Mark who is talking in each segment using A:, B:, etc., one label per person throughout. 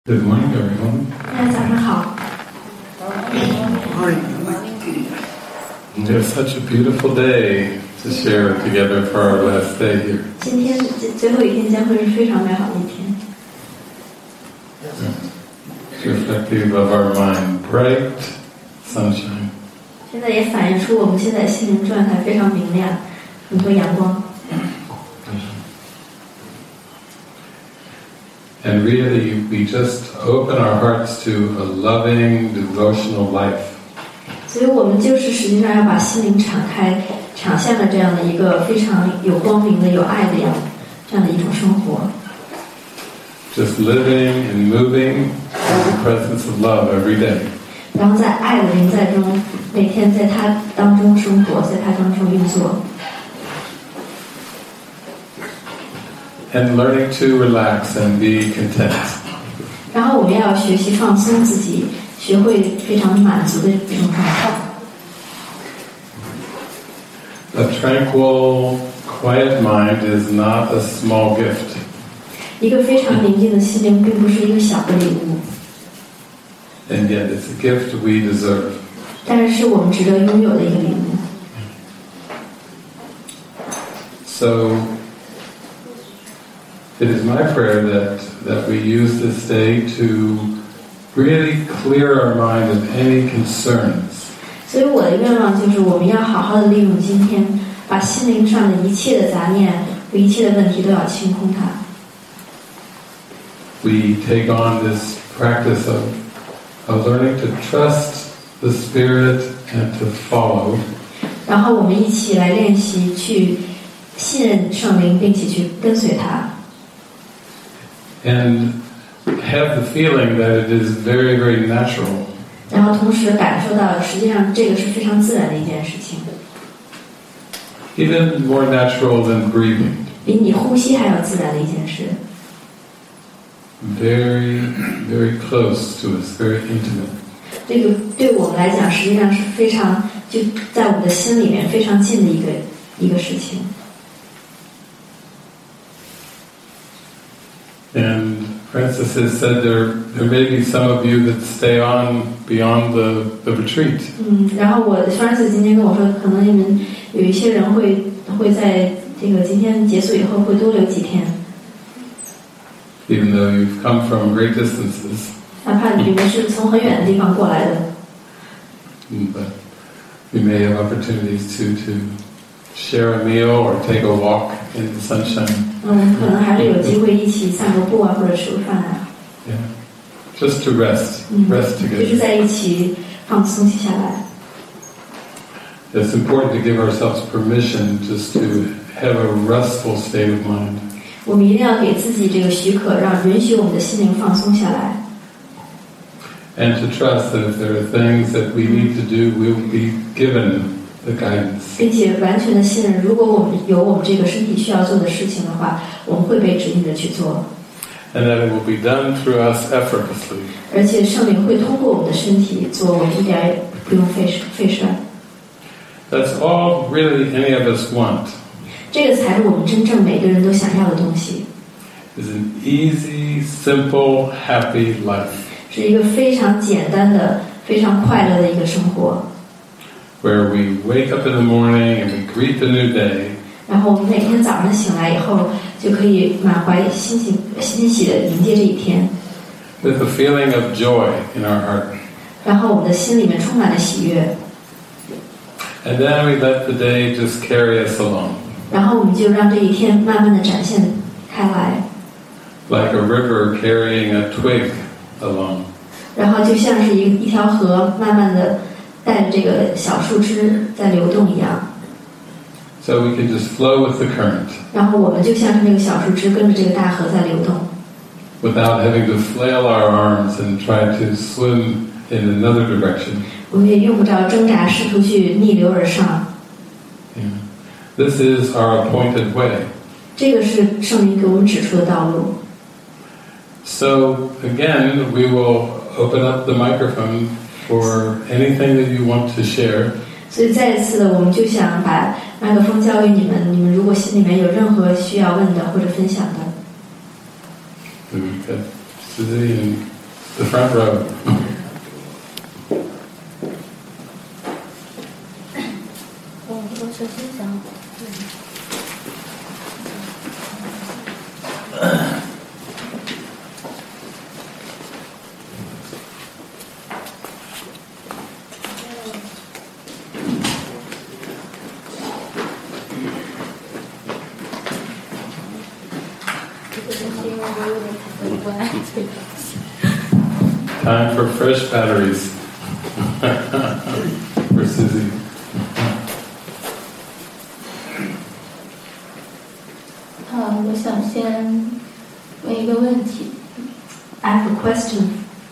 A: Good morning, everyone.
B: 大家早上好。
A: It's such a beautiful day to share together for our last day here.
B: 今天最后一天将会是非常美好的一天。
A: It's reflective of our mind, bright sunshine.
B: 现在也反映出我们现在心灵状态非常明亮，很多阳光。
A: And really, we just open our hearts to a loving, devotional life.
B: 所以我们就是实际上要把心灵敞开，敞向了这样的一个非常有光明的、有爱的这样的一种生活。
A: Just living and moving in the presence of love every day.
B: 然后在爱的临在中，每天在它当中生活，在它当中运作。
A: And learning to relax and be content.
B: 然后我们要学习放松自己，学会非常满足的这种状态。
A: A tranquil, quiet mind is not a small gift.
B: 一个非常宁静的心灵，并不是一个小的礼物。
A: And yet it's a gift we deserve.
B: 但是是我们值得拥有的一个礼物。
A: So, it is my prayer that we use this day to really clear our mind of any concerns.
B: 所以我的愿望就是，我们要好好的利用今天，把心灵上的一切的杂念和一切的问题都要清空它。
A: We take on this practice of learning to trust the Spirit and to follow.
B: 然后我们一起来练习去信任圣灵，并且去跟随他。
A: And have the feeling that it is very, very natural.
B: 然后同时感受到，实际上这个是非常自然的一件事情。
A: Even more natural than breathing.
B: 比你呼吸还要自然的一件事。
A: Very, very close to us, very intimate.
B: 这个对我们来讲，实际上是非常就在我们的心里面非常近的一个事情。
A: And Francis has said there may be some of you that stay on beyond the retreat.
B: 然后Francis 今天跟我说，可能你们有一些人会在这个今天结束以后会多留几天。
A: Even though you've come from great distances.
B: 哪怕你们是从很远的地方过来的。
A: But we may have opportunities to share a meal or take a walk in the sunshine.
B: 我们可能还是有机会一起散个步啊，或者吃个饭啊。
A: Yeah, just to rest together.
B: 就是在一起放松下来。
A: It's important to give ourselves permission just to have a restful state of mind.
B: 我们一定要给自己这个许可，允许我们的心灵放松下来。
A: And to trust that if there are things that we need to do, we will be given the guidance.
B: 并且完全的信任，如果我们有我们这个身体需要做的事情的话，我们会被指引着去做。
A: And that it will be done through us effortlessly.
B: 而且圣灵会通过我们的身体做，我们一点也不用费事。
A: That's all really any of us want.
B: 这个才是我们真正每个人都想要的东西。
A: Is an easy, simple, happy life.
B: 是一个非常简单的、非常快乐的一个生活。
A: Where we wake up in the morning and we greet the new day.
B: 然后我们每天早上醒来以后，就可以满怀欣喜的迎接这一天。
A: With a feeling of joy in our heart.
B: 然后我们的心里面充满了喜悦。
A: And then we let the day just carry us along.
B: 然后我们就让这一天慢慢的展现开来。
A: Like a river carrying a twig along.
B: 然后就像是一条河，慢慢的带着这个小树枝在流动一样。
A: So we can just flow with the current.
B: 然后我们就像是那个小树枝，跟着这个大河在流动。
A: Without having to flail our arms and try to swim in another direction.
B: 我们也用不着挣扎，试图去逆流而上。
A: Yeah. This is our appointed way.
B: 这个是圣灵给我们指出的道路。
A: So again, we will open up the microphone for anything that you want to share.
B: 所以再一次的，我们就想把麦克风交给你们，你们如果心里面有任何需要问的或者分享的。
A: We've got Susie and the front row. Time for fresh batteries for Susie.
C: 我想先问一个问题。
B: I have a question.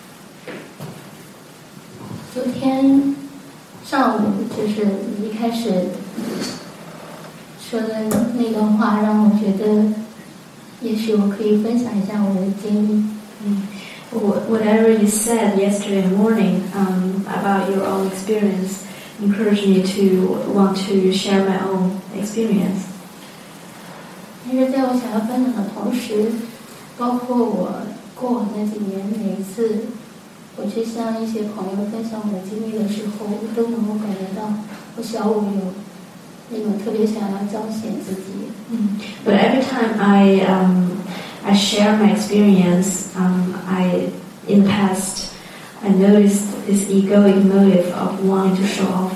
C: 昨天上午就是一开始说的那段话，让我觉得也许我可以分享一下我的经历。
B: Whatever you said yesterday morning about your own experience encouraged me to want to share my own experience.
C: 但是在我想要分享的同时，包括我过往那几年，每一次我去向一些朋友分享我的经历的时候，我都能够感觉到我小我有那种特别想要彰显自己。
B: But every time I share my experience, in the past, I noticed this egoic motive of wanting to show off.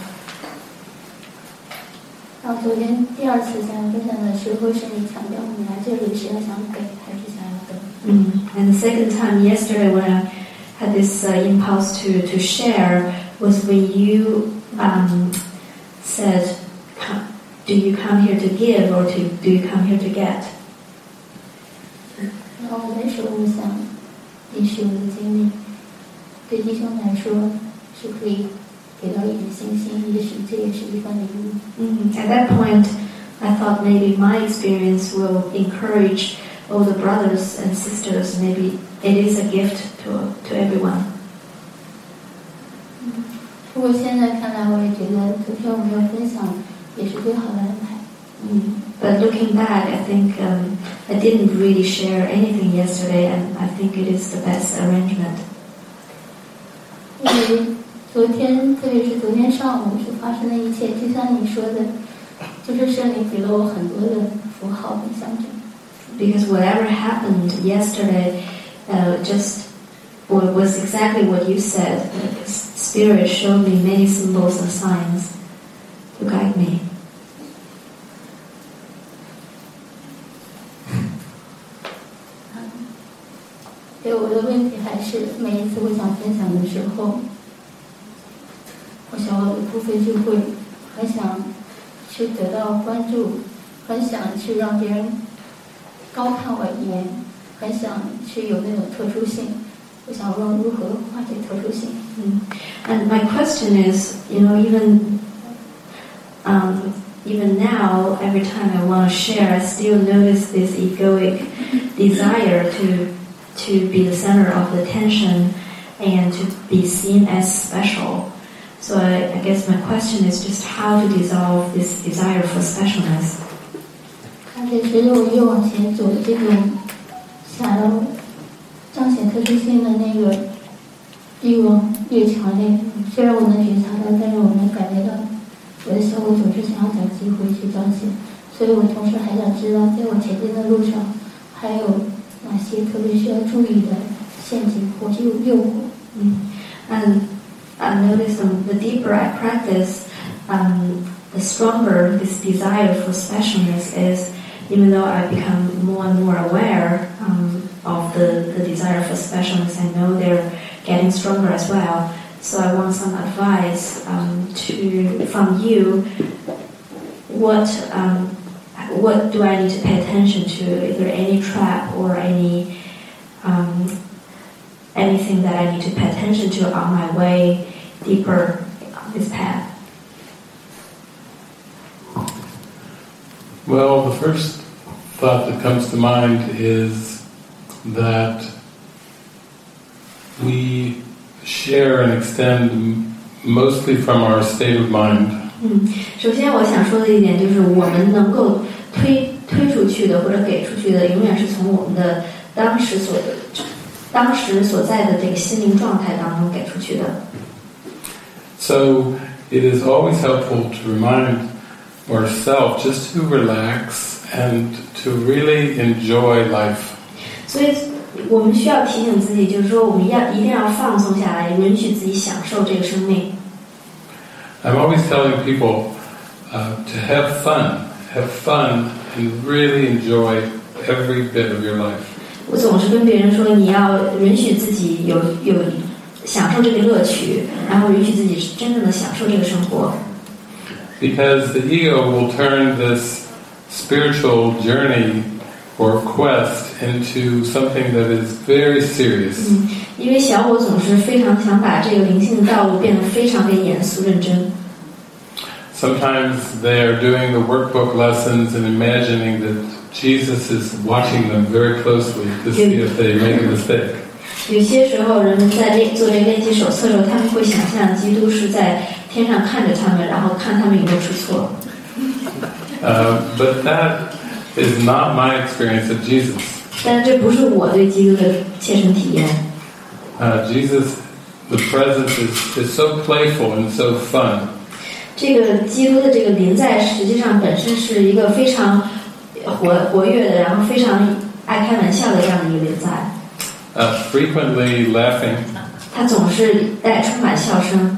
C: 然后昨天第二次想要分享的时候，是你强调你来这里是要想给还是想要得。
B: And the second time yesterday when I had this impulse to share was when you said, do you come here to give or do you come here to get?
C: 然后那时候我想，也许我的经历对弟兄来说是可以给到一点信心，也许这也是一份礼物。
B: At that point, I thought maybe my experience will encourage all the brothers and sisters. Maybe it is a gift to everyone.
C: 不过现在看来，我也觉得昨天我没有分享也是最好的安排。
B: But looking back, I think I didn't really share anything yesterday, and I think it is the best arrangement.
C: 因为昨天，特别是昨天上午所发生的一切，就像你说的，就是圣灵给了我很多的符号跟象征。
B: Because whatever happened yesterday, just was exactly what you said. The Spirit showed me many symbols and signs to guide me.
C: 对，我的问题还是每一次我想分享的时候，我小我的部分就会很想去得到关注，很想去让别人高看我一眼，很想去有那种特殊性。我想问如何化解特殊性。
B: And my question is, even now, every time I want to share, I still notice this egoic desire to be the center of the attention and to be seen as special. So I guess my question is just how to dissolve this desire for specialness.
C: 而且随着我越往前走，这种想要彰显特殊性的那个欲望越强烈。虽然我能觉察到，但是我能感觉到我的小我总是想要找机会去彰显。所以我同时还想知道，在我前进的路上，还有哪些特别需要注意的陷阱或者诱惑。
B: And I notice the deeper I practice, the stronger this desire for specialness is. Even though I become more and more aware of the desire for specialness, I know they're getting stronger as well. So I want some advice from you. What do I need to pay attention to? Is there any trap or anything that I need to pay attention to on my way deeper on this path?
A: Well, the first thought that comes to mind is that we share and extend mostly from our state of mind.
B: 首先我想说的一点就是我们能够推出去的或者给出去的永远是从我们的当时所当时所在的这个心灵状态当中给出去的。
A: So it is always helpful to remind ourselves just to relax and to really enjoy life.
B: 所以我们需要提醒自己，就是说我们一定要放松下来，允许自己享受这个生命。
A: I'm always telling people to have fun and really enjoy every bit of your life.
B: 我总是跟别人说，你要允许自己有享受这个乐趣，然后允许自己真正的享受这个生活。
A: Because the ego will turn this spiritual journey or quest into something that is very serious.
B: 因为小我总是非常想把这个灵性的道路变得非常的严肃认真。
A: Sometimes they are doing the workbook lessons and imagining that Jesus is watching them very closely to see if they make a mistake.
B: 有些时候，人们在做这个练习手册的时候，他们会想象基督是在天上看着他们，然后看他们有没有出错。
A: But that is not my experience of Jesus.
B: 但是这不是我对基督的切身体验。
A: Jesus, the presence is so playful and so fun.
B: 这个基督的这个临在，实际上本身是一个非常活跃的，然后非常爱开玩笑的这样的一个临在。
A: Frequently laughing.
B: 他总是充满笑声。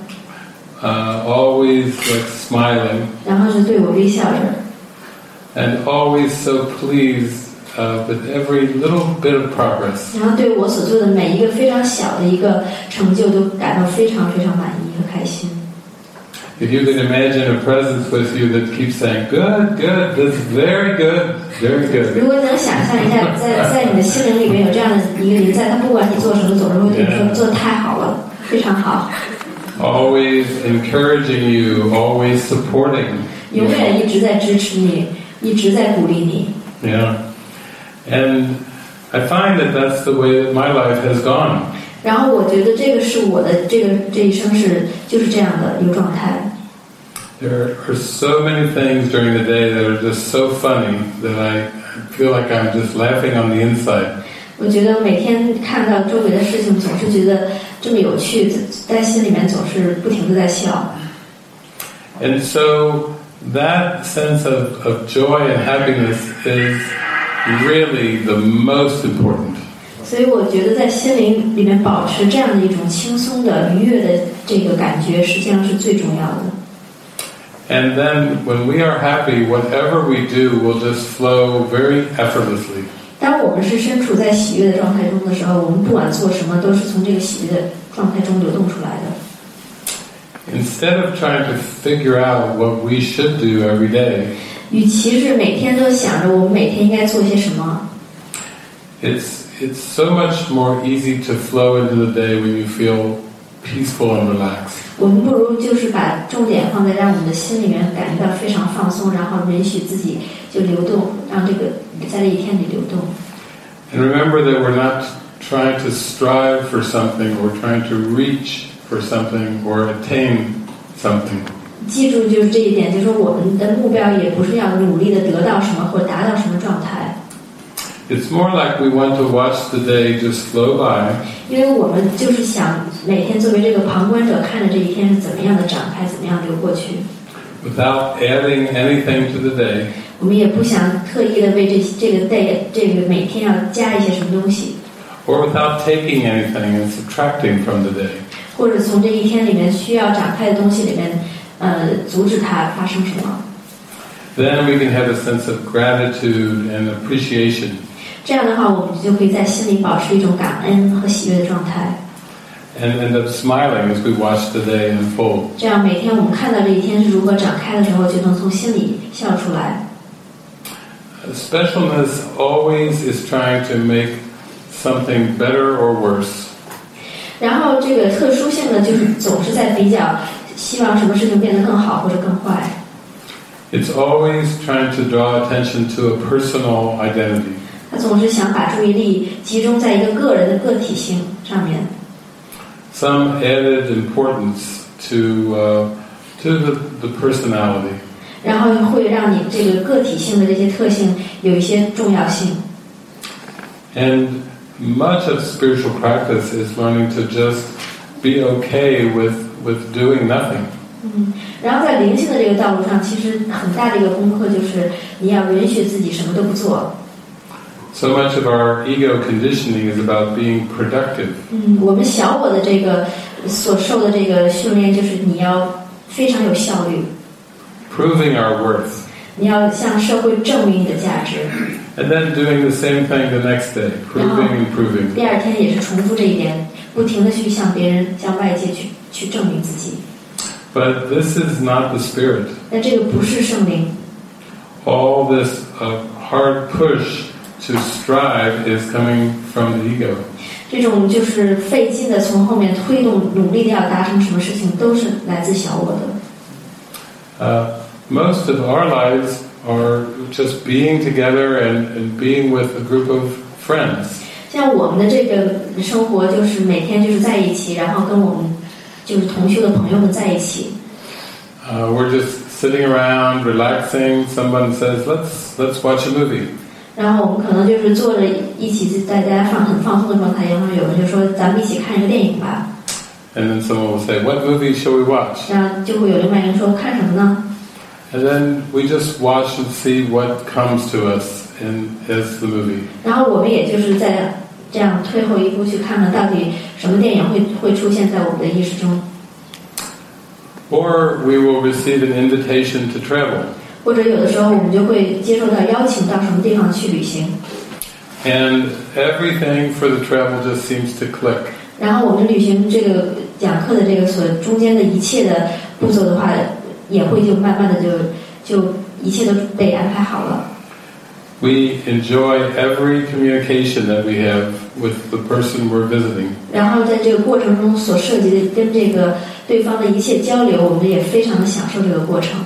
A: Always like smiling.
B: 然后是对我微笑着。
A: And always so pleased with every little bit of progress.
B: 然后对我所做的每一个非常小的一个成就都感到非常非常满意和开心。
A: If you could imagine a presence with you that keeps saying, "Good, good, this is very good, very good."
B: 如果能想象一下，在你的心灵里面有这样的一个临在，他不管你做什么，总是会对你说做得太好了，非常好。
A: Always encouraging you, always supporting.
B: 永远一直在支持你，一直在鼓励你。
A: Yeah, and I find that that's the way that my life has gone.
B: 然后我觉得这个是我的这一生就是这样的一个状态。
A: There are so many things during the day that are just so funny that I feel like I'm just laughing on the inside.
B: 我觉得每天看到周围的事情，总是觉得这么有趣，在心里面总是不停地在笑。
A: And so that sense of joy and happiness is really the most important.
B: 所以我觉得在心灵里面保持这样的一种轻松的、愉悦的这个感觉，实际上是最重要的。
A: And then when we are happy, whatever we do will just flow very effortlessly.
B: 当我们是身处在喜悦的状态中的时候，我们不管做什么，都是从这个喜悦的状态中流动出来的。
A: Instead of trying to figure out what we should do every day,
B: 与其是每天都想着我们每天应该做些什么，
A: it's so much more easy to flow into the day when you feel peaceful and relaxed.
B: 我们不如就是把重点放在让我们的心里面感觉到非常放松，然后允许自己就流动，让这个在这一天里流动。
A: And remember that we're not trying to strive for something or trying to reach for something or attain something.
B: 记住就是这一点，就是说我们的目标也不是要努力的得到什么或者达到什么状态。
A: It's more like we want to watch the day just flow by.
B: 因为我们就是想每天作为这个旁观者，看着这一天是怎么样的展开，怎么样流过去。
A: Without adding anything to the day.
B: 我们也不想特意的为这个每天要加一些什么东西。
A: Or without taking anything and subtracting from the day.
B: 或者从这一天里面需要展开的东西里面，阻止它发生什么。
A: Then we can have a sense of gratitude and appreciation.
B: 这样的话，我们就可以在心里保持一种感恩和喜悦的状态。
A: And end up smiling as we watch the day unfold.
B: 这样每天我们看到这一天是如何展开的时候，就能从心里笑出来。
A: Specialness always is trying to make something better or worse.
B: 然后这个特殊性呢，就是总是在比较，希望什么事情变得更好或者更坏。
A: It's always trying to draw attention to a personal identity.
B: 他总是想把注意力集中在一个个人的个体性上面。
A: Some added importance to the personality.
B: 然后会让你这个个体性的这些特性有一些重要性。
A: And much of spiritual practice is learning to just be okay with doing nothing.
B: 然后在灵性的这个道路上，其实很大的一个功课就是你要允许自己什么都不做。
A: So much of our ego conditioning is about being productive.
B: 我们小我的这个所受的这个训练就是你要非常有效率。
A: Proving our worth.
B: 你要向社会证明你的价值。
A: And then doing the same thing the next day, proving and proving.
B: 第二天也是重复这一点，不停地去向别人、向外界去证明自己。
A: But this is not the spirit.
B: 但这个不是圣灵。
A: All this hard push to strive is coming from the ego.
B: 这种就是费劲的从后面推动、努力的要达成什么事情，都是来自小我的。
A: Most of our lives are just being together and being with a group of friends.
B: 像我们的这个生活，就是每天就是在一起，然后跟我们就是同修的朋友们在一起。
A: We're just sitting around, relaxing. Someone says, "Let's watch a movie."
B: 然后我们可能就是坐着一起，大家很放松的状态，然后有人就说：“咱们一起看一个电影吧。”
A: And then someone will say, "What movie shall we watch?"
B: 然后就会有另外一个人说：“看什么呢？”
A: And then we just watch and see what comes to us as the movie.
B: 然后我们也就是在这样退后一步去看看到底什么电影会出现在我们的意识中。
A: Or we will receive an invitation to travel.
B: 或者有的时候我们就会接受到邀请到什么地方去旅行。
A: And everything for the travel just seems to click.
B: 然后我们旅行这个讲课的这个所中间的一切的步骤的话，也会就慢慢的就一切都被安排好了。
A: We enjoy every communication that we have with the person we're visiting.
B: 然后在这个过程中所涉及的跟这个对方的一切交流，我们也非常的享受这个过程。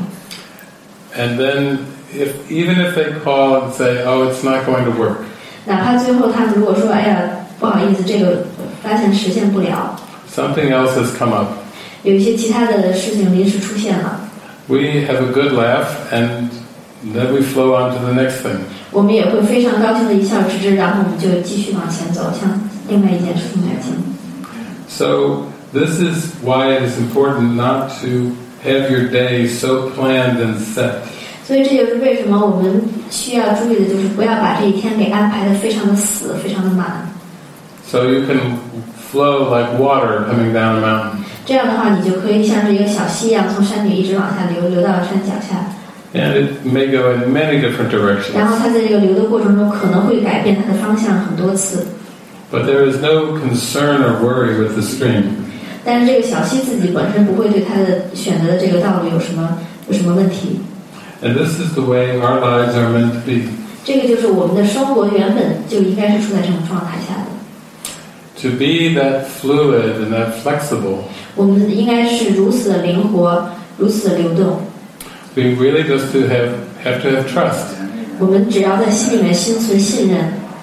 A: And then even if they call and say, "Oh, it's not going to work."
B: 哪怕最后他们如果说：“哎呀，不好意思，这个发现实现不了。”
A: Something else has come up.
B: 有一些其他的事情临时出现了。
A: We have a good laugh and then we flow on to the next thing.
B: 我们也会非常高兴的一笑置之，然后我们就继续往前走，向另外一件事情来进。
A: So this is why it is important not to have your day so planned and set.
B: 所以这就是为什么我们需要注意的，就是不要把这一天给安排的非常的死，非常的满。
A: So you can flow like water coming down a mountain.
B: 这样的话，你就可以像是一个小溪一样，从山顶一直往下流，流到山脚下。
A: And it may go in many different directions.
B: 然后它在这个流的过程中，可能会改变它的方向很多次。
A: But there is no concern or worry with the stream.
B: 但是这个小溪自己本身不会对它的选择的这个道路有什么问题。
A: And this is the way our lives are meant to be.
B: 这个就是我们的生活原本就应该是处在这种状态下的。
A: To be that fluid and that flexible.
B: 我们应该是如此的灵活，如此的流动。
A: We really just have to have trust.
B: 我们只要在心里面心存信任。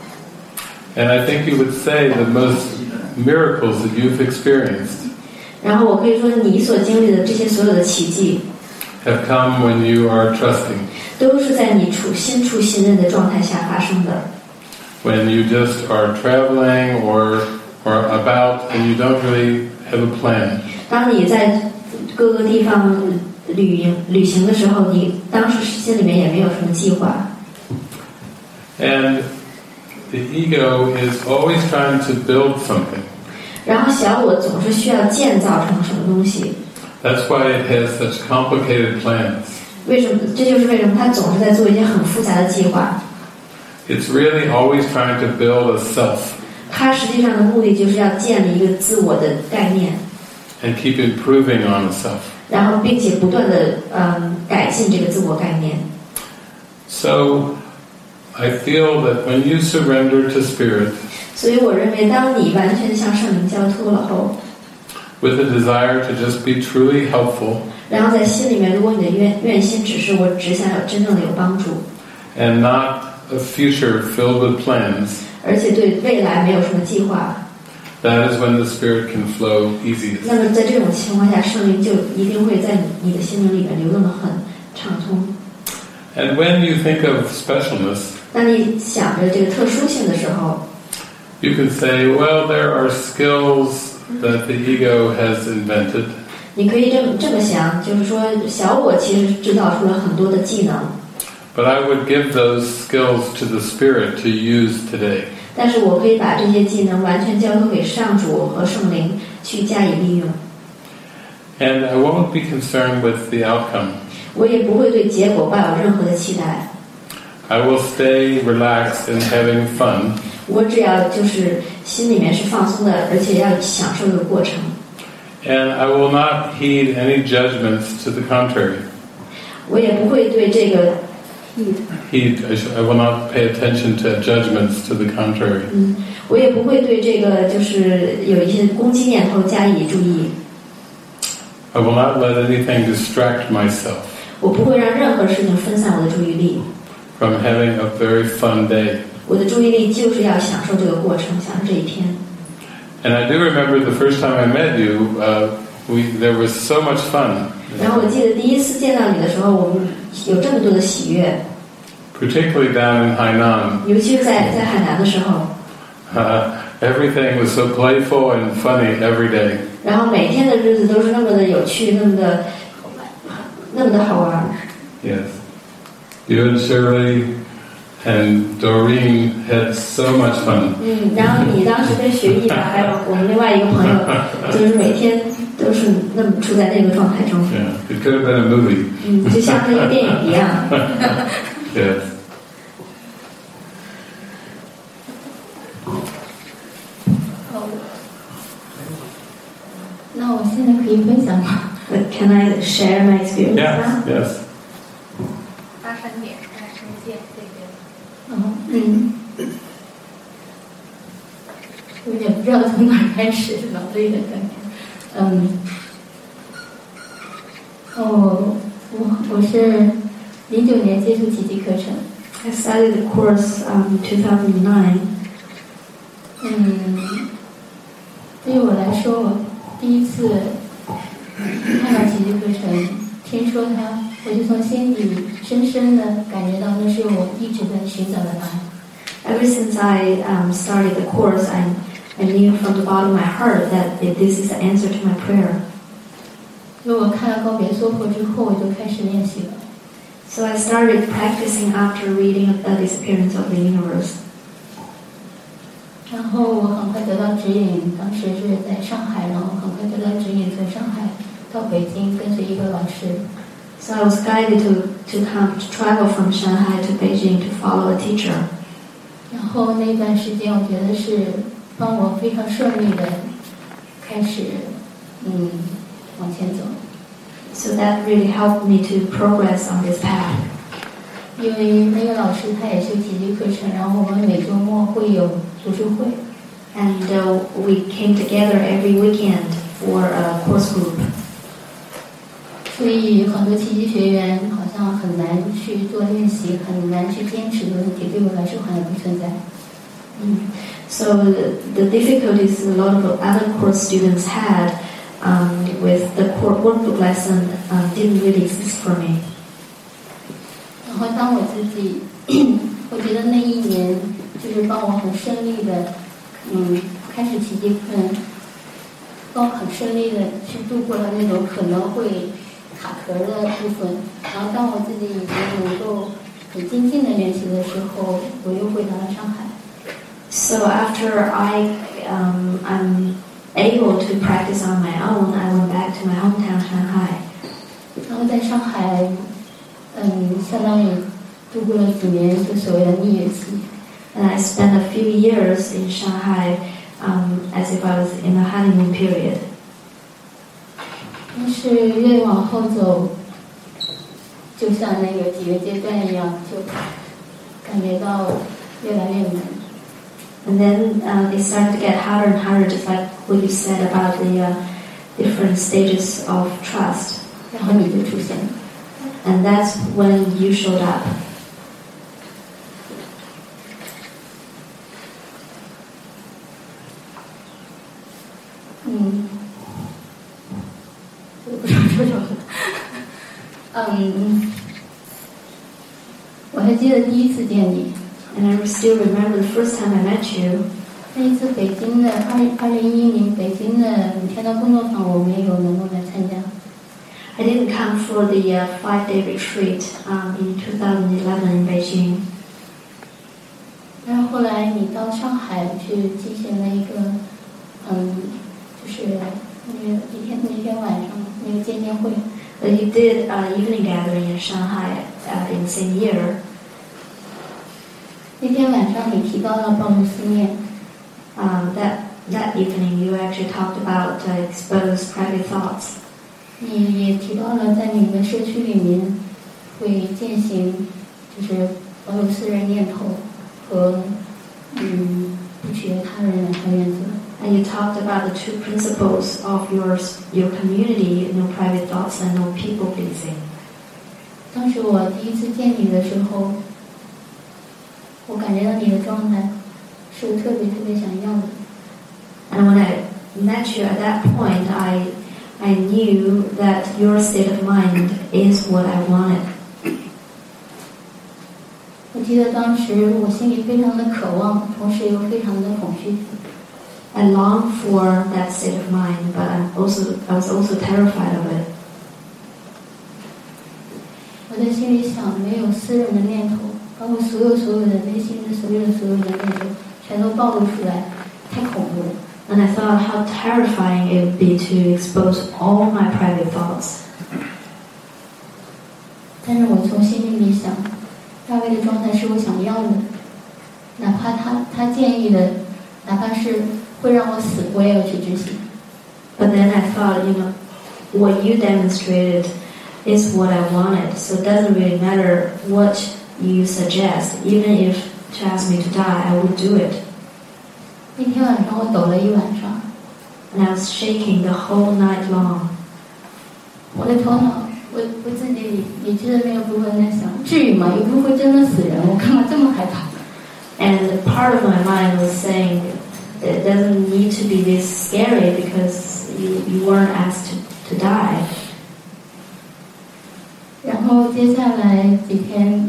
A: And I think you would say the most miracles that you've experienced.
B: 然后我可以说，你所经历的这些所有的奇迹
A: have come when you are trusting.
B: 都是在你心处信任的状态下发生的。
A: When you just are traveling or about and you don't really have a plan.
B: 当你在各个地方旅行的时候，你当时心里面也没有什么计划。
A: And the ego is always trying to build something.
B: 然后小我总是需要建造成什么东西。
A: That's why it has such complicated plans.
B: 为什么？这就是为什么他总是在做一些很复杂的计划。
A: It's really always trying to build a self.
B: 它实际上的目的就是要建立一个自我的概念。
A: And keep improving on the self.
B: 然后并且不断的改进这个自我概念。
A: So I feel that when you surrender to spirit.
B: 所以我认为，当你完全向圣灵交托了后
A: ，with a desire to just be truly helpful，
B: 然后在心里面，如果你的愿心只是我只想有真正的有帮助
A: ，and not a future filled with plans，
B: 而且对未来没有什么计划
A: ，that is when the spirit can flow easiest。
B: 那么在这种情况下，圣灵就一定会在你的心灵里面流动得很畅通。
A: And when you think of specialness，
B: 当你想着这个特殊性的时候
A: You can say, well, there are skills that the ego has invented.
B: 你可以这么想，就是说小我其实制造出了很多的技能。
A: But I would give those skills to the Spirit to use today.
B: 但是我可以把这些技能完全交托给上主和圣灵去加以利用。
A: And I won't be concerned with the outcome.
B: 我也不会对结果抱有任何的期待。
A: I will stay relaxed and having fun.
B: 我只要就是心里面是放松的，而且要享受这个过程。
A: And I will not heed any judgments to the contrary.
B: 我也不会对这个
A: I will not pay attention to judgments to the contrary.
B: 我也不会对这个就是有一些攻击念头加以注意。
A: I will not let anything distract myself.
B: 我不会让任何事情分散我的注意力。
A: From having a very fun day.
B: 我的注意力就是要享受这个过程，享受这一天。
A: And I do remember the first time I met you, there was so much fun.
B: 然后我记得第一次见到你的时候，我们有这么多的喜悦。
A: Particularly down in Hainan.
B: 尤其是在海南的时候。
A: Everything was so playful and funny every day.
B: 然后每天的日子都是那么的有趣，那么的好玩。
A: Yes. You and Shirley and Doreen had so much fun.
B: 然后你当时跟学艺吧，还有我们另外一个朋友，就是每天都是那么处在那个状态中。
A: Yeah, it could have been a movie.
B: 就像那个电影一样。
A: Yes.
C: 那我现在可以分享吗
B: ？Can I share my experience now?
A: Yes.
D: 发生点在呈现这边。
C: 我有点不知道从哪开始，脑子有点干。我是09年接触奇迹课程。
B: I started the course in 2009.
C: 对于我来说，我第一次看到奇迹课程，听说它，我就从心里深深的感觉到那是我一直在寻找的答案。
B: Ever since I started the course, I knew from the bottom of my heart that this is the answer to my prayer.
C: 因为我看了告别娑婆之后，我就开始练习了。
B: So I started practicing after reading The Disappearance of the Universe.
C: 然后我很快得到指引，当时是在上海，然后很快得到指引，从上海到北京跟随一个老师。
B: So I was guided to travel from Shanghai to Beijing to follow a teacher.
C: 然后那段时间，我觉得是帮我非常顺利的开始，往前走。
B: So that really helped me to progress on this path.
C: 因为那个老师他也修奇迹课程，然后我们每周末会有读书会。
B: And we came together every weekend for a course group.
C: 所以很多奇迹学员好像很难去做练习，很难去坚持的问题，对我来说好像不存在。
B: So the difficulties a lot of other course students had with the workbook lesson didn't really exist for me.
C: 然后当我自己，我觉得那一年就是帮我很顺利的，开始奇迹课，帮我很顺利的去度过了那种可能会卡壳的部分。然後當我自己已經能夠很精進的練習的時候，我又回到了上海。
B: So after I'm able to practice on my own, I went back to my hometown, Shanghai.
C: 然後在上海，相當於度過了幾年就所謂的蜜月期。
B: And I spent a few years in Shanghai as if I was in a honeymoon period.
C: 但是越往後走，就像那個幾個階段一樣，就感覺到越來越難。
B: And then it started to get harder and harder, just like what you said about the different stages of trust.
C: 然後你就出現了。
B: And that's when you showed up.
C: 我不知道说什么。我还记得第一次见你。
B: And I still remember the first time I met you.
C: 那一次北京的2010北京的5天的工作坊，我没有能够来参加。
B: I didn't come for the 5-day retreat in 2011 in Beijing.
C: 但是后来你到上海去进行了一个，就是那天晚上那个见面会。
B: But you did evening gathering in Shanghai in the same year.
C: 那天晚上你提到了暴露思念。
B: That evening you actually talked about exposed private thoughts.
C: 你也提到了在你的社区里面会践行，就是保有私人念头和不学他人两条原则。
B: And you talked about the 2 principles of your community: no private thoughts and no people pleasing.
C: 当时我第一次见你的时候，我感觉到你的状态是我特别想要的。
B: And when I met you at that point, I knew that your state of mind is what I wanted.
C: 我记得当时我心里非常的渴望，同时又非常的恐惧。
B: I longed for that state of mind, but I was also terrified of it.
C: 我在心里想，没有私人的念头，包括所有的内心的所有的念头，全都暴露出来，太恐怖了。
B: And I thought how terrifying it would be to expose all my private thoughts.
C: 但是我从心里想，大卫的状态是我想要的，哪怕他建议的，哪怕是会让我死，我也要去执行。
B: But then I thought, what you demonstrated is what I wanted, so it doesn't really matter what you suggest. Even if to ask me to die, I would do it.
C: 那天晚上我抖了一晚上
B: And I was shaking the whole night long.
C: 我的头脑，我自己理智的那个部分在想，至于吗？又不会真的死人，我干嘛这么害怕？
B: And part of my mind was saying, it doesn't need to be this scary because you weren't asked to die.
C: 然后接下来几天，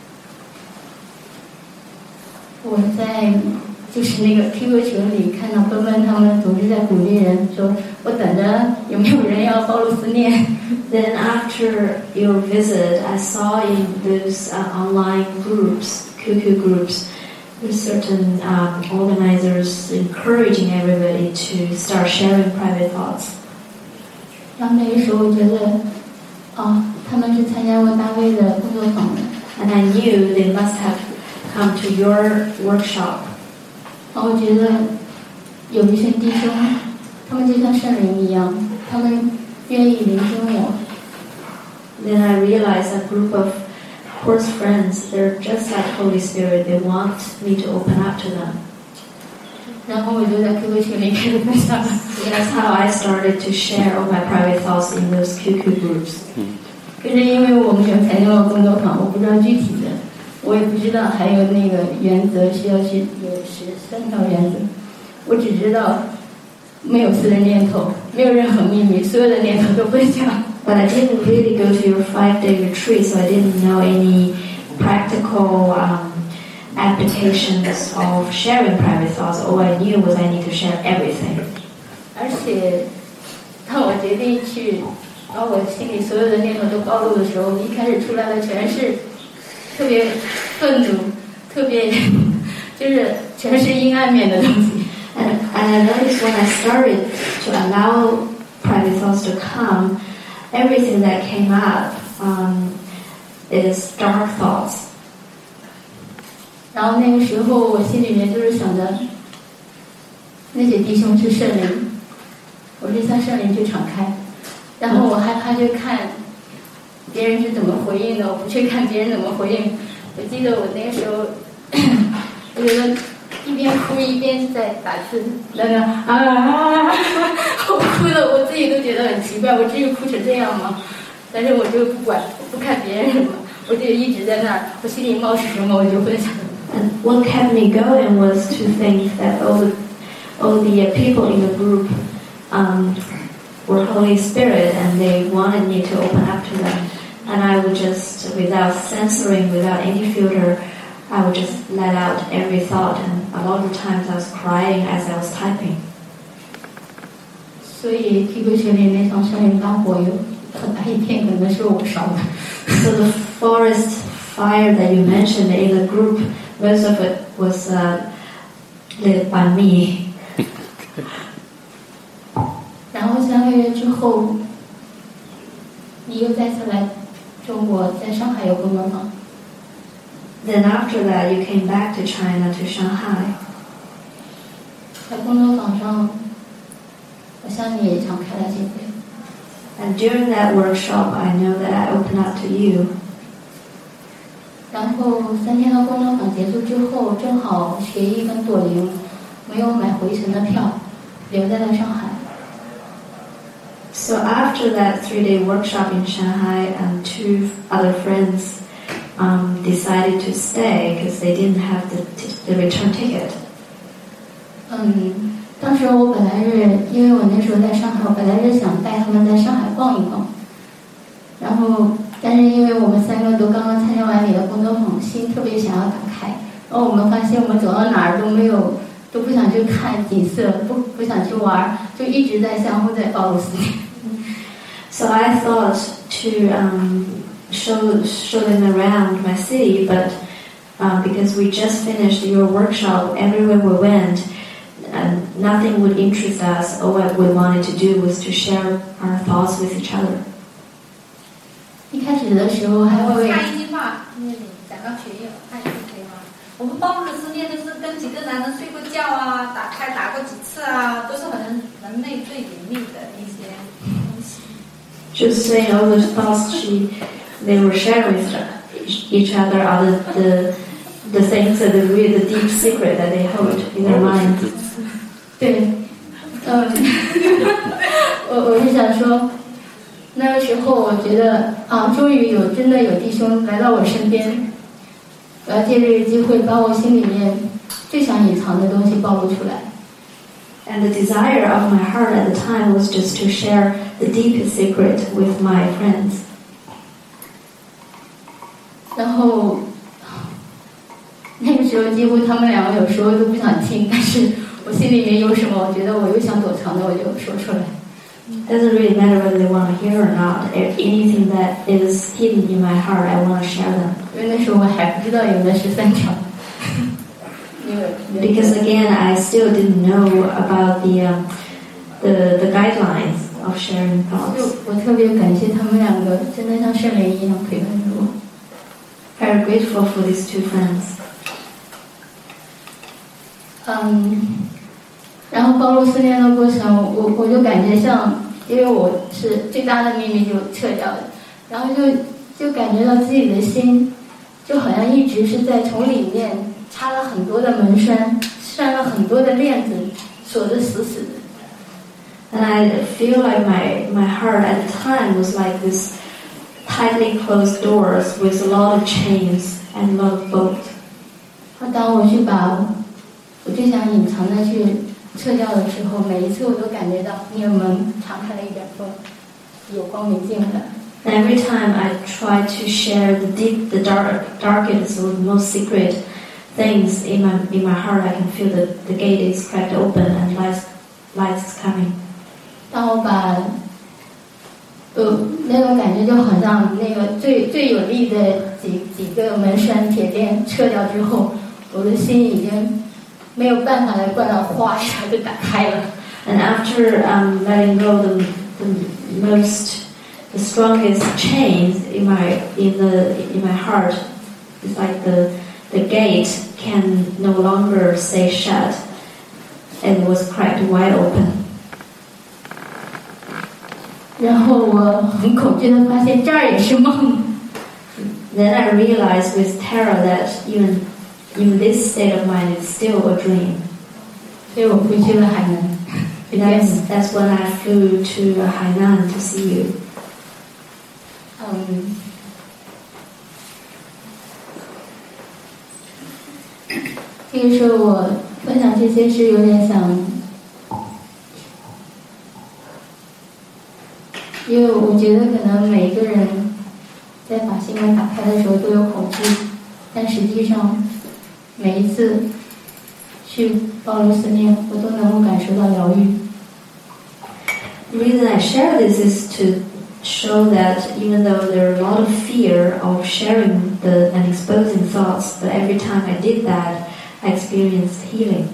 C: 我在就是那个 QQ 群里看到奔奔他们总是在鼓励人说，我等着有没有人要暴露思念。
B: Then after your visit, I saw in those online groups, QQ groups, there's certain organizers encouraging everybody to start sharing private thoughts.
C: 然后那个时候我觉得，他们是参加过大卫的工作坊的。
B: And I knew they must have come to your workshop.
C: 然后我觉得有一群弟兄，他们就像圣灵一样，他们愿意聆听我。
B: Then I realized a group of close friends, they're just like Holy Spirit, they want me to open up to them.
C: 然后我就在 QQ 群里开始分享了。
B: That's how I started to share all my private thoughts in those QQ groups.
C: 可是因为我没有参加过工作坊，我不知道具体的，我也不知道还有那个原则需要去有13条原则，我只知道没有私人念头，没有任何秘密，所有的念头都分享。
B: But I didn't really go to your 5-day retreat, so I didn't know any practical applications of sharing private thoughts. All I knew was I need to share everything.
C: 而且当我决定去把我心里所有的念头都暴露的时候，一开始出来的全是特别愤怒，特别就是全是阴暗面的东西。
B: And I noticed when I started to allow private thoughts to come, everything that came up is dark thoughts.
C: 然后那个时候我心里面就是想着，那些弟兄是圣灵，我是向圣灵去敞开，然后我害怕去看别人是怎么回应的，我不去看别人怎么回应。我记得我那个时候，我觉得一边哭一边在打字，那个我哭的我自己都觉得很奇怪，我至于哭成这样吗？但是我就不管，我不看别人什么，我就一直在那儿，我心里冒出什么我就分享。
B: And what kept me going was to think that all the people in the group were Holy Spirit, and they wanted me to open up to them. And I would just, without censoring, without any filter, I would just let out every thought, and a lot of times I was crying as I was typing.
C: 所以 QQ 群里那场森林大火有很大一片可能是我烧的。
B: So the forest fire that you mentioned in the group, most of it was lit by me.
C: 然后3个月之后，你又再次来中国，在上海有工作坊。
B: Then after that, you came back to China, to Shanghai.
C: 在工作坊上，我向你也敞开了心扉。
B: And during that workshop, I know that I opened up to you.
C: 然后3天的工作坊结束之后，正好学艺跟朵琳没有买回程的票，留在了上海。
B: So after that 3-day workshop in Shanghai, 2 other friends decided to stay because they didn't have the return ticket.
C: 当时我本来是因为我那时候在上海，我本来是想带他们在上海逛一逛，然后但是因为我们3个都刚刚参加完你的工作坊，心特别想要打开，然后我们发现我们走到哪儿都没有，都不想去看景色，不想去玩，就一直在相互在暴露自己。
B: So I thought to show them around my city, but because we just finished your workshop, everywhere we went, nothing would interest us. All what we wanted to do was to share our thoughts with each other.
C: 一开始的时候还会
D: 看一句话，因为你讲到学业，看一句可以吗？我们暴露的思念就是跟几个男人睡过觉啊，打过几次啊，都是好像人类最隐秘的一些东西。
B: She was saying all the thoughts they were sharing with each other are the things that are really the deep secret that they hold in their mind.
C: 对，我就想说，那个时候我觉得终于真的有弟兄来到我身边，我要借这个机会把我心里面最想隐藏的东西暴露出来。
B: And the desire of my heart at the time was just to share the deepest secret with my friends.
C: 然后那个时候几乎他们2个有时候都不想听，但是我心里面有什么，我觉得我又想躲藏的，我就说出来。
B: Doesn't really matter whether they want to hear or not. If anything that is hidden in my heart, I want to share them.
C: 因为那时候我还不知道有那13条。
B: Because again, I still didn't know about the guidelines of sharing thoughts.
C: 我特别感谢他们2个，真的像圣人一样陪伴着我。
B: Very grateful for these 2 friends.
C: 然后暴露思念的过程，我就感觉像，因为我是最大的秘密就撤掉了，然后就感觉到自己的心，就好像一直是在从里面插了很多的门栓，拴了很多的链子，锁得死死的。
B: And I feel like my heart at the time was like this tightly closed doors with a lot of chains and a lot of bolts.
C: 当我去把我最想隐藏的去撤掉的时候，每一次我都感觉到那个门敞开了一点缝，有光明进来。
B: And every time I try to share the darkest or the most secret things in my heart, I can feel that the gate is cracked open and light is coming.
C: 当我把那种感觉就好像那个最有力的几个门栓铁链撤掉之后，我的心已经没有办法来灌到，哗一下就打开了。
B: And after letting go the strongest chains in my heart, it's like the gate can no longer stay shut, and it was cracked wide open.
C: 然后我很恐惧的发现这儿也是梦。
B: Then I realized with terror that even this state of mind is still a dream.
C: 所以我回去了海南。
B: That's when I flew to Hainan to see you.
C: 这个时候我分享这些是有点想，因为我觉得可能每一个人在把心门打开的时候都有恐惧，但实际上每一次去保留思念，我都能够感受到疗愈。
B: The reason I share this is to show that even though there are a lot of fear of sharing and exposing thoughts, but every time I did that, I experienced healing.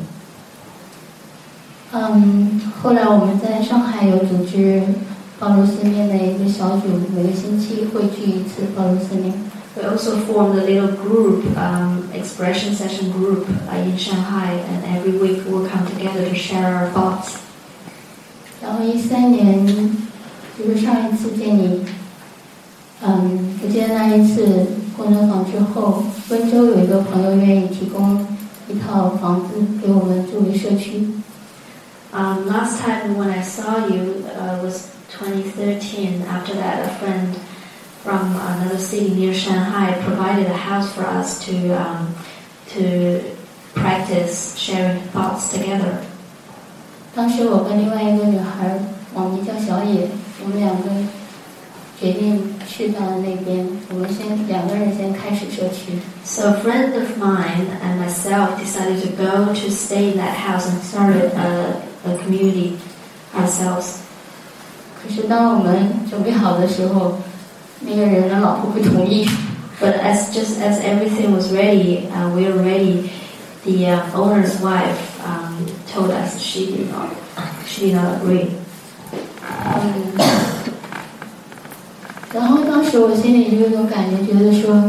C: 后来我们在上海有组织保留思念的一个小组，每个星期会聚一次保留思念。
B: We also formed a little group, expression session group in Shanghai, and every week we'll come together to share our thoughts.
C: 然后13年，就是上一次见你，我记得那一次工作坊之后，温州有一个朋友愿意提供一套房子给我们作为社区。
B: Last time when I saw you was 2013. After that, a friend from another city near Shanghai provided a house for us to practice sharing thoughts together.
C: 当时我跟另外一个女孩，网名叫小野，我们两个决定去到那边，我们两个人先开始社区。
B: So a friend of mine and myself decided to go to stay in that house and started a community ourselves.
C: 可是当我们准备好的时候，那个人的老婆不同意。
B: But just as everything was ready, we were ready. The owner's wife told us she did not agree.
C: 然后当时我心里就有种感觉，觉得说，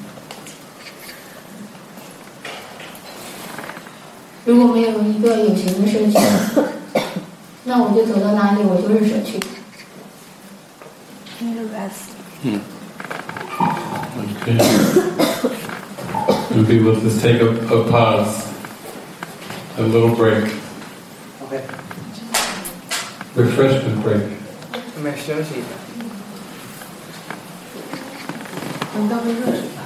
C: 如果没有一个有形的社区，那我就走到哪里我就是社区。
A: Okay. Okay, we'll just take a pause, a little break.
E: Okay.
A: Refreshment break.
E: 我们休息一下。
D: 倒杯热水吧。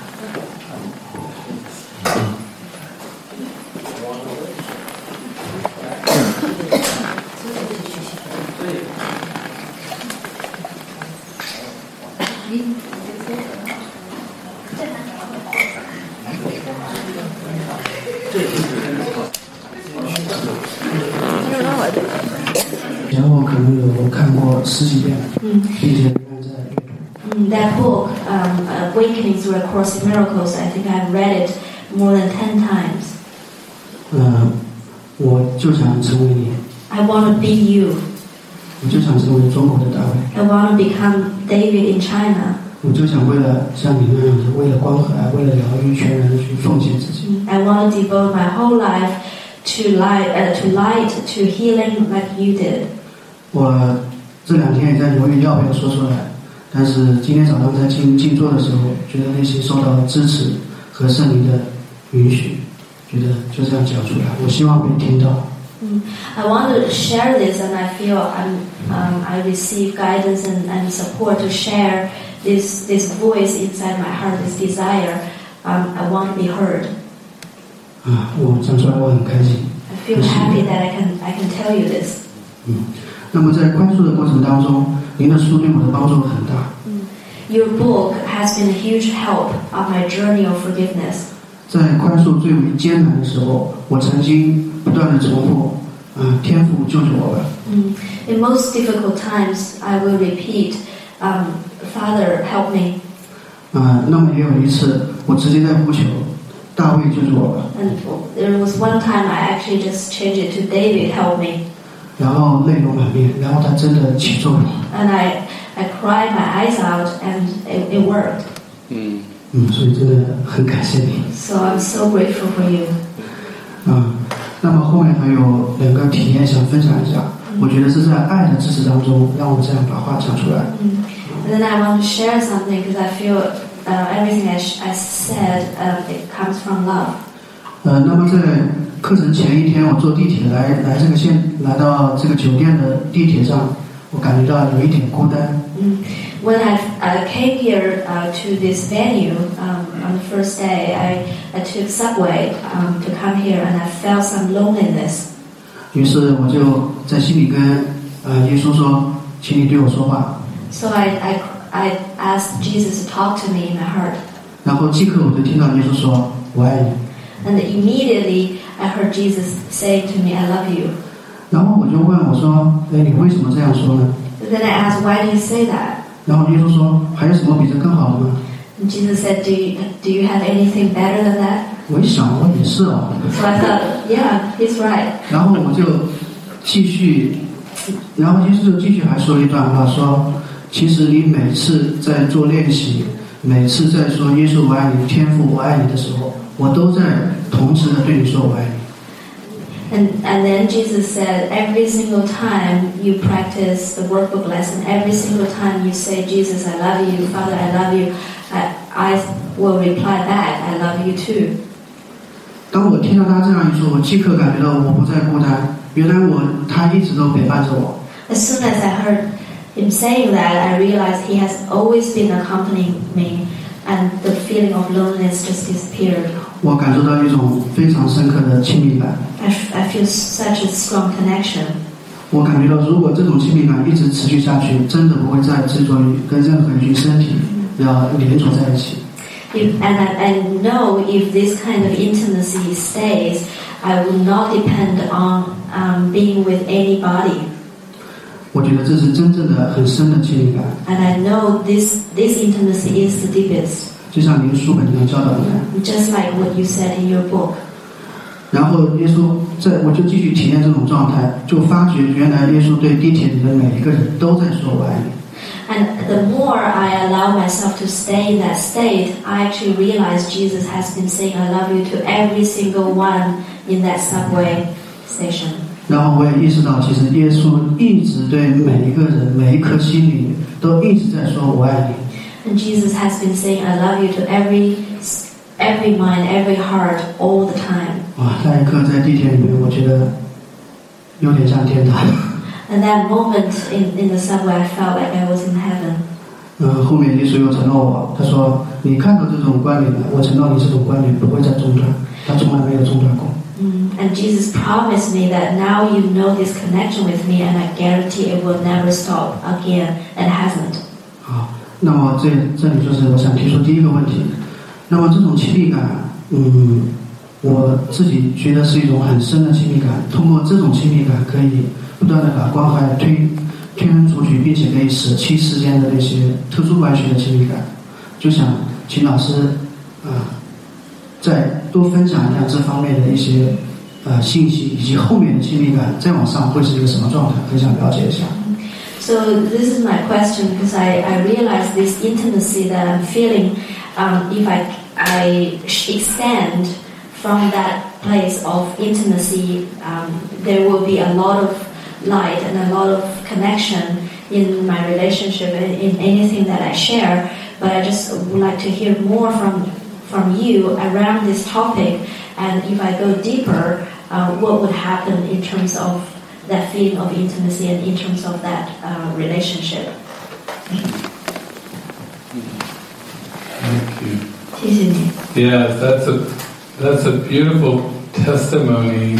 F: 然后可能有看过10几遍，并且仍在阅读。
B: That book, Awakening Through A Course in Miracles, I think I've read it more than 10 times.
F: 我就想成为你。
B: I want to be you.
F: 我就想成为中国的大卫。
B: I want to become David in China.
F: 我就想为了像你那样子，为了关怀，为了疗愈，全然的去奉献自己。
B: I want to devote my whole life to light, to healing like you did.
F: 我这2天也在犹豫要不要说出来，但是今天早上在静坐的时候，觉得内心受到了支持和圣灵的允许，觉得就这样讲出来，我希望被听到。
B: I want to share this, and I feel I receive guidance and support to share this voice inside my heart, this desire. I want to be heard.
F: 我讲出来我很开心。
B: I feel happy that I can tell you this.
F: 那么在宽恕的过程当中，您的书对我的帮助很大。
B: Your book has been a huge help on my journey of forgiveness.
F: 在宽恕最为艰难的时候，我曾经不断的重复，天父救救我吧。
B: In most difficult times, I will repeat, Father, help me.
F: 那么也有一次，我直接在呼求，大卫救救我吧。
B: And there was one time I actually just changed it to David, help me.
F: 然后泪流满面，然后他真的起作用。
B: And I cried my eyes out, and it worked.
F: 所以真的很感谢你。
B: So I'm so grateful for you.
F: 那么后面还有2个体验想分享一下，我觉得是在爱的支持当中，让我这样把话讲出来。
B: And then I want to share something because I feel everything I said it comes from love.
F: 那么在课程前一天，我坐地铁来到这个酒店的地铁上，我感觉到有一点孤单。
B: When I came here to this venue on the first day, I took subway to come here, and I felt some loneliness.
F: 于是我就在心里跟耶稣说：“请你对我说话。”
B: So I asked Jesus to talk to me in my heart.
F: 然后即刻我就听到耶稣说：“我爱你。”
B: And immediately I heard Jesus saying to me, I love you.
F: 然后我就问我说，哎，你为什么这样说呢？
B: But then I asked, why do you say that?
F: 然后耶稣说，还有什么比这更好的吗？
B: And Jesus said, do you have anything better than that?
F: 我一想，我也是哦。
B: So I thought, yeah, he's right.
F: 然后我就继续，然后耶稣就继续还说了一段话，说，其实你每次在做练习，每次在说耶稣我爱你，天父我爱你的时候，我都在同时的对你说我爱你。
B: And then Jesus said, every single time you practice the workbook lesson, every single time you say, Jesus, I love you, Father, I love you, I will reply back, I love you too.
F: 当我听到他这样一说，我即刻感觉到我不再孤单，原来他一直都陪伴着我。
B: As soon as I heard him saying that, I realized he has always been accompanying me, and the feeling of loneliness just disappeared.
F: 我感受到一种非常深刻的亲密感。
B: I feel such a strong connection.
F: 我感觉到，如果这种亲密感一直持续下去，真的不会再执着于跟任何一具身体要连着在一起。
B: And I know if this kind of intimacy stays, I will not depend on being with anybody.
F: 我觉得这是真正的很深的亲密感。
B: And I know this intimacy is the deepest.
F: 就像您书本上教导的那样。
B: Just like what you said in your book.
F: 然后耶稣我就继续体验这种状态，就发觉原来耶稣对地铁里的每一个人都在说我爱你。
B: And the more I allow myself to stay in that state, I actually realize Jesus has been saying I love you to every single one in that subway station.
F: 然后我也意识到，其实耶稣一直对每一个人、每一颗心灵都一直在说我爱你。
B: And Jesus has been saying I love you to every mind, every heart, all the time.
F: 哇，那一刻在地铁里面，我觉得有点像天堂。
B: And that moment in the subway, I felt like I was in heaven.
F: 后面耶稣又承诺我，他说：“你看到这种关联了，我承诺你这种关联不会再中断，他从来没有中断过。”
B: And Jesus promised me that now you know this connection with me, and I guarantee it will never stop again, and hasn't.
F: 好，那么这里就是我想提出第一个问题。那么这种亲密感，我自己觉得是一种很深的亲密感。通过这种亲密感，可以不断的把关怀推恩出去，并且可以舍弃世间的那些特殊关系的亲密感。就想请老师再多分享一下这方面的一些信息，以及后面的亲密感再往上会是一个什么状态，很想了解一下。
B: So this is my question, because I realize this intimacy that I'm feeling, if I extend from that place of intimacy, there will be a lot of light and a lot of connection in my relationship and in anything that I share. But I just would like to hear more from you around this topic, and if I go deeper, what would happen in terms of that feeling of intimacy and in terms of that relationship.
A: Thank you.
B: 谢谢你。
A: Yes, that's a beautiful testimony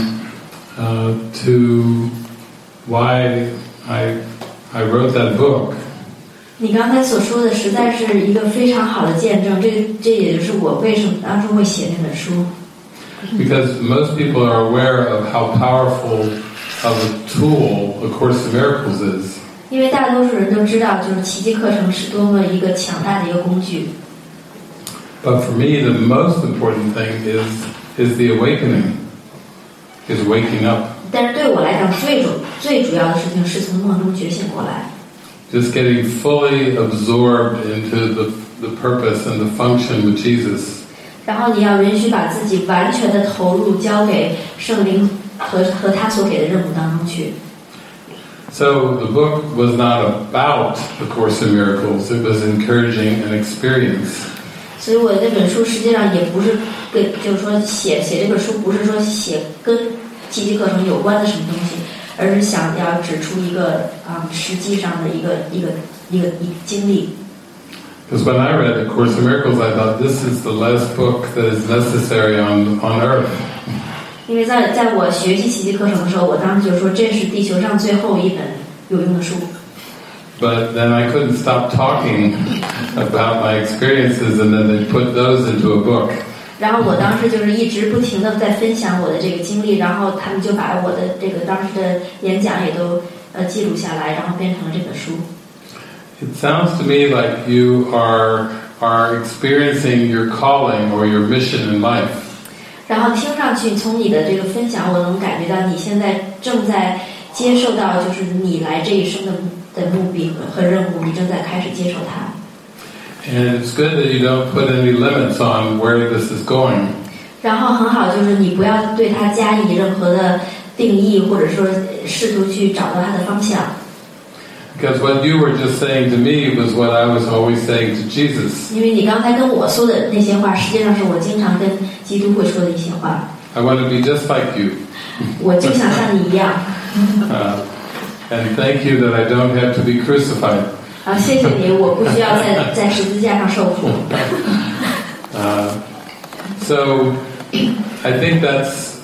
A: to why I wrote that book.
B: 你刚才所说的实在是一个非常好的见证，这也就是我为什么当初会写那本书。
A: Because most people are aware of how powerful of a tool A Course in Miracles is.
B: 因为大多数人都知道，就是奇迹课程是多么一个强大的一个工具。
A: But for me, the most important thing is the awakening, is waking up.
B: 但是对我来讲，最主要的事情是从梦中觉醒过来。
A: Just getting fully absorbed into the purpose and the function with Jesus.
B: 然后你要允许把自己完全的投入，交给圣灵和他所给的任务当中去。
A: So the book was not about A Course in Miracles. It was encouraging an experience.
B: 所以我的那本书实际上也不是就是说写这本书不是说写跟奇迹课程有关的什么东西，而是想要指出一个实际上的一个经历。
A: Because when I read A Course in Miracles, I thought this is the last book that is necessary on earth.
B: 因为在我学习奇迹课程的时候，我当时就说这是地球上最后一本有用的书。
A: But then I couldn't stop talking about my experiences, and then they put those into a book.
B: 然后我当时就是一直不停的在分享我的这个经历，然后他们就把我的这个当时的演讲也都记录下来，然后变成了这本书。
A: It sounds to me like you are experiencing your calling or your mission in life.
B: 然后听上去，从你的这个分享，我能感觉到你现在正在接受到，就是你来这一生的目的和任务，你正在开始接受它。
A: And it's good that you don't put any limits on where this is going.
B: 然后很好，就是你不要对它加以任何的定义，或者说试图去找到它的方向。
A: Because what you were just saying to me was what I was always saying to Jesus.
B: 因为你刚才跟我说的那些话，实际上是我经常跟基督会说的一些话。
A: I want to be just like you.
B: 我就想像你一样。
A: And thank you that I don't have to be crucified.
B: 好，谢谢你，我不需要在十字架上受苦。
A: So I think that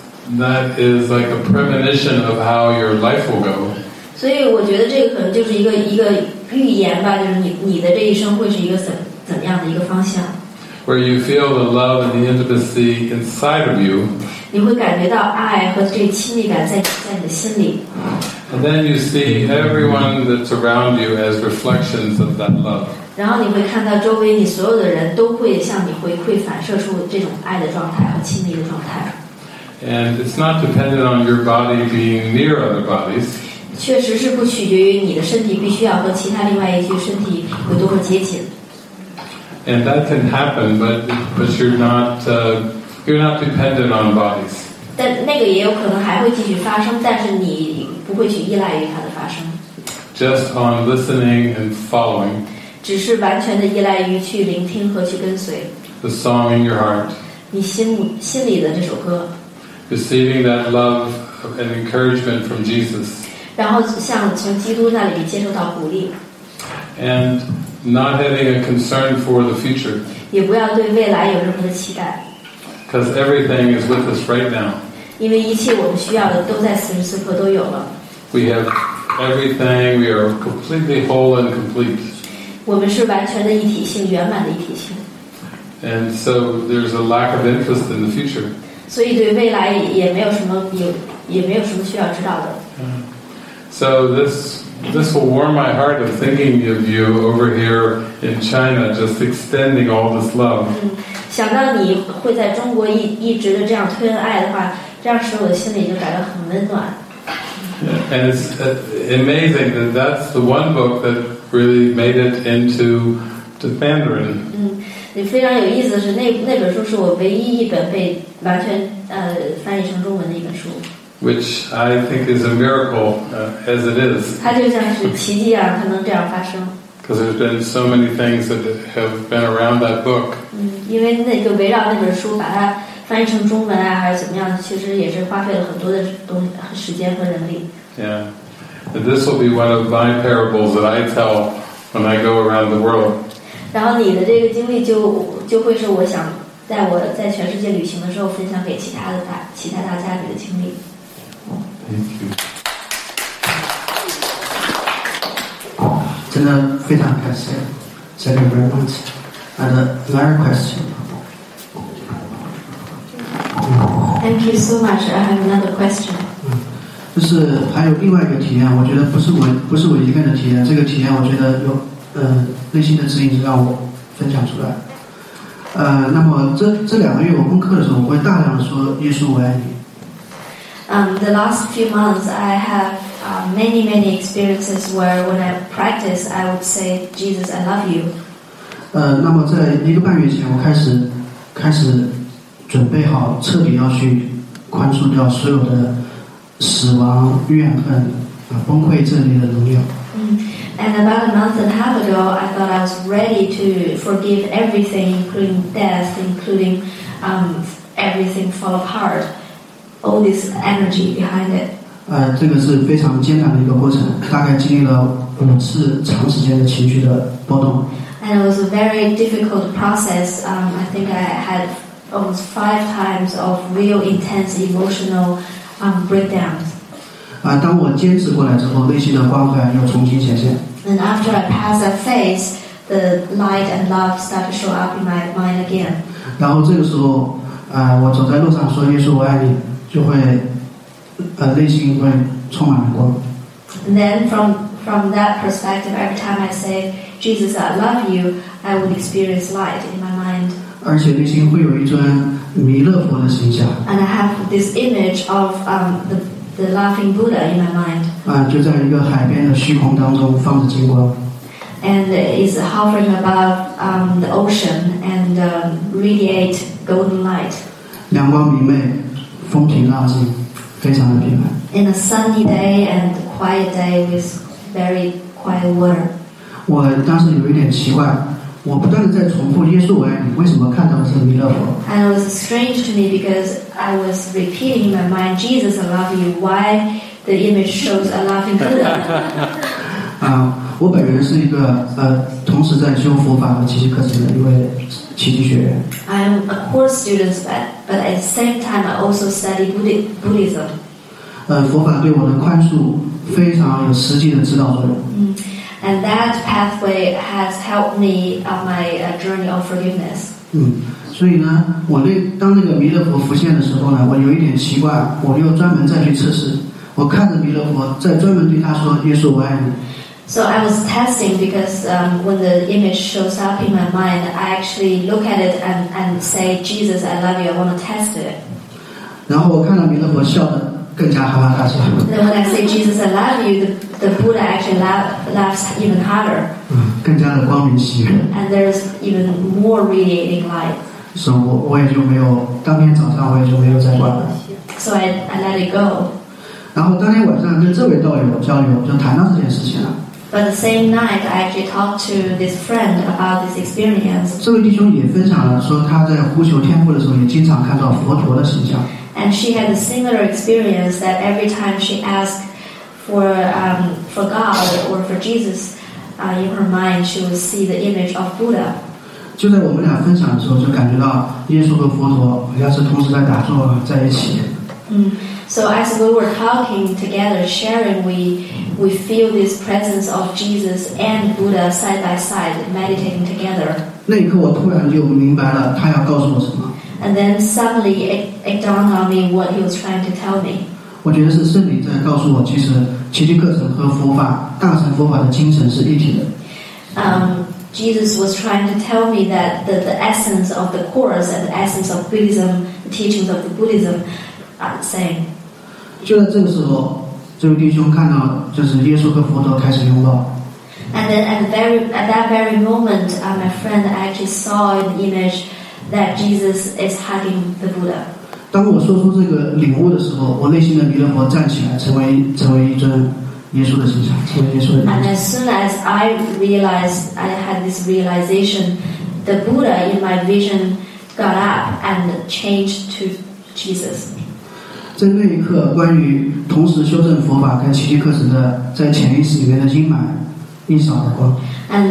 A: is like a premonition of how your life will go.
B: 所以我觉得这个可能就是一个预言吧，就是你的这一生会是一个怎么样的一个方向。
A: Where you feel the love and the intimacy inside of you.
B: 你会感觉到爱和这亲密感在你的心里。
A: And then you see everyone that's around you as reflections of that love.
B: 然后你会看到周围你所有的人都会向你回馈反射出这种爱的状态和亲密的状态。
A: And it's not dependent on your body being near other bodies.
B: 确实是不取决于你的身体必须要和其他另外一具身体有多么接近。
A: And that can happen, but you're not dependent on bodies.
B: 但那个也有可能还会继续发生，但是你不会去依赖于它的发生。
A: Just on listening and following.
B: 只是完全的依赖于去聆听和去跟随。
A: The song in your heart.
B: 你心里的这首歌。
A: Receiving that love and encouragement from Jesus.
B: 然后像从基督那里接受到鼓励。
A: And not having a concern for the future.
B: 也不要对未来有任何的期待。
A: Because everything is with us right now.
B: 因为一切我们需要的都在此时此刻都有了。
A: We have everything. We are completely whole and complete.
B: 我们是完全的一体性，圆满的一体性。
A: And so there's a lack of interest in the future.
B: 所以对未来也没有什么需要知道的。
A: So this will warm my heart of thinking of you over here in China, just extending all this love.
B: 想到你会在中国一直的这样推恩爱的话，这样使我的心里就感到很温暖。
A: And it's amazing that that's the one book that really made it into Mandarin.
B: 非常有意思的是，那本书是我唯一一本被完全翻译成中文的一本书。
A: Which I think is a miracle, as it is.
B: 它就像是奇迹啊，它能这样发生。
A: Because there's been so many things that have been around that book.
B: 因为那个围绕那本书把它翻译成中文啊，还是怎么样，其实也是花费了很多的时间和人力。
A: Yeah, and this will be one of my parables that I tell when I go around the world.
B: 然后你的这个经历就会是我想我在全世界旅行的时候分享给其他大家里的经历。
A: Thank you.
F: 真的非常感谢 Thank you very much. And another question.
B: Thank you so much. I have another question.
F: 就是还有另外一个体验，我觉得不是我一个人的体验，这个体验我觉得有内心的指引让我分享出来。那么这2个月我功课的时候，我会大量的说耶稣我爱你。
B: The last few months I have many experiences where when I practice I would say Jesus I love you.
F: 那么在1个半月前，我开始准备好彻底要去宽恕掉所有的死亡、怨恨、崩溃这类的荣耀。
B: And about a month and a half ago, I thought I was ready to forgive everything, including death, including everything fall apart, all this energy behind it.
F: 这个是非常艰难的一个过程，大概经历了5次长时间的情绪的波动。
B: And it was a very difficult process. I think I had almost 5 times of real intense emotional breakdowns.
F: 当我坚持过来之后，内心的光环又重新显现。
B: And after I passed that phase, the light and love start to show up in my mind again.
F: 然后这个时候， 我走在路上说耶稣我爱你，就会内心会充满了光。
B: And then from that perspective, every time I say Jesus I love you, I would experience light in my mind.
F: 而且内心会有一尊弥勒佛的形象。
B: And I have this image of the laughing Buddha in my mind.
F: 就在一个海边的虚空当中放着金光。
B: And is hovering above the ocean and radiate golden light.
F: 阳光明媚，风平浪静，非常的平安。
B: In a sunny day and quiet day with very quiet water.
F: 我当时有一点奇怪，我不断的在重复耶稣我爱你，为什么看到的是弥勒佛？
B: And it was strange to me because I was repeating in my mind, Jesus, I love you. Why the image shows a laughing Buddha?
F: 我本人是一个同时在修佛法和奇迹课程的一位奇迹学员。
B: I'm a course student, but at the same time I also study Buddhism.
F: 佛法对我的宽恕非常有实际的指导作用。
B: And that pathway has helped me on my journey of forgiveness.
F: 所以呢，当那个弥勒佛浮现的时候呢，我有一点奇怪，我又专门再去测试。我看着弥勒佛，再专门对他说：“耶稣，我爱你。”
B: So I was testing because when the image shows up in my mind, I actually look at it and say, Jesus, I love you, I want to test it.
F: 然后我看到弥勒佛笑得更加哈哈大笑。
B: Then when I say, Jesus, I love you, the Buddha actually laughs even harder.
F: 更加的光明喜悦。
B: And there's even more radiating light.
F: 所以我也就没有，当天早上我也就没有再管了。
B: So I let it go.
F: 然后当天晚上跟这位道友交流，就谈到这件事情了。
B: But the same night, I actually talked to this friend about this experience.
F: 这位弟兄也分享了说，他在呼求天父的时候，也经常看到佛陀的形象。
B: And she had a similar experience that every time she asked for God or for Jesus in her mind, she would see the image of Buddha.
F: 就在我们俩分享的时候，就感觉到耶稣和佛陀好像是同时在打坐在一起。
B: So as we were talking together, sharing, we feel this presence of Jesus and Buddha side by side, meditating together.
F: 那一刻，我突然就明白了他要告诉我什么。
B: And then suddenly it dawned on me what he was trying to tell me.
F: 我觉得是圣灵在告诉我，其实奇迹课程和佛法、大乘佛法的精神是一体的。
B: Jesus was trying to tell me that the essence of the course and the essence of Buddhism, the teachings of the Buddhism, are the same.
F: 就在这个时候，这位弟兄看到就是耶稣和佛陀开始拥抱。
B: And then at that very moment, my friend actually saw in the image that Jesus is hugging the Buddha.
F: 当我说出这个领悟的时候，我内心的弥勒佛站起来，成为一尊耶稣的形象，成为耶稣的形象。
B: And as soon as I realized, I had this realization, the Buddha in my vision got up and changed to Jesus.
F: 在那一刻，关于同时修正佛法跟奇迹课程的在潜意识里面的阴霾一扫而光。
B: And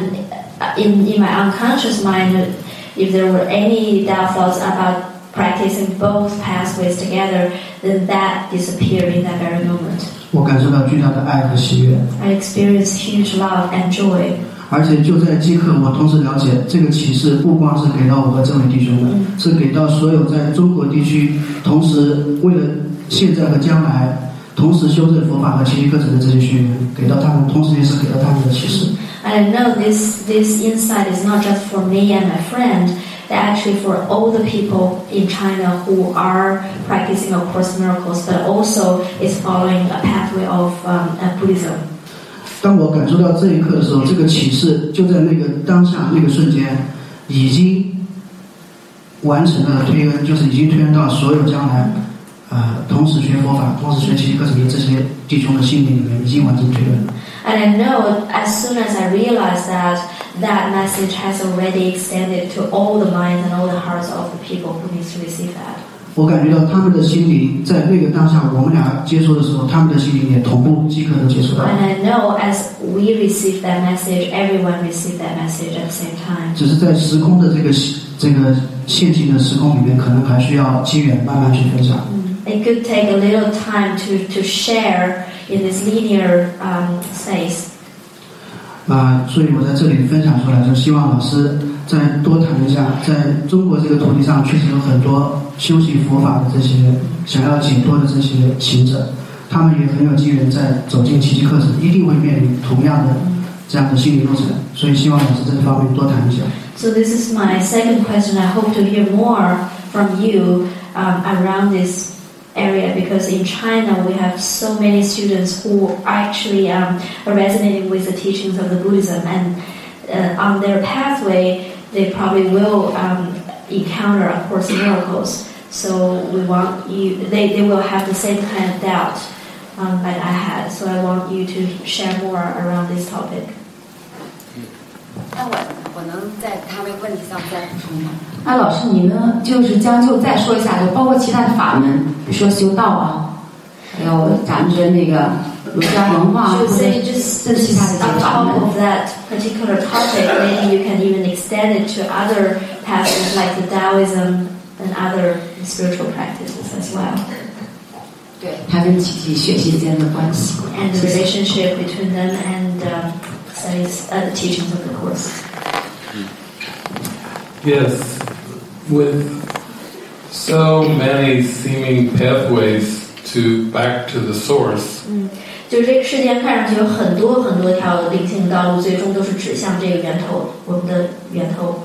B: in my unconscious mind, if there were any doubt thoughts about practicing both pathways together, then that disappeared in that very moment.
F: 我感受到巨大的爱和喜悦。
B: I experienced huge love and joy.
F: 而且就在即刻，我同时了解这个启示不光是给到我和这位弟兄的，是给到所有在中国地区同时为了现在和将来同时修正佛法和奇迹课程的这些学员，给到他们，同时也是给到他们的启示。
B: And I know this insight is not just for me and my friend, but actually for all the people in China who are practicing A Course in Miracles, but also is following a pathway of Buddhism.
F: 当我感受到这一刻的时候，这个启示就在那个当下那个瞬间，已经完成了推恩，就是已经推恩到所有将来同时学佛法、同时学奇迹课程的这些弟兄的心灵里面，已经完成推恩了。
B: And I know as soon as I realized that message has already extended to all the minds and all the hearts of the people who need to receive that.
F: 我感觉到他们的心灵在那个当下，我们俩接收的时候，他们的心灵也同步即刻都接收到。
B: And I know as we receive that message, everyone received that message at the same time.
F: 只是在时空的这个线性的时空里面，可能还需要机缘慢慢去分享。
B: It could take a little time to share in this linear space.
F: 所以我在这里分享出来，就希望老师再多谈一下，在中国这个土地上确实有很多修习佛法的这些想要解脱的这些行者，他们也很有机缘在走进奇迹课程，一定会面临同样的这样的心理路程，所以希望老师这方面多谈一下。
B: So this is my second question. I hope to hear more from you around this area, because in China we have so many students who actually are resonating with the teachings of the Buddhism, and on their pathway they probably will encounter A Course in Miracles. So we want you, they will have the same kind of doubt that I had. So I want you to share more around this topic.
G: 那我能在他们问题上再补充吗？
H: 那老师，你们就是将就再说一下，就包括其他的法门，比如说修道啊，还有咱们的那个儒家文化，或者其他的这些法门。
B: On top of that particular topic, maybe you can even extend it to other paths like the Taoism and other spiritual practices as well.
H: 对，它跟集体学习之间的关系。
B: And the relationship between them and studies, the teachings of the Course.
A: Yes, with so many seeming pathways to back to the source.
B: 就是这个世间看上去有很多很多条灵性道路，最终都是指向这个源头，我们的源头。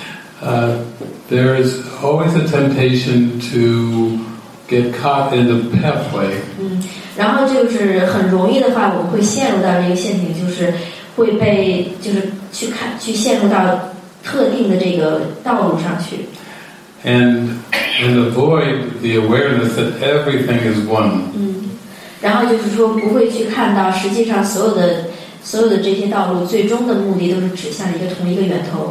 A: There is always a temptation to get caught in the pathway.
B: 然后就是很容易的话，我们会陷入到这个陷阱，就是会被就是去陷入到特定的这个道路上去。
A: And avoid the awareness that everything is one.
B: 然后就是说不会去看到，实际上所有的这些道路，最终的目的都是指向同一个源头。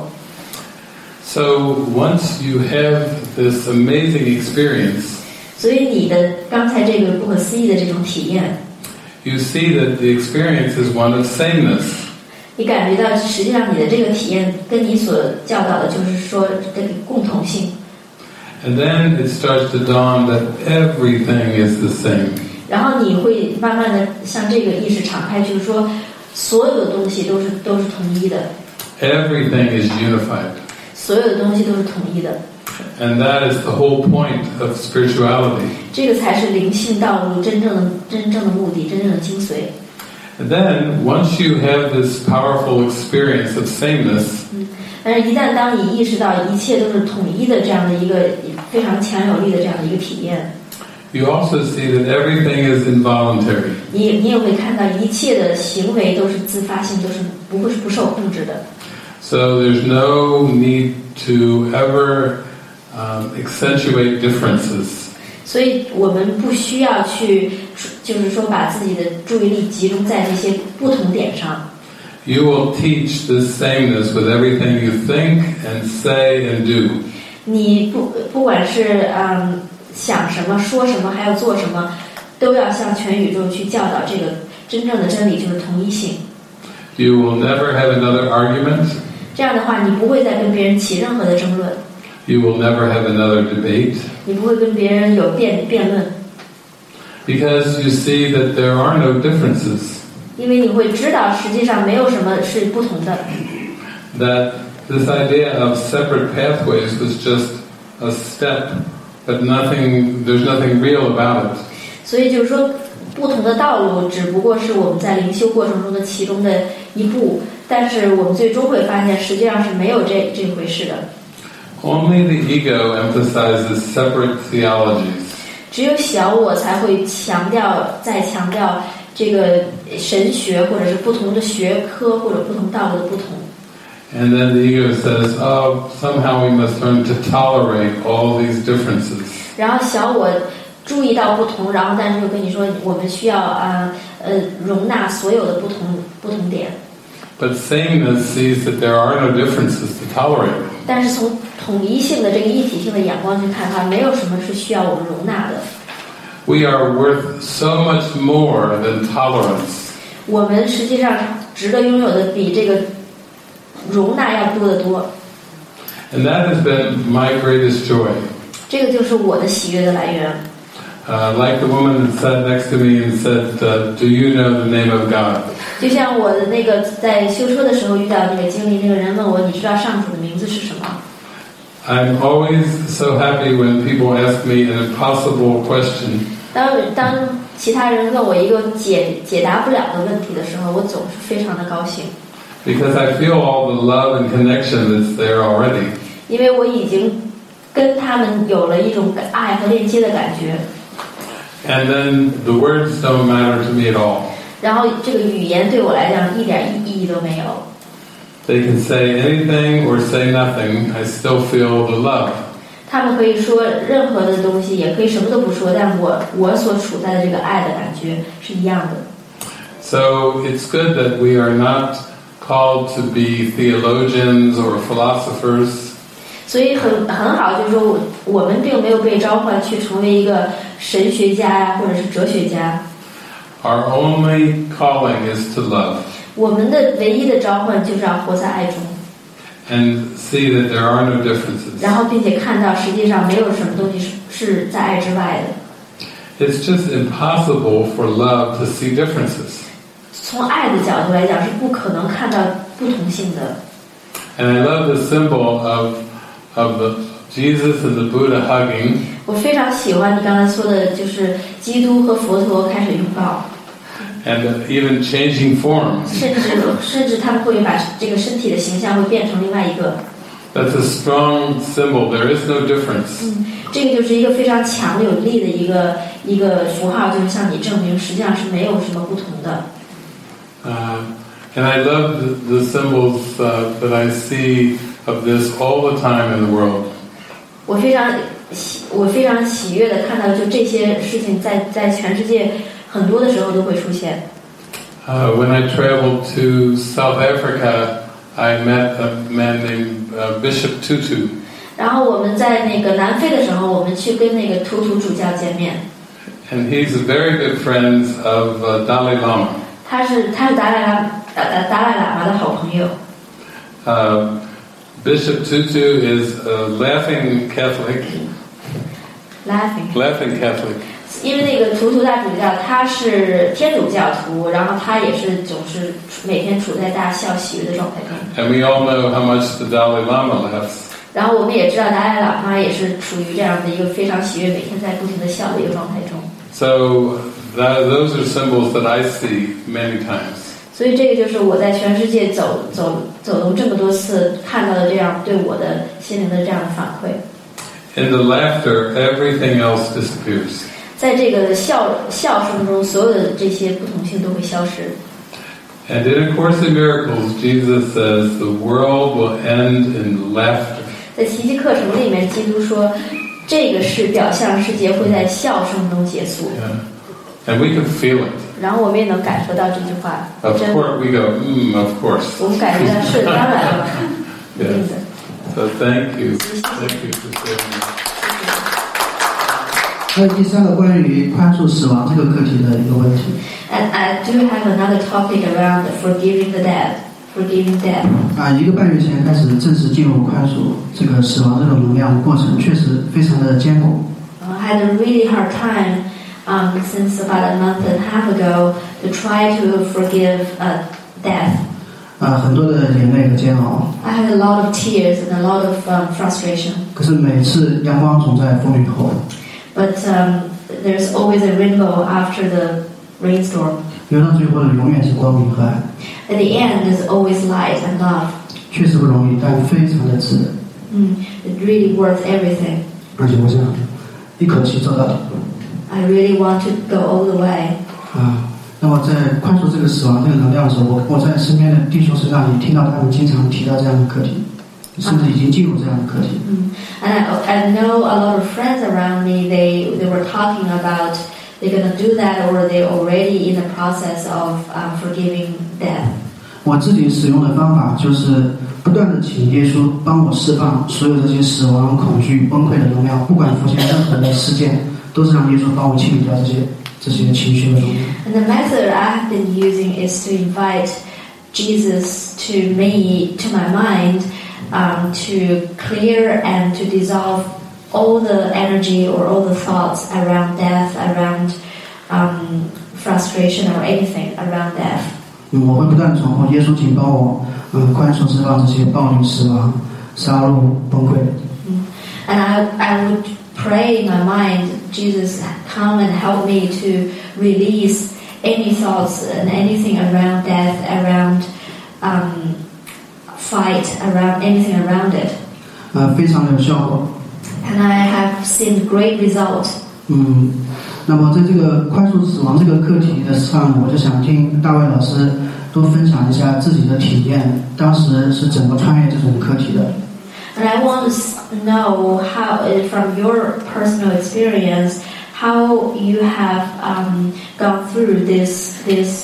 A: So once you have this amazing experience,
B: 所以你的刚才这个不可思议的这种体验
A: you see that the experience is one of sameness.
B: 你感觉到实际上你的这个体验跟你所教导的就是说这个共同性。
A: And then it starts to dawn that everything is the same.
B: 然后你会慢慢的向这个意识敞开，就是说所有的东西都是统一的。
A: Everything is unified.
B: 所有的东西都是统一的。
A: And that is the whole point of spirituality.
B: 这个才是灵性道路真正的目的，真正的精髓。
A: And then once you have this powerful experience of sameness,
B: 但是一旦当你意识到一切都是统一的这样的一个非常强有力的这样的一个体验，
A: you also see that everything is involuntary.
B: 你也会看到一切的行为都是自发性，都是不受控制的。
A: So there's no need to ever accentuate differences.
B: 所以我们不需要去，就是说把自己的注意力集中在这些不同点上。
A: You will teach this sameness with everything you think and say and do.
B: 你不管是想什么、说什么，还要做什么，都要向全宇宙去教导这个真正的真理，就是同一性。
A: You will never have another argument.
B: 这样的话，你不会再跟别人起任何的争论。
A: You will never have another debate.
B: 你不会跟别人有辩论。
A: Because you see that there are no differences.
B: 因为你会知道，实际上没有什么是不同的。
A: That this idea of separate pathways was just a step, but there's nothing real about it.
B: 所以就是说，不同的道路只不过是我们在灵修过程中的其中的一步，但是我们最终会发现，实际上是没有这回事的。
A: Only the ego emphasizes separate theologies.
B: 只有小我才会再强调这个神学，或者是不同的学科或者不同道路的不同。
A: And then the ego says, oh, somehow we must learn to tolerate all these differences.
B: 然后小我注意到不同，然后但是又跟你说，我们需要容纳所有的不同点。
A: But sameness sees that there are no differences to tolerate.
B: 但是从统一性的这个一体性的眼光去看它，没有什么是需要我们容纳的。
A: We are worth so much more than tolerance.
B: 我们实际上值得拥有的比这个容纳要多得多。
A: And that has been my greatest joy.
B: 这个就是我的喜悦的来源。
A: Like the woman that sat next to me and said, do you know the name of God?
B: 就像我的那个在修车的时候遇到那个经历，那个人问我，你知道上主的名字是什么？
A: I'm always so happy when people ask me an impossible question.
B: 当其他人问我一个解答不了的问题的时候，我总是非常的高兴。
A: Because I feel all the love and connection that's there already.
B: 因为我已经跟他们有了一种爱和链接的感觉。
A: And then the words don't matter to me at all.
B: 然后这个语言对我来讲一点意义都没有。
A: They can say anything or say nothing. I still feel the love.
B: 他们可以说任何的东西，也可以什么都不说，但我所处在的这个爱的感觉是一样的。
A: So it's good that we are not called to be theologians or philosophers.
B: 所以很好，就是说我们并没有被召唤去成为一个神学家呀，或者是哲学家。
A: Our only calling is to love.
B: 我们的唯一的召唤就是要活在爱中。
A: And see that there are no differences.
B: 然后并且看到实际上没有什么东西是在爱之外的。
A: It's just impossible for love to see differences.
B: 从爱的角度来讲，是不可能看到不同性的。
A: And I love the symbol of the Jesus and the Buddha hugging.
B: 我非常喜欢你刚才说的，就是基督和佛陀开始拥抱。
A: And even changing forms.
B: 甚至他们会把这个身体的形象会变成另外一个。
A: That's a strong symbol. There is no difference.
B: 这个就是一个非常强有力的一个符号，就是向你证明实际上是没有什么不同的。
A: And I love the symbols that I see of this all the time in the world.
B: 我非常喜悦的看到，就这些事情在全世界很多的时候都会出现。
A: When I traveled to South Africa, I met a man named Bishop Tutu.
B: 然后我们在那个南非的时候，我们去跟那个图图主教见面。
A: And he's a very good friend of Dalai Lama.
B: 他是达赖喇嘛的好朋友。
A: Bishop Tutu is a laughing Catholic. Laughing Catholic.
B: 因为那个图图大主教他是天主教徒，然后他也是总是每天处在大笑喜悦的状态中。
A: And we all know how much the Dalai Lama laughs.
B: 然后我们也知道达赖喇嘛也是处于这样的一个非常喜悦，每天在不停的笑的一个状态中。
A: So those are symbols that I see many times.
B: 所以这个就是我在全世界走动这么多次看到的这样对我的心灵的这样的反馈。
A: In the laughter, everything else disappears.
B: 在这个笑声中，所有的这些不同性都会消失。
A: And in A Course in Miracles, Jesus says the world will end in laughter.
B: 在奇迹课程里面，基督说，这个是表象世界会在笑声中结束。
A: Yeah. And we can feel it.
B: 然后我们也能感受到这句话。
A: Of course, we go, of course.
B: 我们感觉到是当然了，一定的。
A: So thank you for sharing that.
F: 还有第三个关于宽恕死亡这个课题的一个问题。
B: And I do have another topic around forgiving the dead. Forgiving death.
F: 1个半月前开始正式进入宽恕这个死亡这种能量过程，确实非常的艰苦。
B: I had a really hard time since about a month and a half ago to try to forgive death.
F: 很多的眼泪和煎熬。
B: I had a lot of tears and a lot of frustration.
F: 可是每次阳光总在风雨后。
B: But there's always a rainbow after the rainstorm.
F: 留到最后的永远是光明和爱。
B: At the end is always light and love.
F: 确实不容易，但非常的值得。
B: It really worth everything.
F: 而且我想一口气做到底。
B: I really want to go all the way.
F: 那么在宽恕这个死亡这个能量的时候，我在身边的弟兄身上也听到他们经常提到这样的课题，甚至已经进入这样的课题。
B: And I know a lot of friends around me. They were talking about they're going to do that, or they're already in the process of forgiving death.
F: 我自己使用的方法就是不断的请耶稣帮我释放所有这些死亡、恐惧、崩溃的能量，不管出现任何的事件，都是让耶稣帮我清理掉这些情绪的东西。
B: And the method I have been using is to invite Jesus to my mind, to clear and to dissolve all the energy or all the thoughts around death, around frustration or anything around death.
F: 我会不断重复耶稣请帮我宽恕释放这些暴力、死亡、杀戮、崩溃。
B: And I would pray in my mind, Jesus, come and help me to release any thoughts and anything around death, around fight, around anything around it.
F: 非常的有效果。
B: And I have seen great result.
F: 那么在这个快速死亡这个课题的上，我就想听大卫老师多分享一下自己的体验，当时是怎么穿越这种课题的。
B: And I want to know how, from your personal experience, how you have gone through this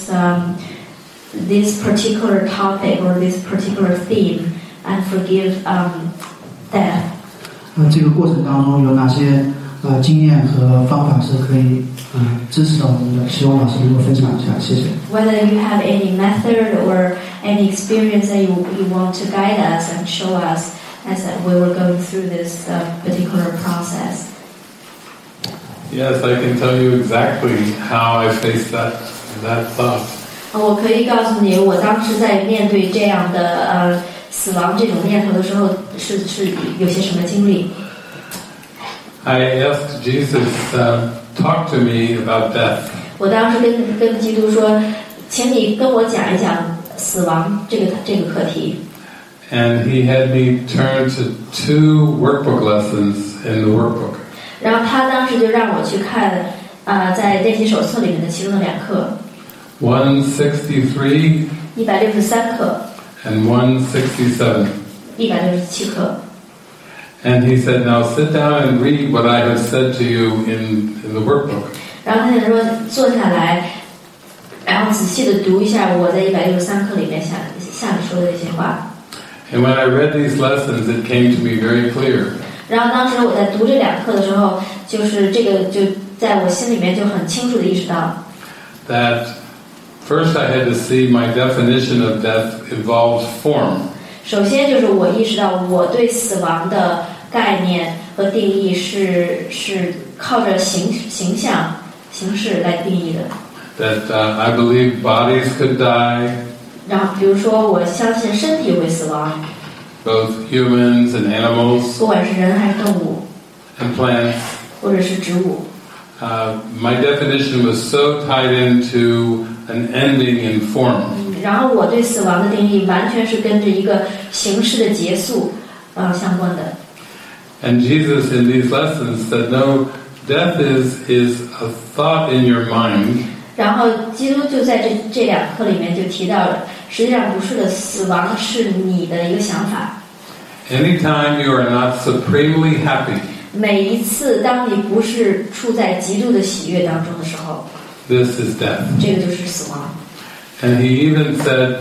B: particular topic or this particular theme and forgive death.
F: 这个过程当中有哪些经验和方法是可以支持到我们的？希望老师能够分享一下，谢谢。
B: Whether you have any method or any experience that you want to guide us and show us as we were going through this particular process.
A: Yes, I can tell you exactly how I faced that thought.
B: 我可以告诉你，我当时在面对这样的死亡这种念头的时候，是有些什么经历。
A: I asked Jesus, talk to me about death.
B: 我当时跟基督说，请你跟我讲一讲死亡这个课题。
A: And he had me turn to 2 workbook lessons in the workbook.
B: 然后他当时就让我去看在练习手册里面的其中的2课。
A: 163
B: 163课
A: and 167.
B: 167课。
A: And he said, now sit down and read what I have said to you in the workbook.
B: 然后他就说坐下来，然后仔细的读一下我在163课里面向你说的这些话。
A: And when I read these lessons, it came to me very clear.
B: 然后当时我在读这2课的时候，就是这个就在我心里面就很清楚的意识到
A: that first I had to see my definition of death involves form.
B: 首先就是我意识到我对死亡的概念和定义是靠着形式来定义的。
A: That I believe bodies could die.
B: 然后比如说我相信身体会死亡。
A: Both humans and animals.
B: 不管是人还是动物。
A: And plants.
B: 或者是植物。
A: My definition was so tied into an ending in form.
B: 然后我对死亡的定义完全是跟着一个形式的结束相关的。
A: And Jesus in these lessons said, no, death is a thought in your mind.
B: 然后基督就在这2课里面就提到了，实际上不是的，死亡是你的一个想法。
A: Anytime you are not supremely happy.
B: 每一次当你不是处在极度的喜悦当中的时候
A: ，this is death.
B: 这个就是死亡。
A: And he even said,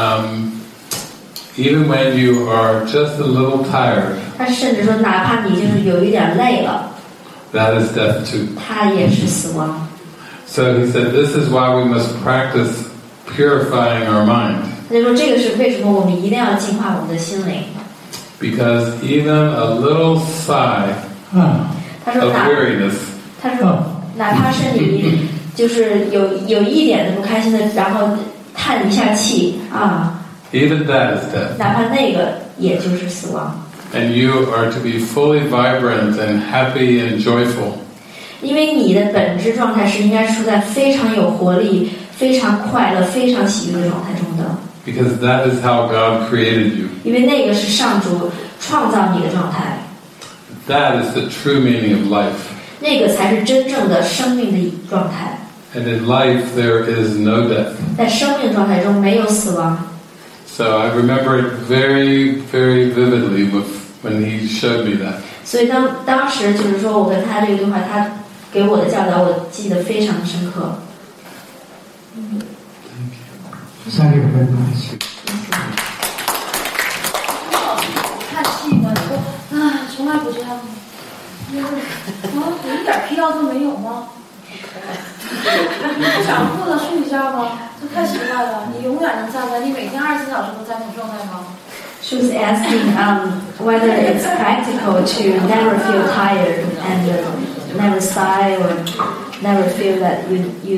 A: even when you are just a little tired,
B: 他甚至说，哪怕你就是有一点累了
A: that is death too.
B: 它也是死亡。
A: So he said, this is why we must practice purifying our mind.
B: 他就说，这个是为什么我们一定要净化我们的心灵。
A: Because even a little sigh of weariness.
B: 他说，哪怕是你就是有一点的不开心的，然后叹一下气啊。
A: Even that is death.
B: 哪怕那个也就是死亡。
A: And you are to be fully vibrant and happy and joyful.
B: 因为你的本质状态是应该处在非常有活力、非常快乐、非常喜悦的状态中的。
A: Because that is how God created you.
B: 因为那个是上主创造你的状态。
A: That is the true meaning of life.
B: 那个才是真正的生命的状态。
A: And in life there is no death.
B: 在生命状态中没有死亡。
A: So I remember it very, very vividly when he showed me that.
B: 所以当时就是说我跟他这个对话，他给我的教导我记得非常深刻。
F: Thank you very much.
D: 看戏呢，你说啊，从来不这样，我一点必要都没有吗？不想过了睡一觉吗？这太奇怪了！你永远能站在，你每天24小时都在那种状态吗？
B: She was asking whether it's practical to never feel tired and never sigh or never feel that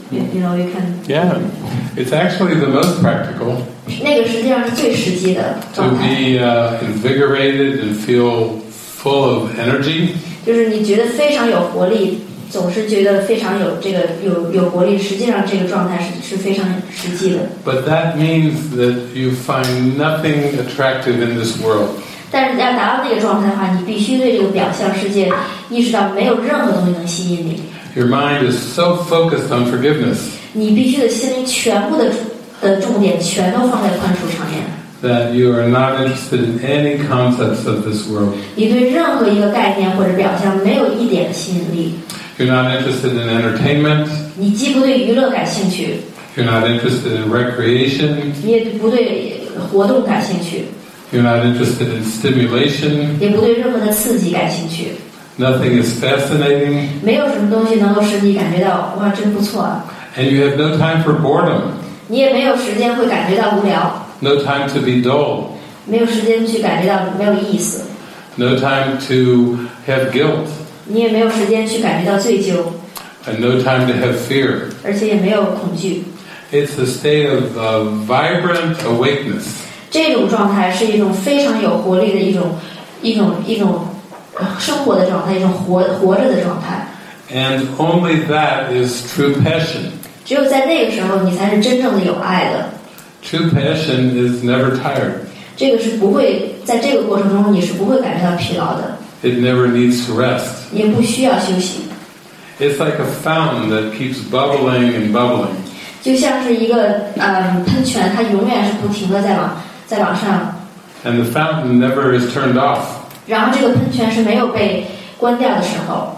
B: You know, you can.
A: Yeah, it's actually the most practical.
B: 那个实际上是最实际的
A: To
B: 状态。
A: be invigorated and feel full of energy.
B: 就是你觉得非常有活力，总是觉得非常有这个有活力，实际上这个状态是非常实际的。
A: But that means that you find nothing attractive in this world.
B: 但是要达到那个状态的话，你必须对这个表象世界意识到没有任何东西能吸引你。
A: Your mind is so focused on forgiveness
B: 你必须的心灵全部的重点全都放在宽恕上面。
A: that you are not interested in any concepts of this world.
B: 你对任何一个概念或者表象没有一点的吸引力。
A: You're not interested in entertainment.
B: 你既不对娱乐感兴趣，
A: You're not interested in recreation.
B: 你也不对活动感兴趣，
A: You're not interested in stimulation.
B: 也不对任何的刺激感兴趣。
A: Nothing is fascinating.
B: 没有什么东西能够使你感觉到哇，真不错啊！
A: And you have no time for boredom.
B: 你也没有时间会感觉到无聊，
A: No time to be dull.
B: 没有时间去感觉到没有意思，
A: No time to have guilt.
B: 你也没有时间去感觉到罪疚，
A: And no time to have fear.
B: 而且也没有恐惧。
A: It's a state of vibrant awakeness.
B: 这种状态是一种非常有活力的一种生活的状态，一种活着的状态。
A: And only that is true passion.
B: 只有在那个时候，你才是真正的有爱的。
A: True passion is never tired.
B: 这个是不会在这个过程中，你是不会感觉到疲劳的，
A: It never needs to rest.
B: 也不需要休息。
A: It's like a fountain that keeps bubbling and bubbling.
B: 就像是一个喷泉，它永远是不停的在往上。
A: And the fountain never is turned off.
B: 然后这个喷泉是没有被关掉的时候。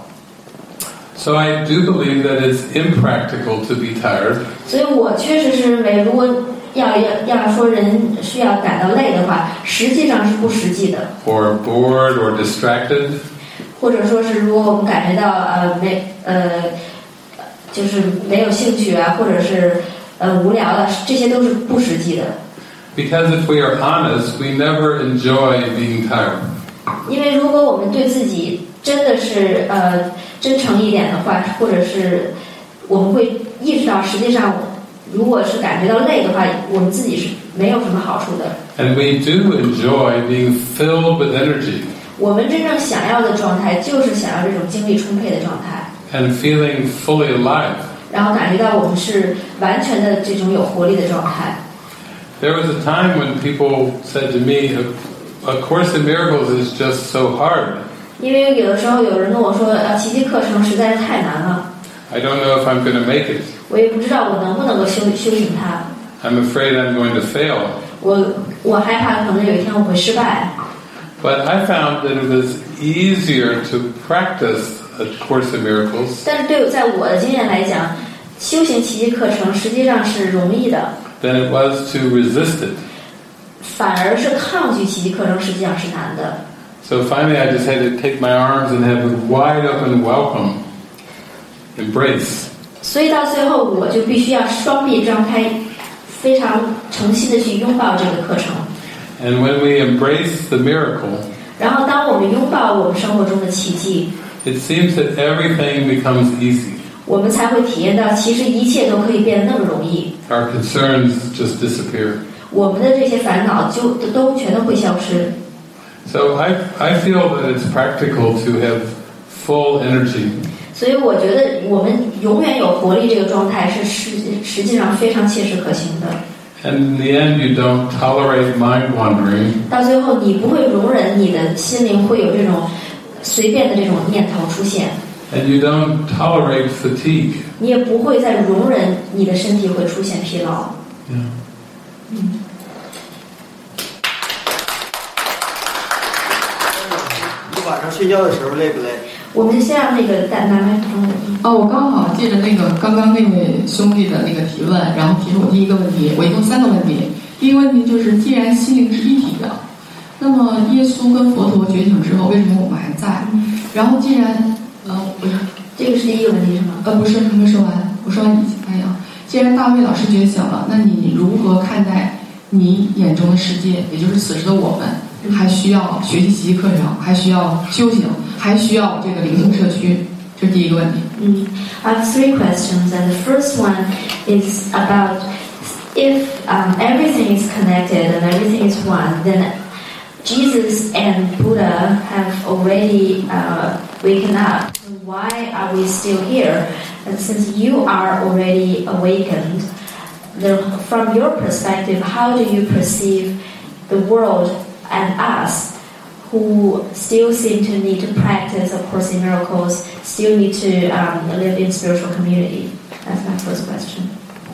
A: So I do believe that it's impractical to be tired.
B: 所以我确实是认为，如果要说人需要感到累的话，实际上是不实际的。
A: Or bored or distracted.
B: 或者说是，如果我们感觉到就是没有兴趣啊，或者是无聊了，这些都是不实际的。
A: Because if we are honest, we never enjoy being tired.
B: 因为如果我们对自己真的是真诚一点的话，或者是我们会意识到，实际上如果是感觉到累的话，我们自己是没有什么好处的。
A: And we do enjoy being filled with energy
B: 我们真正想要的状态，就是想要这种精力充沛的状态，
A: and feeling fully alive.
B: 然后感觉到我们是完全的这种有活力的状态。
A: There was a time when people said to me, A Course in Miracles is just so hard.
B: 因为有的时候有人跟我说，奇迹课程实在是太难了，
A: I don't know if I'm going to make it.
B: 我也不知道我能不能够修行它。
A: I'm afraid I'm going to fail.
B: 我害怕可能有一天我会失败。
A: But I found that it was easier to practice A Course in Miracles
B: 但是在我的经验来讲，修行奇迹课程实际上是容易的，
A: than it was to resist it.
B: 反而是抗拒奇迹课程实际上是难的。
A: So finally I just had to take my arms and have a wide open welcome, embrace.
B: 所以到最后我就必须要双臂张开，非常诚心的去拥抱这个课程。
A: And when we embrace the miracle,
B: 然后当我们拥抱我们生活中的奇迹，
A: it seems that everything becomes easy.
B: 我们才会体验到其实一切都可以变得那么容易。
A: Our concerns just disappear.
B: 我们的这些烦恼都全都会消失。
A: So I feel that it's practical to have full energy.
B: 所以我觉得我们永远有活力这个状态是实际上非常切实可行的。
A: And in the end, you don't tolerate mind wandering.
B: 到最后，你不会容忍你的心灵会有这种随便的这种念头出现。
A: And you don't tolerate fatigue.
B: 你也不会再容忍你的身体会出现疲劳。
A: Yeah.
E: 你晚上睡觉的时候累不累？
B: 我们先让那个拿麦克风。
I: 我刚好借着刚刚那位兄弟的那个提问，然后提出我第一个问题，我一共3个问题。第一个问题就是，既然心灵是一体的，那么耶稣跟佛陀觉醒之后，为什么我们还在？然后既然
B: 这个是第一个问题是吗？
I: 不是，还没说完。我说完既然大卫老师觉醒了，那你如何看待你眼中的世界，也就是此时的我们，还需要学习奇迹课程，还需要修行，还需要这个灵性社区？ 这是第一个问题。
B: I have 3 questions, and the first one is about if everything is connected and everything is one, then Jesus and Buddha have already waken up. Why are we still here? And since you are already awakened, from your perspective, how do you perceive the world and us, who still seem to need to practice A Course in Miracles, still need to live in spiritual community? That's my first question.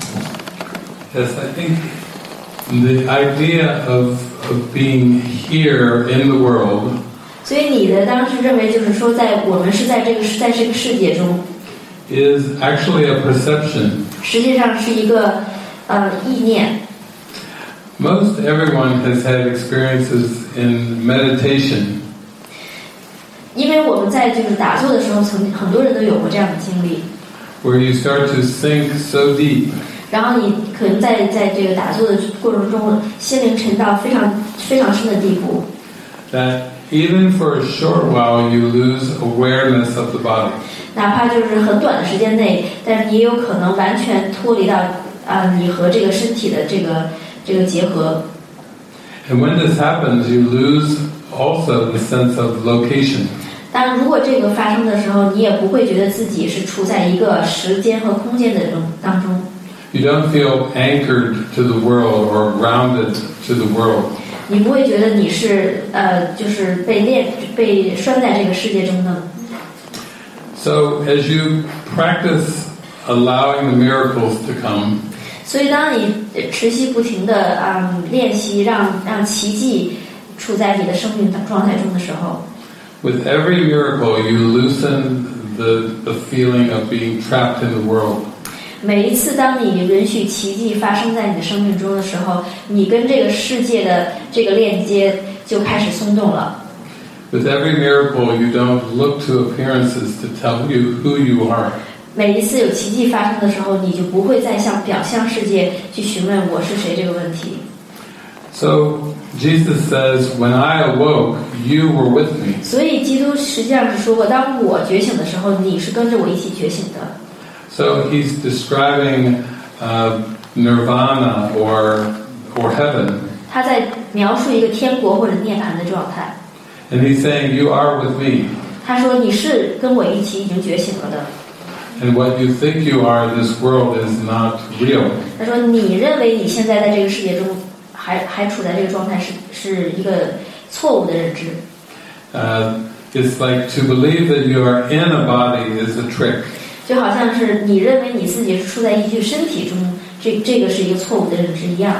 A: Yes, I think the idea of being here in the world
B: 所以你的当时认为就是说，我们是在这个世界中
A: is actually a perception.
B: 实际上是一个意念。
A: Most everyone has had experiences in meditation.
B: 因为我们在这个打坐的时候，很多人都有过这样的经历。
A: Where you start to sink so deep.
B: 然后你可能在这个打坐的过程中，心灵沉到非常非常深的地步。
A: That even for a short while you lose awareness of the body.
B: 哪怕就是很短的时间内，但是你也有可能完全脱离到你和这个身体的这个结合。
A: And when this happens, you lose also the sense of location.
B: 当如果这个发生的时候，你也不会觉得自己是处在一个时间和空间的当中。
A: You don't feel anchored to the world or grounded to the world.
B: 你不会觉得你是就是被拴在这个世界中的。
A: So as you practice allowing the miracles to come,
B: 所以当你持续不停的练习让奇迹处在你的生命状态中的时候
A: with every miracle you loosen the feeling of being trapped in the world.
B: 每一次当你允许奇迹发生在你的生命中的时候，你跟这个世界的这个链接就开始松动了。
A: With every miracle you don't look to appearances to tell you who you are.
B: 每一次有奇迹发生的时候，你就不会再向表象世界去询问我是谁这个问题。
A: So Jesus says, when I awoke, you were with me.
B: 所以基督实际上是说过，当我觉醒的时候，你是跟着我一起觉醒的。
A: So he's describing nirvana or heaven.
B: 他在描述一个天国或者涅槃的状态。
A: And he's saying, you are with me.
B: 他说你是跟我一起已经觉醒了的。
A: And what you think you are in this world is not real.
B: 他说你认为你现在在这个世界中还处在这个状态是一个错误的认知。
A: It's like to believe that you are in a body is a trick.
B: 就好像是你认为你自己是处在一具身体中，这个是一个错误的认知一样。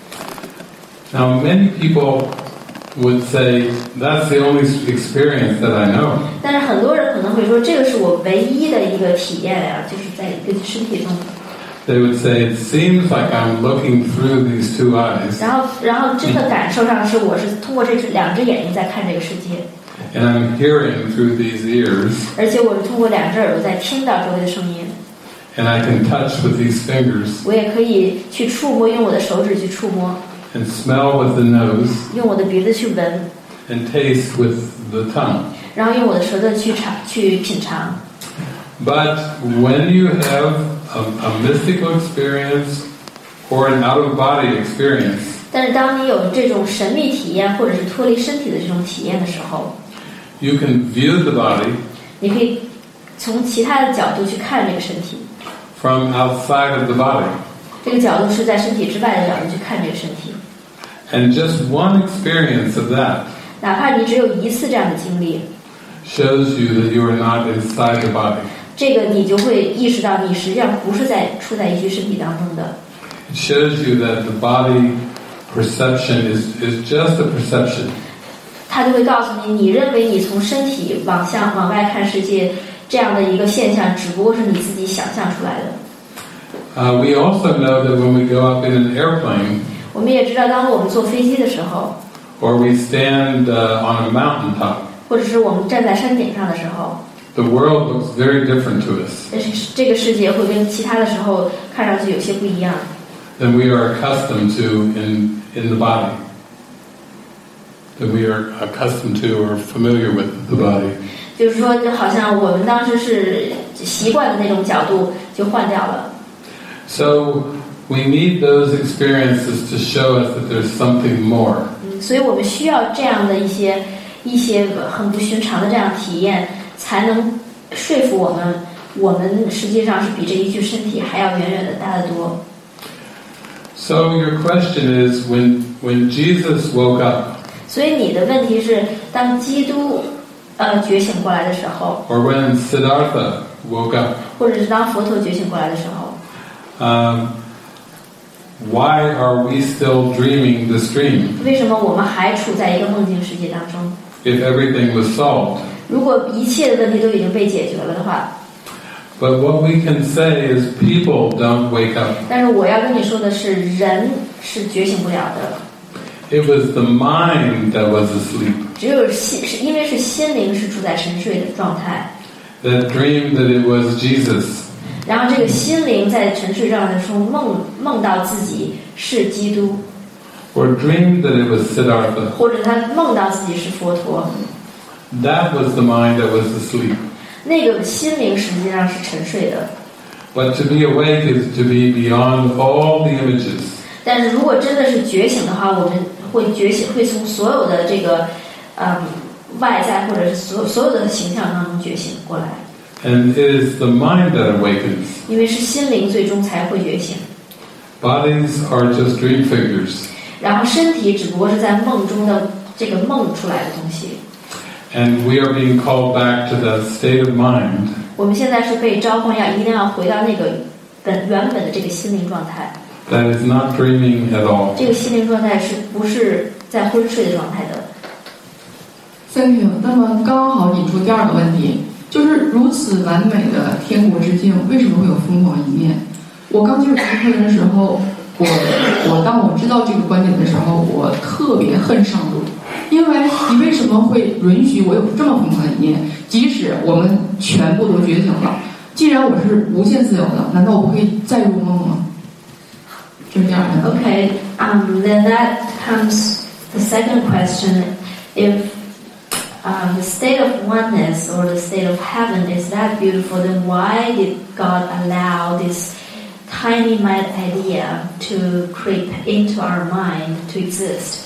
A: Now many people would say that's the only experience that I know.
B: 但是很多人可能会说，这个是我唯一的一个体验呀，就是在一个身体中。
A: They would say it seems like I'm looking through these 2 eyes.
B: 然后真的感受上是我是通过这2只眼睛在看这个世界。
A: And I'm hearing through these ears.
B: 而且我是通过2只耳朵在听到周围的声音。
A: And I can touch with these fingers.
B: 我也可以去触摸，用我的手指去触摸。
A: And smell with the nose.
B: 用我的鼻子去闻。
A: And taste with the tongue.
B: 然后用我的舌头去品尝。
A: But when you have a mystical experience or an out-of-body experience,
B: 但是当你有这种神秘体验或者是脱离身体的这种体验的时候
A: you can view the body
B: 你可以从其他的角度去看这个身体
A: from outside of the body.
B: 这个角度是在身体之外的角度去看这个身体
A: And just one experience of that
B: 哪怕你只有一次这样的经历
A: shows you that you are not inside the body.
B: 这个你就会意识到你实际上不是处在一具身体当中的
A: It shows you that the body perception is just a perception.
B: 它就会告诉你，你认为你从身体往外看世界这样的一个现象，只不过是你自己想象出来的。
A: We also know that when we go up in an airplane,
B: 我们也知道，当我们坐飞机的时候
A: or we stand on a mountaintop,
B: 或者是我们站在山顶上的时候
A: the world looks very different to us
B: 这个世界会跟其他的时候看上去有些不一样
A: than we are accustomed to in the body. that we are accustomed to or familiar with the body.
B: 就是说，好像我们当时是习惯的那种角度就换掉了。
A: So we need those experiences to show us that there's something more.
B: 所以我们需要这样的一些很不寻常的这样体验，才能说服我们实际上是比这一具身体还要远远的大得多。
A: So your question is, when Jesus woke up,
B: 所以你的问题是，当基督觉醒过来的时候，
A: or when Siddhartha woke up,
B: 或者是当佛陀觉醒过来的时候，
A: why are we still dreaming this dream?
B: 为什么我们还处在一个梦境世界当中？
A: If everything was solved.
B: 如果一切的问题都已经被解决了的话。
A: But what we can say is people don't wake up.
B: 但是我要跟你说的是，人是觉醒不了的。
A: It was the mind that was asleep.
B: 只有因为是心灵是处在沉睡的状态。
A: That dreamed that it was Jesus.
B: 然后这个心灵在沉睡状态中梦到自己是基督。
A: Or dreamed that it was Siddhartha.
B: 或者他梦到自己是佛陀。
A: That was the mind that was asleep.
B: 那个心灵实际上是沉睡的。
A: But to be awake is to be beyond all the images.
B: 但是如果真的是觉醒的话，我们会觉醒，会从所有的这个外在或者是所有的形象当中觉醒过来。
A: And it is the mind that awakens.
B: 因为是心灵最终才会觉醒。
A: Bodies are just dream figures.
B: 然后身体只不过是在梦中的这个梦出来的东西。
A: And we are being called back to that state of mind.
B: 我们现在是被召唤一定要回到那个原本的这个心灵状态。
A: That is not dreaming at all.
B: 这个心灵状态是不是在昏睡的状态的
I: ？Thank you。那么刚好引出第二个问题，就是如此完美的天国之境，为什么会有疯狂一面？我刚接触这个课程的时候，当我知道这个观点的时候，我特别恨上主。因为你为什么会允许我有这么疯狂的一面？即使我们全部都觉醒了，既然我是无限自由的，难道我不可以再入梦吗？这是第二个。
B: Okay, then that comes the second question. If the state of oneness or the state of heaven is that beautiful, then why did God allow this tiny mad idea to creep into our mind to exist?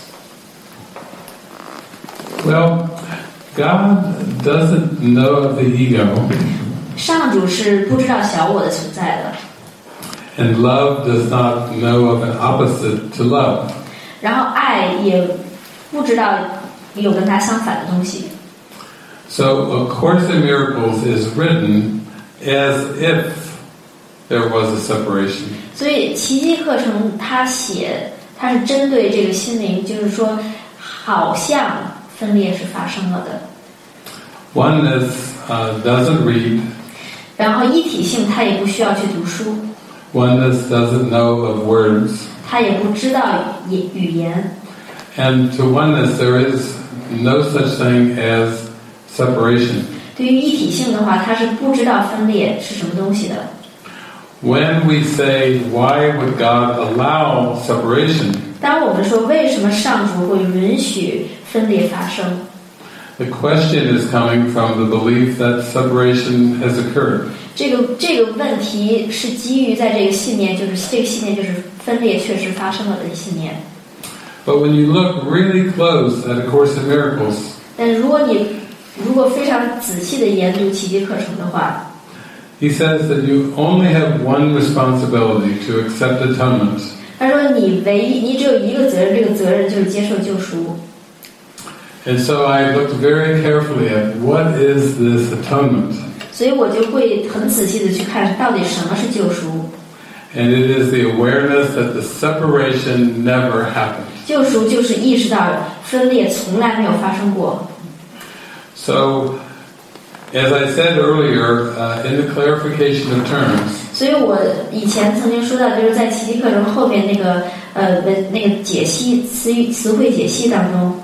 A: Well, God doesn't know of the ego.
B: 上主是不知道小我的存在的。
A: And love does not know of an opposite to love.
B: 然后爱也不知道有跟它相反的东西。
A: So A Course in Miracles is written as if there was a separation.
B: 所以奇迹课程它是针对这个心灵，就是说好像分裂是发生了的。
A: Oneness doesn't read.
B: 然后一体性它也不需要去读书。
A: Oneness doesn't know of words.
B: 它也不知道语言。
A: And to oneness there is no such thing as separation.
B: 对于一体性的话，它是不知道分裂是什么东西的。
A: When we say, why would God allow separation?
B: 当我们说为什么上主会允许分裂发生
A: The question is coming from the belief that separation has occurred.
B: 这个问题是基于在这个信念，就是这个信念就是分裂确实发生了的信念。
A: But when you look really close at A Course in Miracles,
B: 但如果非常仔细的研读奇迹课程的话，
A: he says that you only have one responsibility to accept atonement.
B: 他说你只有一个责任，这个责任就是接受救赎。
A: And so I looked very carefully at what is this atonement.
B: 所以我就会很仔细的去看到底什么是救赎。
A: And it is the awareness that the separation never happened.
B: 救赎就是意识到分裂从来没有发生过。
A: So, as I said earlier, in the clarification of terms,
B: 所以我以前曾经说到，就是在奇迹课程后面那个解析词汇解析当中。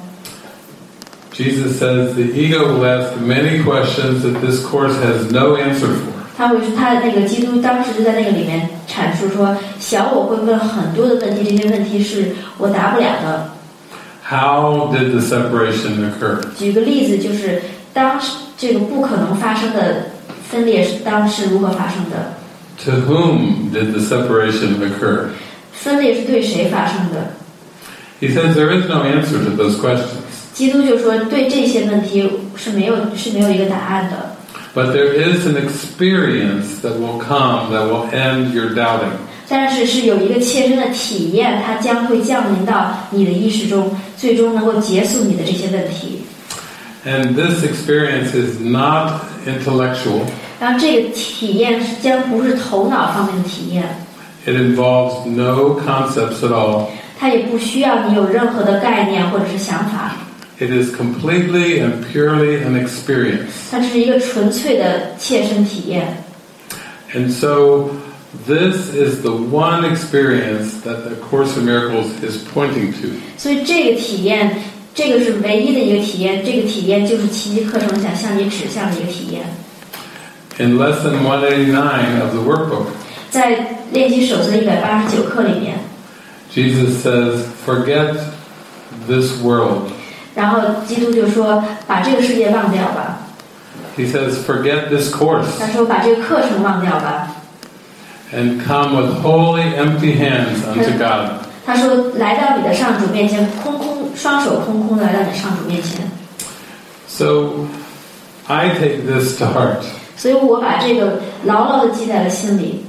A: Jesus says the ego will ask many questions that this course has no answer for.
B: 他那个基督当时就在那个里面阐述说，小我会问很多的问题，这些问题是我答不了的。
A: how did the separation occur?
B: 举个例子，就是当这个不可能发生的分裂当是如何发生的？
A: To whom did the separation occur?
B: 分裂是对谁发生的？
A: He says there is no answer to those questions.
B: 基督就说，对这些问题是没有一个答案的。
A: But there is an experience that will come that will end your doubting.
B: 但是有一个切身的体验，它将会降临到你的意识中，最终能够结束你的这些问题。
A: And this experience is not intellectual.
B: 然后这个体验将不是头脑方面的体验。
A: It involves no concepts at all.
B: 它也不需要你有任何的概念或者是想法。
A: It is completely and purely an experience.
B: 它是一个纯粹的切身体验。
A: And so this is the one experience that the Course in Miracles is pointing to.
B: 所以这个体验，这个是唯一的一个体验，这个体验就是奇迹课程想向你指向的一个体验。
A: In lesson 189 of the workbook,
B: 在练习手册189课里面
A: Jesus says, forget this world.
B: 然后基督就说，把这个世界忘掉吧。
A: He says, forget this course.
B: 他说，把这个课程忘掉吧。
A: And come with wholly empty hands unto God.
B: 他说，来到你的上主面前，双手空空的来到你上主面前。
A: So, I take this to heart.
B: 所以我把这个牢牢的记在了心里。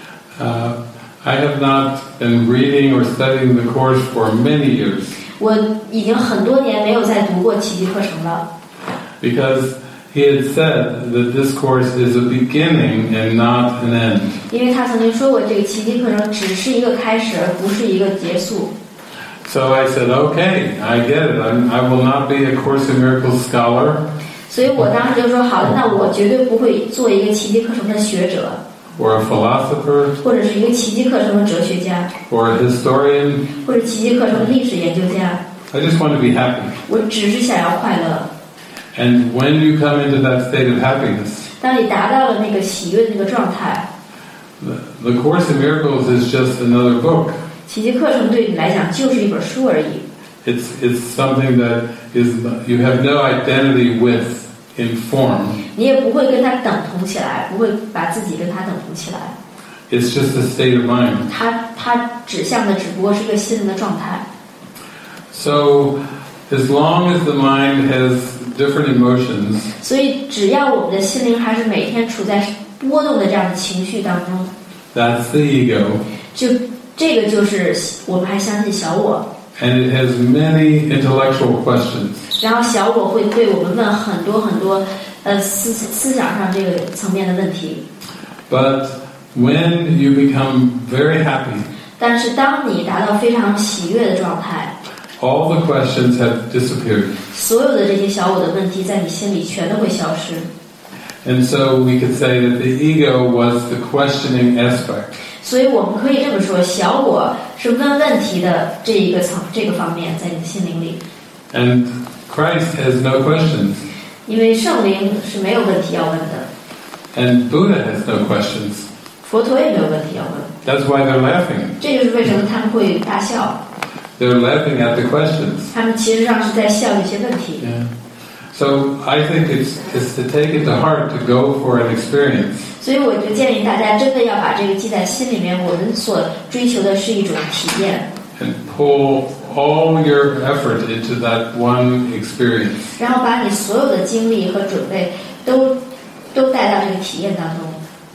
A: I have not been reading or studying the course for many years.
B: 我已经很多年没有再读过奇迹课程了。
A: Because he had said that this course is a beginning and not an end.
B: 因为他曾经说过，这个奇迹课程只是一个开始，而不是一个结束。
A: So I said, okay, I get it. I will not be a Course in Miracles scholar.
B: 所以我当时就说，好的，那我绝对不会做一个奇迹课程的学者。
A: Or a philosopher.
B: 或者是一个奇迹课程的哲学家。
A: Or a historian.
B: 或者奇迹课程的历史研究家。
A: I just want to be happy.
B: 我只是想要快乐。
A: And when you come into that state of happiness,
B: 当你达到了那个喜悦的那个状态
A: the Course in Miracles is just another book.
B: 奇迹课程对你来讲就是一本书而已。
A: It's something that is you have no identity with in form.
B: 你也不会跟它等同起来，不会把自己跟它等同起来。
A: It's just a state of mind.
B: 它指向的只不过是一个心灵的状态。
A: So, as long as the mind has different emotions,
B: 所以只要我们的心灵还是每天处在波动的这样的情绪当中，
A: that's the ego.
B: 就这个就是我们还相信小我。
A: And it has many intellectual questions.
B: 然后小我会对我们问很多思想上这个层面的问题。
A: But when you become very happy,
B: 但是当你达到非常喜悦的状态，
A: all the questions have disappeared.
B: 所有的这些小我的问题在你心里全都会消失。
A: And so we could say that the ego was the questioning aspect.
B: 所以我们可以这么说，小我是问问题的这个方面在你的心灵里。
A: And Christ has no questions.
B: 因为圣灵是没有问题要问的。
A: And Buddha has no questions.
B: 佛陀也没有问题要问。
A: That's why they're laughing.
B: 这就是为什么他们会大笑。
A: They're laughing at the questions.
B: 他们其实上是在笑这些问题。
A: Yeah. So I think it's to take it to heart to go for an experience.
B: 所以我就建议大家真的要把这个记在心里面，我们所追求的是一种体验。
A: And pull all your effort into that one experience.
B: 然后把你所有的精力和准备都带到这个体验当中。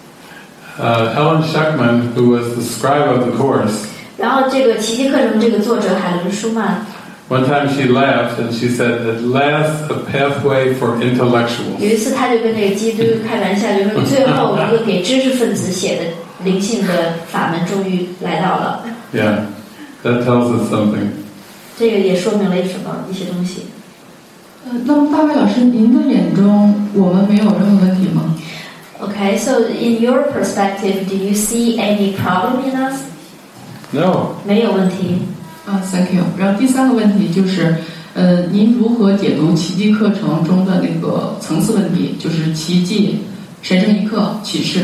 A: Helen Schuckman, who was the scribe of the course.
B: 然后这个奇迹课程这个作者海伦舒曼。
A: One time she laughed and she said, "At last, a pathway for intellectuals."
B: 有一次，他就跟这个基督开玩笑，就说最后一个给知识分子写的灵性的法门终于来到了。
A: Yeah, that tells us something.
B: 这个也说明了什么一些东西。
I: 那么大卫老师，您的眼中我们没有任何问题吗
B: Okay, so in your perspective, do you see any problem in us?
A: No.
B: 没有问题。
I: Thank you. 然后第三个问题就是，您如何解读奇迹课程中的那个层次问题，就是奇迹、神圣一刻、启示。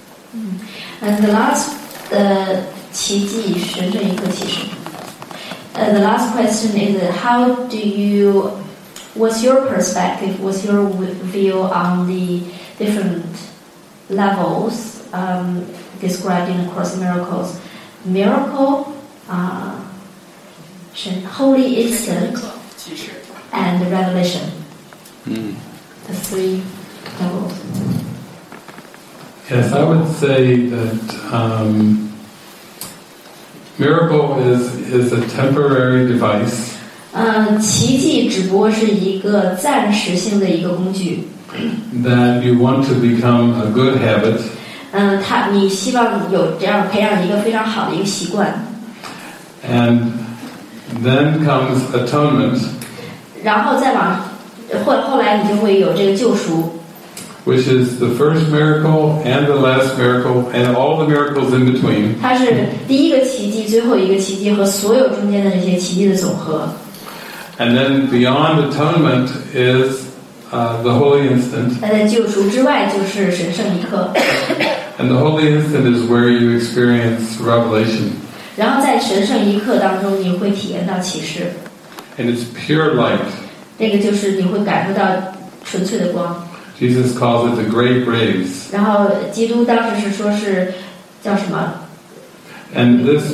B: And the last, 奇迹、神圣一刻、启示。 the last question is what's your perspective, what's your view on the different levels described in A Course in Miracles? Miracle, holy instant, and revelation. The three levels.
A: Yes, I would say that miracle is a temporary device.
B: 奇迹只不过是一个暂时性的一个工具。
A: That you want to become a good habit.
B: 你希望有这样培养一个非常好的一个习惯。
A: And then comes atonement.
B: 然后再后来你就会有这个救赎。
A: Which is the first miracle and the last miracle and all the miracles in between.
B: 它是第一个奇迹、最后一个奇迹和所有中间的这些奇迹的总和。
A: And then beyond atonement is the holy instant.
B: 在救赎之外就是神圣一刻。
A: And the holy instant is where you experience revelation.
B: 然后在神圣一刻当中，你会体验到启示。
A: And it's pure light.
B: 那个就是你会感受到纯粹的光。
A: Jesus calls it the great rays.
B: 然后基督当时是说是叫什么
A: And this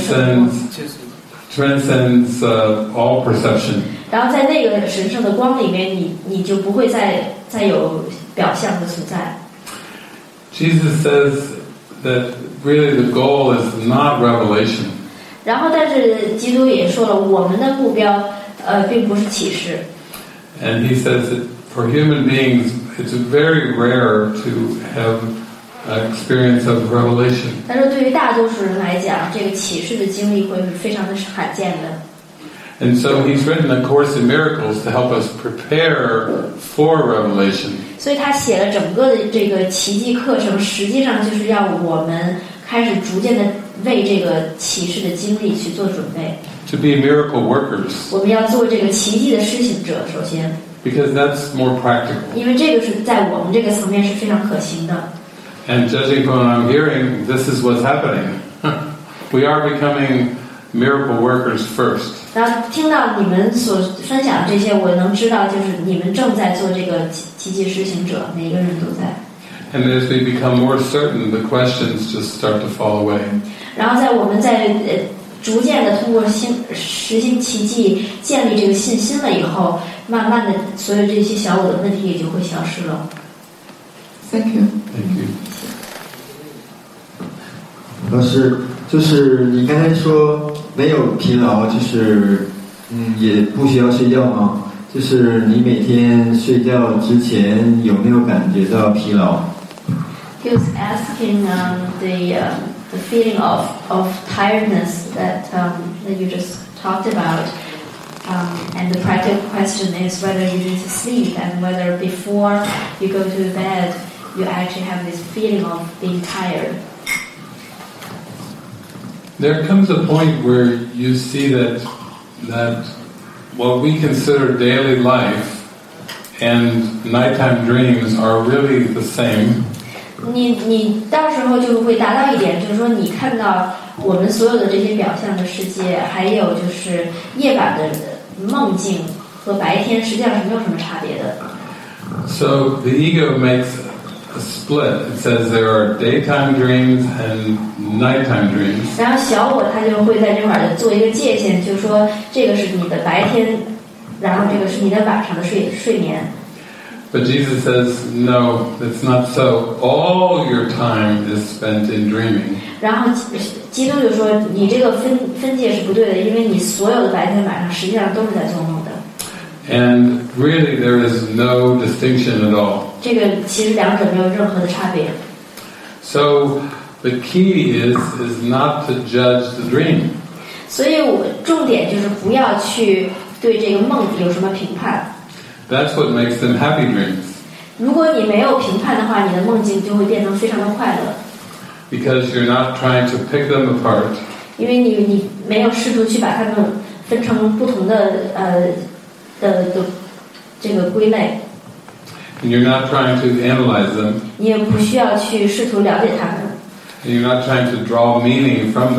A: transcends all perception.
B: 然后在那个神圣的光里面，你就不会再有表象的存在。
A: Jesus says that really the goal is not revelation.
B: 然后，但是基督也说了，我们的目标并不是启示。
A: And he says that for human beings, it's very rare to have an experience of revelation.
B: 他说，对于大多数人来讲，这个启示的经历会是非常的罕见的。
A: And so he's written A Course in Miracles to help us prepare for revelation.
B: 所以他写了整个的这个奇迹课程，实际上就是要我们开始逐渐的为这个启示的经历去做准备。
A: To be miracle workers.
B: 我们要做这个奇迹的施行者，首先。
A: Because that's more practical.
B: 因为这个是在我们这个层面是非常可行的。
A: And judging from what I'm hearing, this is what's happening. We are becoming miracle workers first.
B: 然后听到你们所分享的这些，我能知道就是你们正在做这个奇迹施行者，每一个人都在。
A: And as we become more certain, the questions just start to fall away.
B: 然后我们在逐渐的通过实行奇迹建立这个信心了以后，慢慢的所有这些小我的问题也就会消失了。
I: Thank you.
A: Thank you.
J: 老师，就是你刚才说没有疲劳，就是也不需要睡觉吗？就是你每天睡觉之前有没有感觉到疲劳？
B: He was asking the feeling of tiredness that you just talked about, and the practical question is whether you need to sleep and whether before you go to bed you actually have this feeling of being tired.
A: There comes a point where you see that what we consider daily life and nighttime dreams are really the same.
B: 你到时候就会达到一点，就是说你看到我们所有的这些表象的世界，还有就是夜晚的梦境和白天实际上是没有什么差别的。
A: So the ego makes a split. It says there are daytime dreams and nighttime dreams.
B: 然后小我他就会在这块做一个界限，就是说这个是你的白天，然后这个是你的晚上的睡眠。
A: But Jesus says, no, that's not so. All your time is spent in dreaming.
B: 然后基督就说，你这个分界是不对的，因为你所有的白天晚上实际上都是在做梦的。
A: And really, there is no distinction at all.
B: 这个其实两者没有任何的差别。
A: So the key is not to judge the dream.
B: 所以重点就是不要去对这个梦有什么评判。
A: That's what makes them happy dreams.
B: 如果你没有评判的话，你的梦境就会变成非常的快乐。
A: Because you're not trying to pick them apart.
B: 因为你没有试图去把它们分成不同的这个归类。
A: And you're not trying to analyze them.
B: 你也不需要去试图了解它们。
A: And you're not trying to draw meaning from them.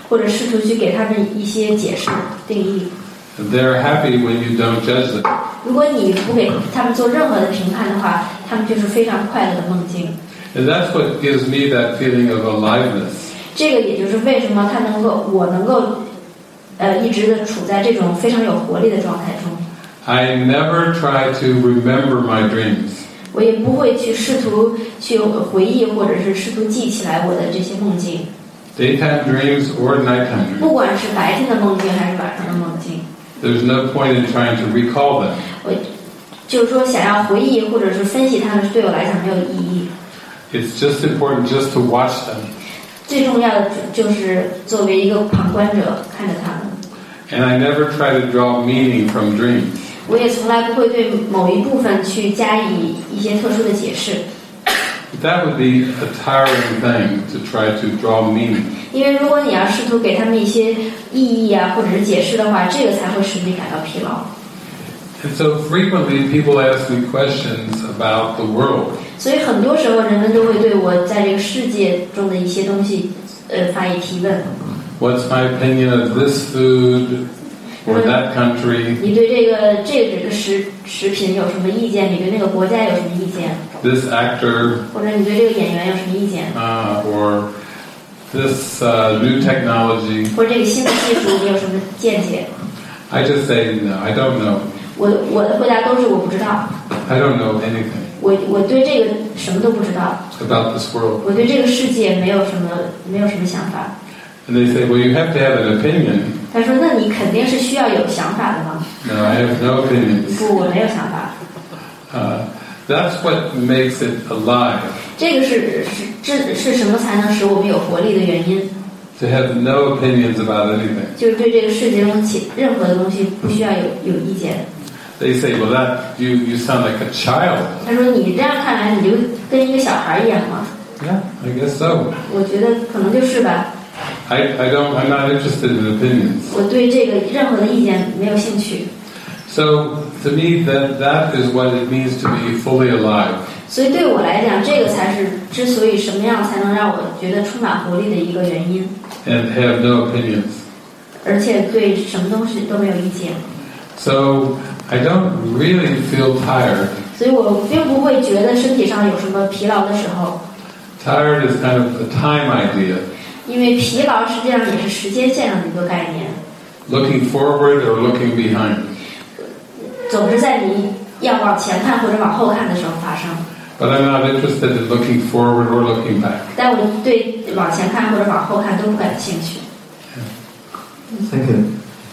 B: 或者试图去给他们一些解释定义。
A: They're happy when you don't judge them.
B: 如果你不给他们做任何的评判的话，他们就是非常快乐的梦境。
A: And that's what gives me that feeling of aliveness.
B: 这个也就是为什么我能够一直的处在这种非常有活力的状态中。
A: I never try to remember my dreams.
B: 我也不会去试图去回忆或者是试图记起来我的这些梦境。
A: Daytime dreams or nighttime dreams.
B: 不管是白天的梦境还是晚上的梦境。
A: There's no point in trying to recall them.
B: 我就是说，想要回忆或者是分析它们，对我来讲没有意义。
A: It's just important just to watch them.
B: 最重要的就是作为一个旁观者看着他们。
A: And I never try to draw meaning from dreams.
B: 我也从来不会对某一部分去加以一些特殊的解释。
A: That would be a tiring thing to try to draw meaning.
B: 因为如果你要试图给他们一些意义啊，或者是解释的话，这个才会使你感到疲劳。
A: And so frequently people ask me questions about the world.
B: 所以很多时候人们都会对我在这个世界中的一些东西发以提问。
A: What's my opinion of this food or that country?
B: 你对这个食品有什么意见？你对那个国家有什么意见？
A: This actor.
B: 或者你对这个演员有什么意见？
A: Or this new technology.
B: 或者这个新的技术你有什么见解？
A: I just say no, I don't know.
B: 我的回答都是我不知道。
A: I don't know anything.
B: 我对这个什么都不知道。
A: About this world.
B: 我对这个世界没有什么想法。
A: And they say, well, you have to have an opinion.
B: 他说，那你肯定是需要有想法的吗？
A: No, I have no opinions.
B: 不，我没有想法。
A: That's what makes it alive.
B: 这个是什么才能使我们有活力的原因？
A: To have no opinions about anything.
B: 就是对这个世界中任何的东西不需要有意见。
A: They say, well, that you sound like a child.
B: 他说，你这样看来，你就跟一个小孩一样嘛。
A: Yeah, I guess so.
B: 我觉得可能就是吧。
A: I'm not interested in opinions.
B: 我对这个任何的意见没有兴趣。
A: So to me, that is what it means to be fully alive.
B: 所以对我来讲，这个才是之所以什么样才能让我觉得充满活力的一个原因。
A: And have no opinions.
B: 而且对什么东西都没有意见。
A: So I don't really feel tired.
B: 所以我并不会觉得身体上有什么疲劳的时候。
A: Tired is kind of a time idea.
B: 因为疲劳实际上也是时间线上的一个概念。
A: Looking forward or looking behind.
B: 总是在你要往前看或者往后看的时候发生。
A: But I'm not interested in looking forward or looking back.
B: 但我对往前看或者往后看都不感兴趣。
J: Thank you.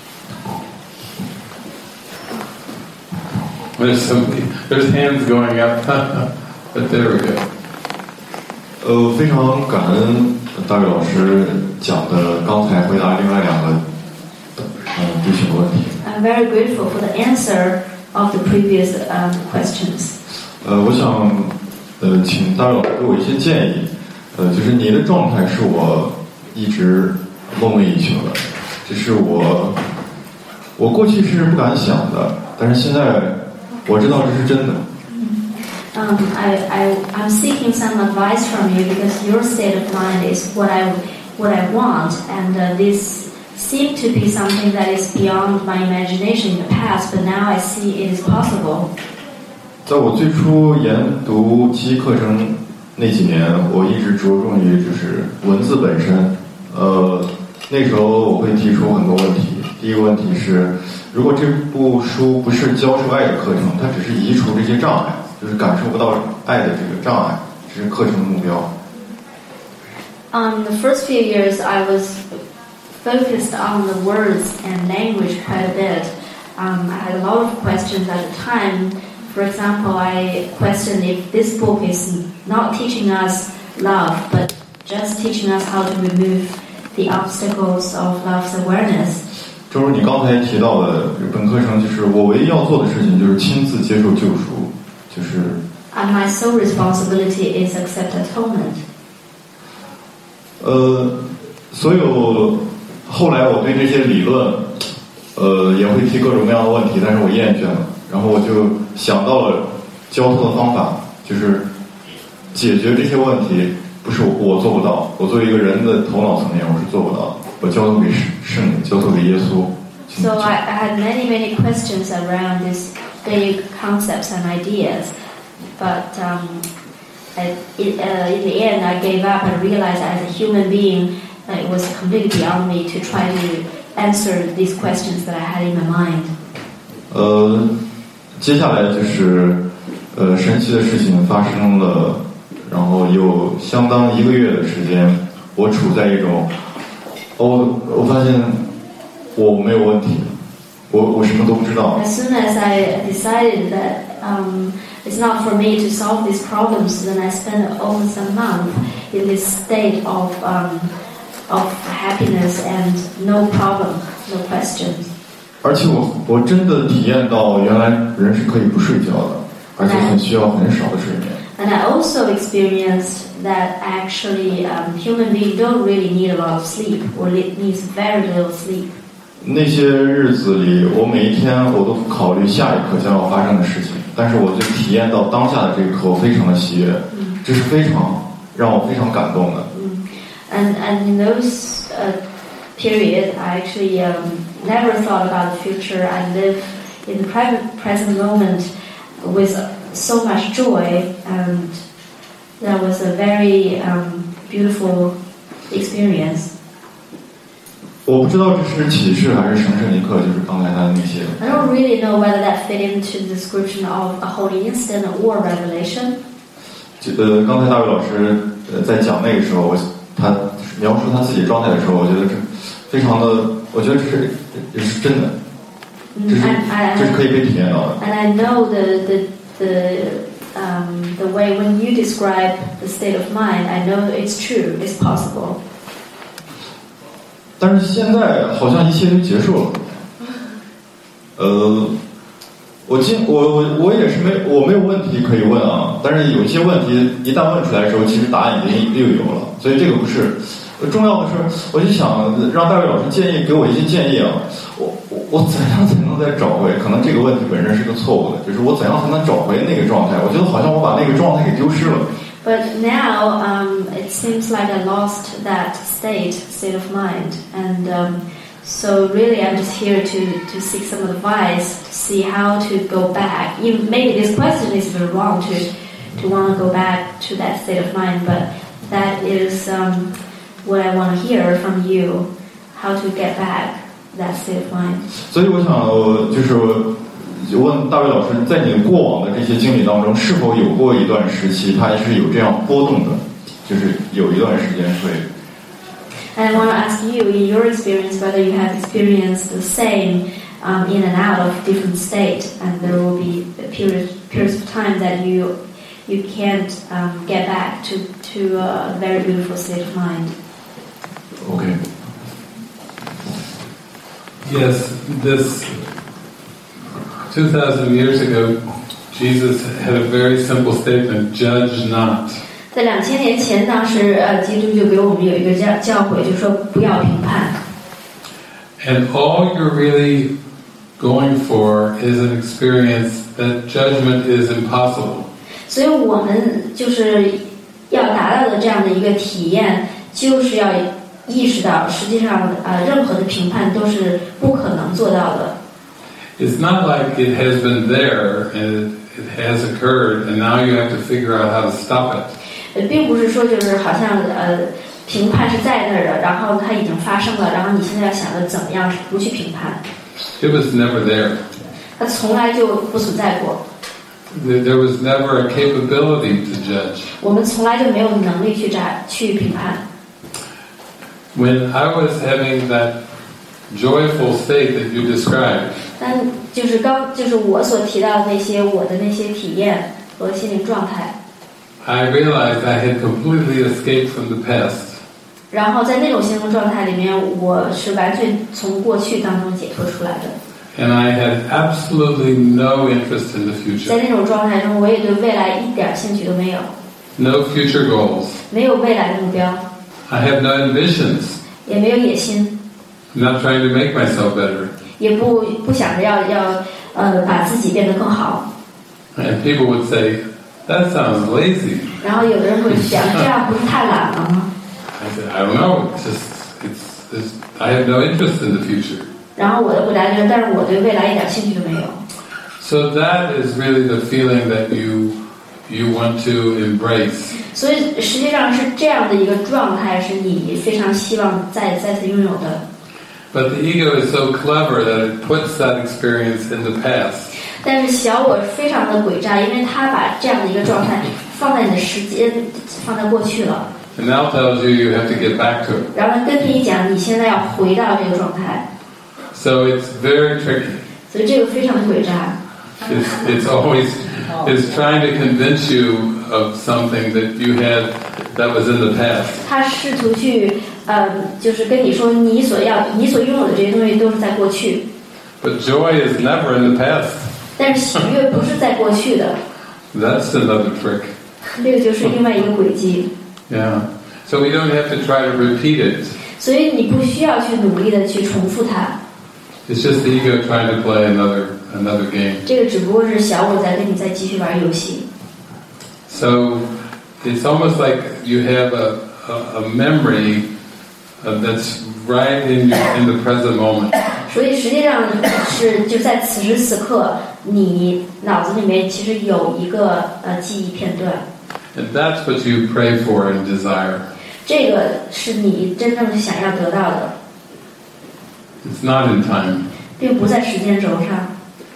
A: There's hands going up, but there we
J: go. 非常感恩大卫老师讲的刚才回答另外两个咨询的问题。
B: I'm very grateful for the answer of the previous questions.
J: 我想请大卫老师给我一些建议。就是你的状态是我一直梦寐以求的，这是我过去是不敢想的，但是现在我知道这是真的。
B: I'm seeking some advice from you because your state of mind is what I want, and this seemed to be something that is beyond my imagination in the past, but now I see it is possible.
J: 在我最初研读机课程那几年，我一直着重于就是文字本身。那时候我会提出很多问题。第一个问题是，如果这部书不是教授爱的课程，它只是移除这些障碍，就是感受不到爱的这个障碍，这是课程的目标。
B: The first few years, I was focused on the words and language quite a bit. I had a lot of questions at the time. For example, I questioned if this book is not teaching us love, but just teaching us how to remove the obstacles of love's awareness.
J: 正如你刚才提到的，本课程就是我唯一要做的事情就是亲自接受救赎，就是。
B: And my sole responsibility is accept atonement.
J: 所有后来我对这些理论，也会提各种各样的问题，但是我厌倦了，然后我就想到了交托的方法，就是解决这些问题，不是我做不到，我作为一个人的头脑层面我是做不到的，
K: 我交托给圣灵，交托给耶稣。
B: So I had many questions around these big concepts and ideas, but in the end I gave up and realized as a human being it was completely beyond me to try to answer these questions that I had in my mind.
K: 接下来就是神奇的事情发生了，然后有相当1个月的时间，我处在一种我发现我没有问题，我什么都不知道。
B: As soon as I decided that it's not for me to solve these problems, then I spent almost a month in this state of happiness and no problem, no questions.
K: 而且我真的体验到，原来人是可以不睡觉的，而且很需要很少的睡眠。
B: And I also experienced that actually human beings don't really need a lot of sleep, or needs very little sleep.
K: 那些日子里，我每一天我都考虑下一刻将要发生的事情，但是我就体验到当下的这一刻，我非常的喜悦，这是非常让我非常感动的。
B: And in those period, I actually never thought about the future. I live in the present moment with so much joy, and that was a very beautiful experience.
K: 我不知道这是启示还是神圣一刻，就是刚才他的那些。
B: I don't really know whether that fit into the description of a holy instant or revelation.
K: 刚才大卫老师在讲那个时候，他描述他自己状态的时候，我觉得这非常的，我觉得这是真的，这是可以被体验到的。
B: And I know the way when you describe the state of mind, I know it's true, it's possible.
K: 但是现在好像一切都结束了。我也是我没有问题可以问啊，但是有一些问题一旦问出来的时候，其实答案已经又有了，所以这个不是重要的是，我就想让大卫老师给我一些建议啊。我怎样才能再找回？可能这个问题本身是个错误的，就是我怎样才能找回那个状态？我觉得好像我把那个状态给丢失了。
B: But now it seems like I lost that state of mind, and so really I'm just here to seek some advice to see how to go back. Maybe this question is very wrong to want to go back to that state of mind, but that is what I want to hear from you, how to get back that state of mind.
K: 所以我想就是问大卫老师，在你过往的这些经历当中，是否有过一段时期，它是有这样波动的，就是有一段时间会。
B: And I want to ask you, in your experience, whether you have experienced the same in and out of different state, and there will be periods of time that you can't get back to a very beautiful state of mind.
K: Okay.
A: Yes, this 2,000 years ago, Jesus had a very simple statement: "Judge not."
B: 在2000年前，当时基督就给我们有一个教诲，就说不要评判。
A: And all you're really going for is an experience that judgment is impossible.
B: 所以我们就是要达到的这样的一个体验，就是要意识到，实际上任何的评判都是不可能做到的。
A: It's not like it has been there and it has occurred, and now you have to figure out how to stop it.
B: 并不是说就是好像评判是在那儿的，然后它已经发生了，然后你现在要想着怎么样不去评判。
A: It was never there.
B: 它从来就不存在过。
A: There was never a capability to judge.
B: 我们从来就没有能力去评判。
A: When I was having that joyful state that you described,
B: 但就是我所提到的我的那些体验和心灵状态。
A: I realized I had completely escaped from the past.
B: 然后在那种心灵状态里面，我是完全从过去当中解脱出来的。
A: And I had absolutely no interest in the future.
B: 在那种状态中，我也对未来一点兴趣都没有。
A: No future goals.
B: 没有未来的目标。
A: I have no ambitions.
B: 也没有野心。
A: I'm not trying to make myself better.
B: 也不想着要把自己变得更好。
A: And people would say, "That sounds lazy."
B: 然后有的人会讲，这样不是太懒了吗？
A: I said, "I don't know. It's I have no interest in the future.
B: 然后我的回答就是，但是我对未来一点兴趣都没有。
A: So that is really the feeling that you want to embrace.
B: 所以实际上是这样的一个状态，是你非常希望再次拥有的。
A: But the ego is so clever that it puts that experience in the past.
B: 但是小我非常的诡诈，因为他把这样的一个状态放在你的时间，放在过去了。
A: And now tells you have to get back to it.
B: 然后跟你讲，你现在要回到这个状态。
A: So it's very tricky.
B: 所以这个非常的诡诈。
A: It's always trying to convince you of something that you had that was in the past.
B: 他试图去就是跟你说，你所拥有的这些东西都是在过去。
A: But joy is never in the past.
B: 但是喜悦不是在过去的。
A: That's another trick.
B: 这个就是另外一个轨迹。
A: Yeah. So we don't have to try to repeat it.
B: 所以你不需要去努力的去重复它。
A: It's just the ego trying to play another game.
B: 这个只不过是小我在跟你再继续玩游戏。
A: So it's almost like you have a memory that's right in the present moment.
B: 所以实际上是就在此时此刻，你脑子里面其实有一个记忆片段。
A: And that's what you pray for and desire.
B: 这个是你真正想要得到的。
A: It's not in time.
B: 并不在时间轴上。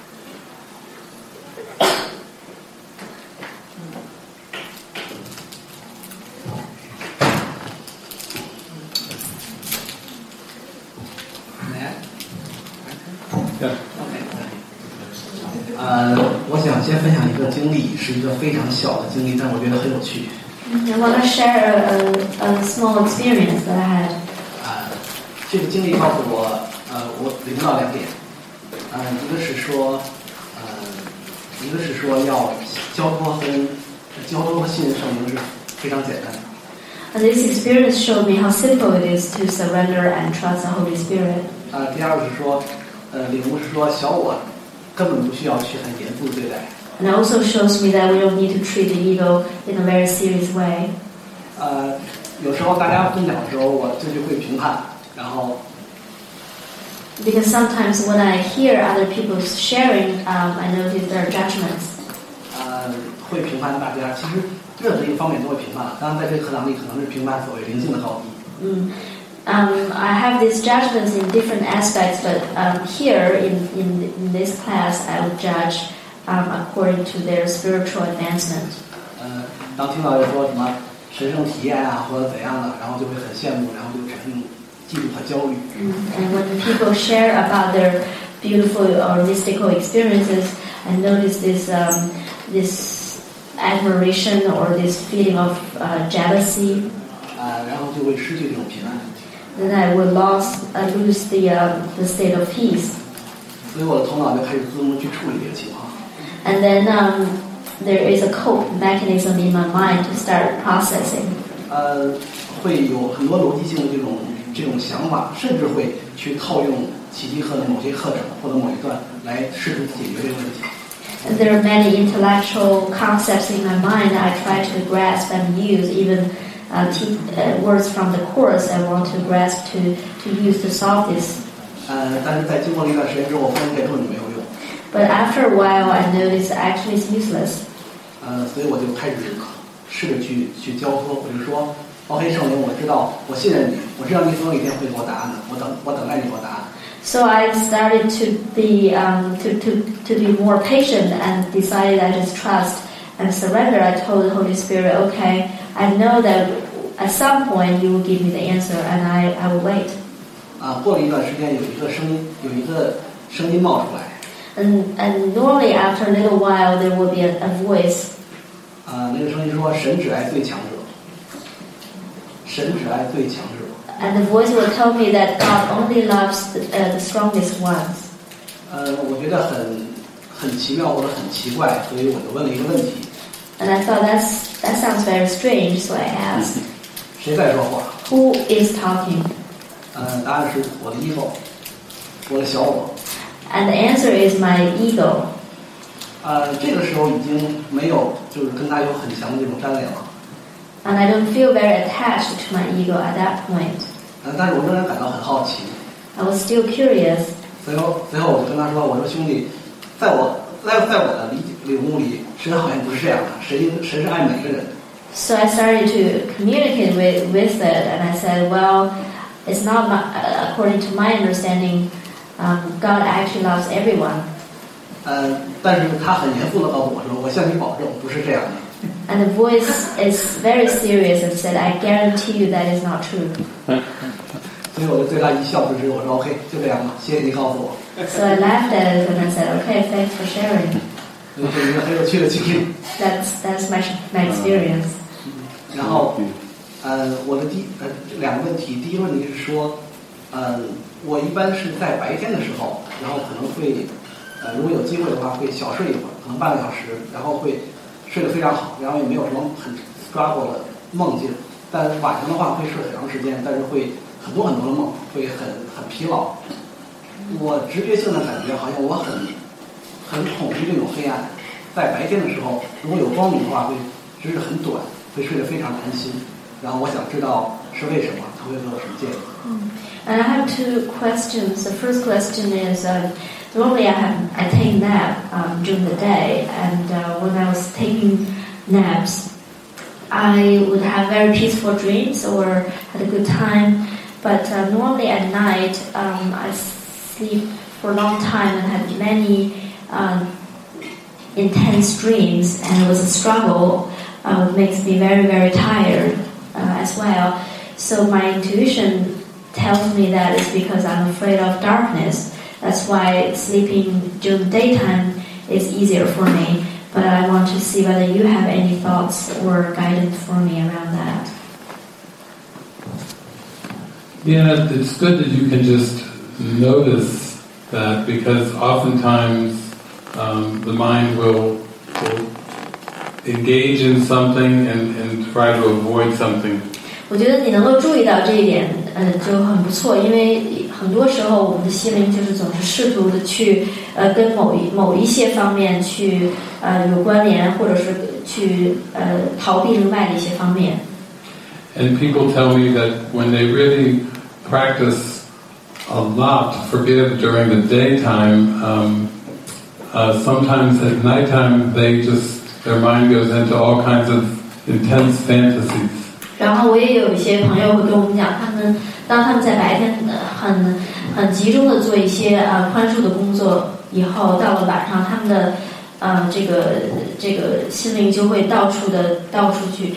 L: 我想先分享一个经历，是一个非常小的经历，但我觉得很有趣。
B: I want to share a small experience that I had.
L: 这个经历告诉我，我领到2点，一个是说要交托和信任圣灵是非常简单的。
B: And this experience showed me how simple it is to surrender and trust the Holy Spirit.
L: 第二个是说，领悟是说小我根本不需要去很严肃对待。
B: And it also shows me that we don't need to treat the ego in a very serious way.
L: 有时候大家分享的时候，我就会评判，然后。
B: Because sometimes when I hear other people sharing, I notice their judgments.
L: 会评判大家，其实任何一个方面都会评判。当然，在这个课堂里可能是评判所谓灵性的高低。
B: I have these judgments in different aspects, but here in this class, I would judge according to their spiritual advancement.
L: 当听到有说什么神圣体验啊，或者怎样的，然后就会很羡慕，然后就产生嫉妒和焦虑。
B: And when people share about their beautiful or mystical experiences, I notice this admiration or this feeling of jealousy.
L: 然后就会失去这种平安。
B: Then I will lose the state of peace.
L: 所以我的头脑就开始自动去处理这个情况。
B: And then there is a cope mechanism in my mind to start processing.
L: 会有很多逻辑性的这种想法，甚至会去套用奇迹课的某些课程或者某一段来试图解决这个问题。
B: And there are many intellectual concepts in my mind that I try to grasp and use, even words from the course I want to grasp to use to solve this.
L: 但是在经过了一段时间之后，我发现这根本就没有用。
B: But after a while, I noticed actually it's useless.
L: 所以我就开始试着去交托，我就说 ，OK， 圣灵，我知道，我信任你，我知道你总有一天会给我答案的，我等待你给我答案。
B: So I started to be more patient and decided I just trust and surrender. I told the Holy Spirit, okay, I know that at some point you will give me the answer, and I will wait.
L: 过了一段时间，有一个声音冒出来。
B: And normally after a little while there will be a voice.
L: 那个声音说：“神只爱最强者，神只爱最强者。”
B: And the voice will tell me that God only loves the strongest ones.
L: 我觉得很奇妙或者很奇怪，所以我就问了一个问题。
B: And I thought that sounds very strange, so I asked.
L: 谁在说话
B: Who is talking?
L: 答案是我的 ego， 我的小我。
B: And the answer is my ego.
L: 这个时候已经没有就是跟他有很强的这种粘连了。
B: And I don't feel very attached to my ego at that point.
L: 但是我仍然感到很好奇。
B: I was still curious.
L: 随后我就跟他说：“我说兄弟，在我的领悟里，神好像不是这样的，神是爱每个人。”
B: So I started to communicate with it, and I said, well, it's not according to my understanding, God actually loves everyone.
L: 但是他很严肃地告诉我说：“我向你保证，不是这样的。”
B: And the voice is very serious and said, I guarantee you that is not true.
L: 所以我就对他一笑置之，我说 OK， 就这样吧，谢谢你告诉我。
B: So I laughed at it and I said, okay, thanks for sharing.
L: 这是一个很有趣的经历。
B: That's my experience.
L: 然后，我的两个问题，第一个问题是说，我一般是在白天的时候，然后可能会，如果有机会的话，会小睡一会儿，可能半个小时，然后会睡得非常好，然后也没有什么很 struggle 的梦境。但晚上的话会睡很长时间，但是会很多的梦，会很疲劳。我直觉性的感觉好像我很恐惧这种黑暗。在白天的时候，如果有光明的话，会只是很短，会睡得非常安心。然后我想知道是为什么，他会给我什么建议。
B: And I have two questions. The first question is, normally I take nap during the day, and when I was taking naps, I would have very peaceful dreams or had a good time. But normally at night, I sleep for a long time and had many intense dreams, and it was a struggle. It makes me very, very tired as well. So my intuition tells me that it's because I'm afraid of darkness. That's why sleeping during daytime is easier for me. But I want to see whether you have any thoughts or guidance for me around that.
A: Yeah, it's good that you can just notice that, because oftentimes the mind will engage in something and try to avoid something.
B: 我觉得你能够注意到这一点，就很不错，因为很多时候我们的心灵就是总是试图的去跟某一些方面去有关联，或者是去逃避另外的一些方面。
A: And people tell me that when they really practice a lot, forgive during the daytime, sometimes at nighttime their mind goes into all kinds of intense fantasies.
B: 然后我也有一些朋友会跟我们讲，当他们在白天很集中的做一些宽恕的工作以后，到了晚上，他们的这个心灵就会到处去。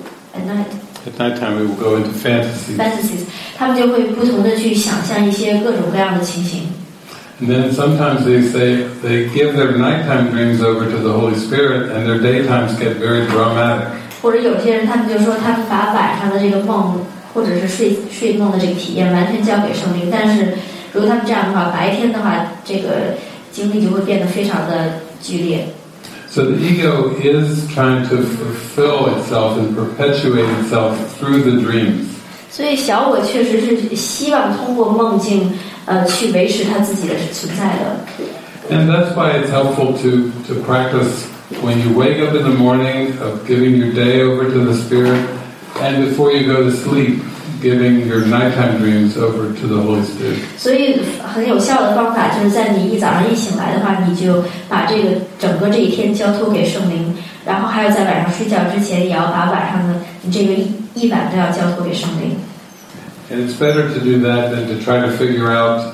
A: At nighttime, we will go into fantasies.
B: 他们就会不同的去想象一些各种各样的情形。
A: And then sometimes they say they give their nighttime dreams over to the Holy Spirit, and their daytimes get very dramatic.
B: 或者有些人他们就说，他们把晚上的这个梦或者是睡梦的这个体验完全交给圣灵，但是如果他们这样的话，白天的话，这个经历就会变得非常的剧烈。
A: So the ego is trying to fulfill itself and perpetuate itself through the dreams.
B: 所以小我确实是希望通过梦境去维持他自己的存在的。
A: And that's why it's helpful to practice when you wake up in the morning of giving your day over to the Spirit, and before you go to sleep, giving your nighttime dreams over to the Holy Spirit.
B: 所以很有效的方法就是在你一早上一醒来的话，你就把这个整个这一天交托给圣灵，然后还有在晚上睡觉之前，也要把晚上的你这个一晚都要交托给圣灵。
A: And it's better to do that than to try to figure out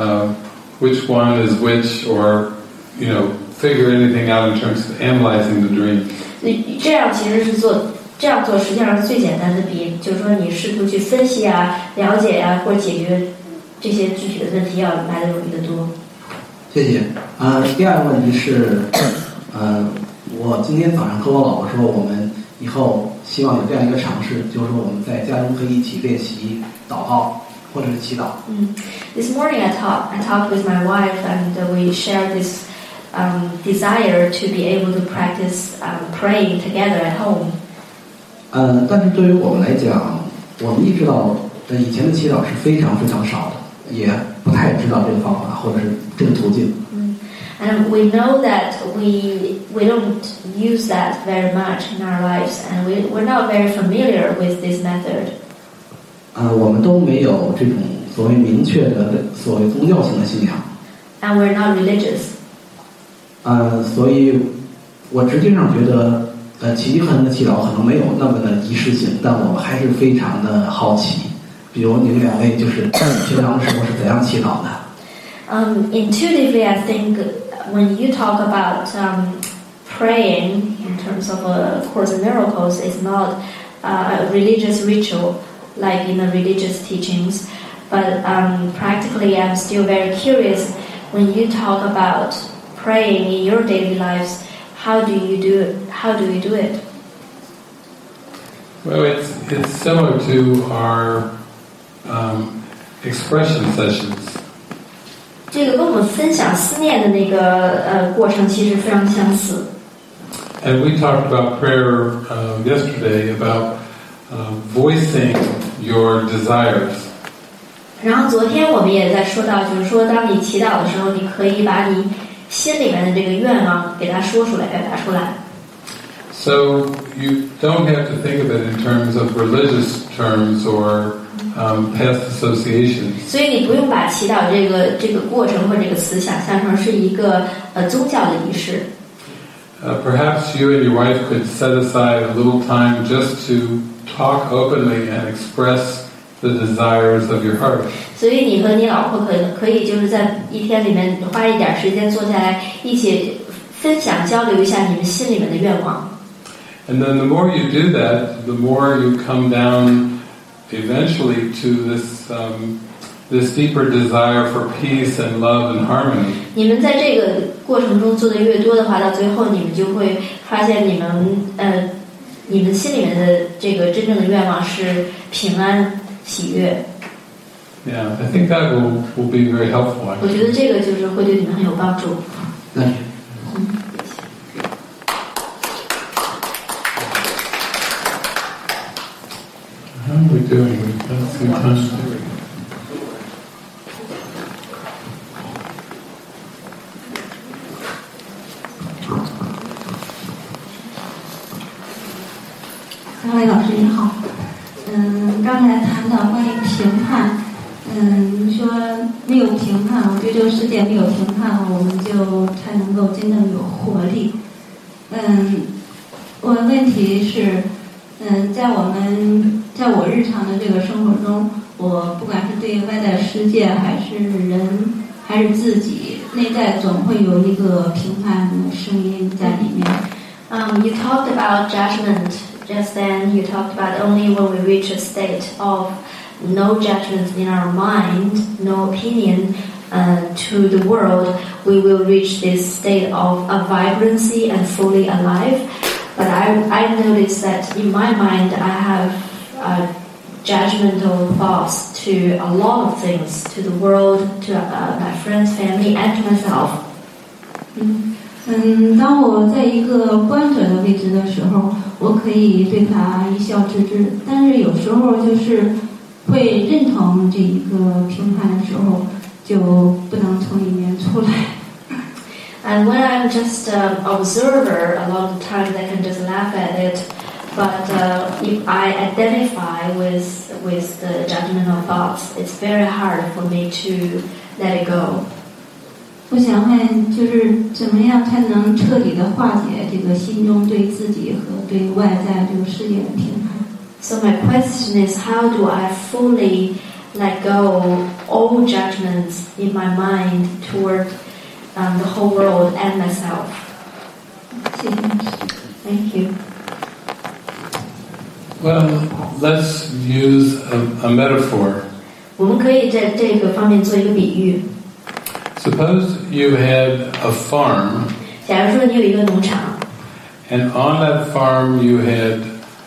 A: which one is which, or figure anything out in terms of analyzing the dream.
B: 这样其实是这样做实际上是最简单的，比就是说你试图去分析啊、了解啊或者解决这些具体的问题要来得容易得多。
L: 谢谢。第二个问题是，我今天早上和我老婆说，我们以后希望有这样一个尝试，就是说我们在家中可以一起练习祷告或者是祈祷。
B: This morning I talked with my wife, and we shared this desire to be able to practice praying together at home.
L: 但是对于我们来讲，我们意识到以前的祈祷是非常非常少的，也不太知道这个方法或者是这个途径。
B: And we know that we don't use that very much in our lives, and we're not very familiar with this method.
L: 我们都没有这种所谓明确的所谓宗教性的信仰。
B: And we're not religious.
L: 所以我实际上觉得，奇迹课程的祈祷可能没有那么的仪式性，但我们还是非常的好奇。比如你们两位就是平常的时候是怎样祈祷的？
B: Intuitively, I think when you talk about praying in terms of a Course in Miracles, it's not a religious ritual like in the religious teachings, but practically I'm still very curious when you talk about praying in your daily lives, how do you do it? How do you do it?
A: Well, it's similar to our expression sessions.
B: 这个跟我们分享思念的那个过程其实非常相似。
A: And we talked about prayer yesterday about voicing your desires.
B: 然后昨天我们也在说到，就是说当你祈祷的时候，你可以把你心里面的这个愿望给它说出来，表达出来。
A: So you don't have to think of it in terms of religious terms or past associations.
B: 所以你不用把祈祷这个过程或者这个词想象成是一个宗教的仪式。
A: Perhaps you and your wife could set aside a little time just to talk openly and express the desires of your heart.
B: 所以你和你老婆可以就是在一天里面花一点时间坐下来，一起分享交流一下你们心里面的愿望。
A: And then the more you do that, the more you come down eventually to this deeper desire for peace and love and harmony.
B: 你们在这个过程中做的越多的话，到最后你们就会发现你们心里面的这个真正的愿望是平安喜悦。
A: Yeah, I think that will be very helpful.
B: 我觉得这个就是会对你们很有帮助。
A: How are we doing? We've got some time.
C: 三位老师你好，刚才谈到关于评判，说没有评判，我对这个世界没有评判，我们就才能够真正有活力。我的问题是，在我日常的这个生活中，我不管是对外在世界还是人还是自己，内在总会有一个评判的声音在里面。
B: You talked about judgment. Just then you talked about only when we reach a state of no judgment in our mind, no opinion to the world, we will reach this state of a vibrancy and fully alive. But I noticed that in my mind I have judgmental thoughts to a lot of things, to the world, to my friends, family, and to myself.
C: 当我在一个观者的位置的时候，我可以对他一笑置之，但是有时候就是会认同这一个评判的时候，就不能从里面出来。
B: And when I'm just an observer, a lot of times I can just laugh at it. But if I identify with the judgmental thoughts, it's very hard for me to let it go.
C: 我想问，就是怎么样才能彻底的化解这个心中对自己和对外在这个世界的评判？
B: So my question is, how do I fully let go all judgments in my mind toward the whole world and myself?
C: 谢谢。
B: Thank you.
A: Well, let's use a metaphor.
B: 我们可以在这个方面做一个比喻。
A: Suppose you had a farm.
B: 假如说你有一个农场。
A: And on that farm you had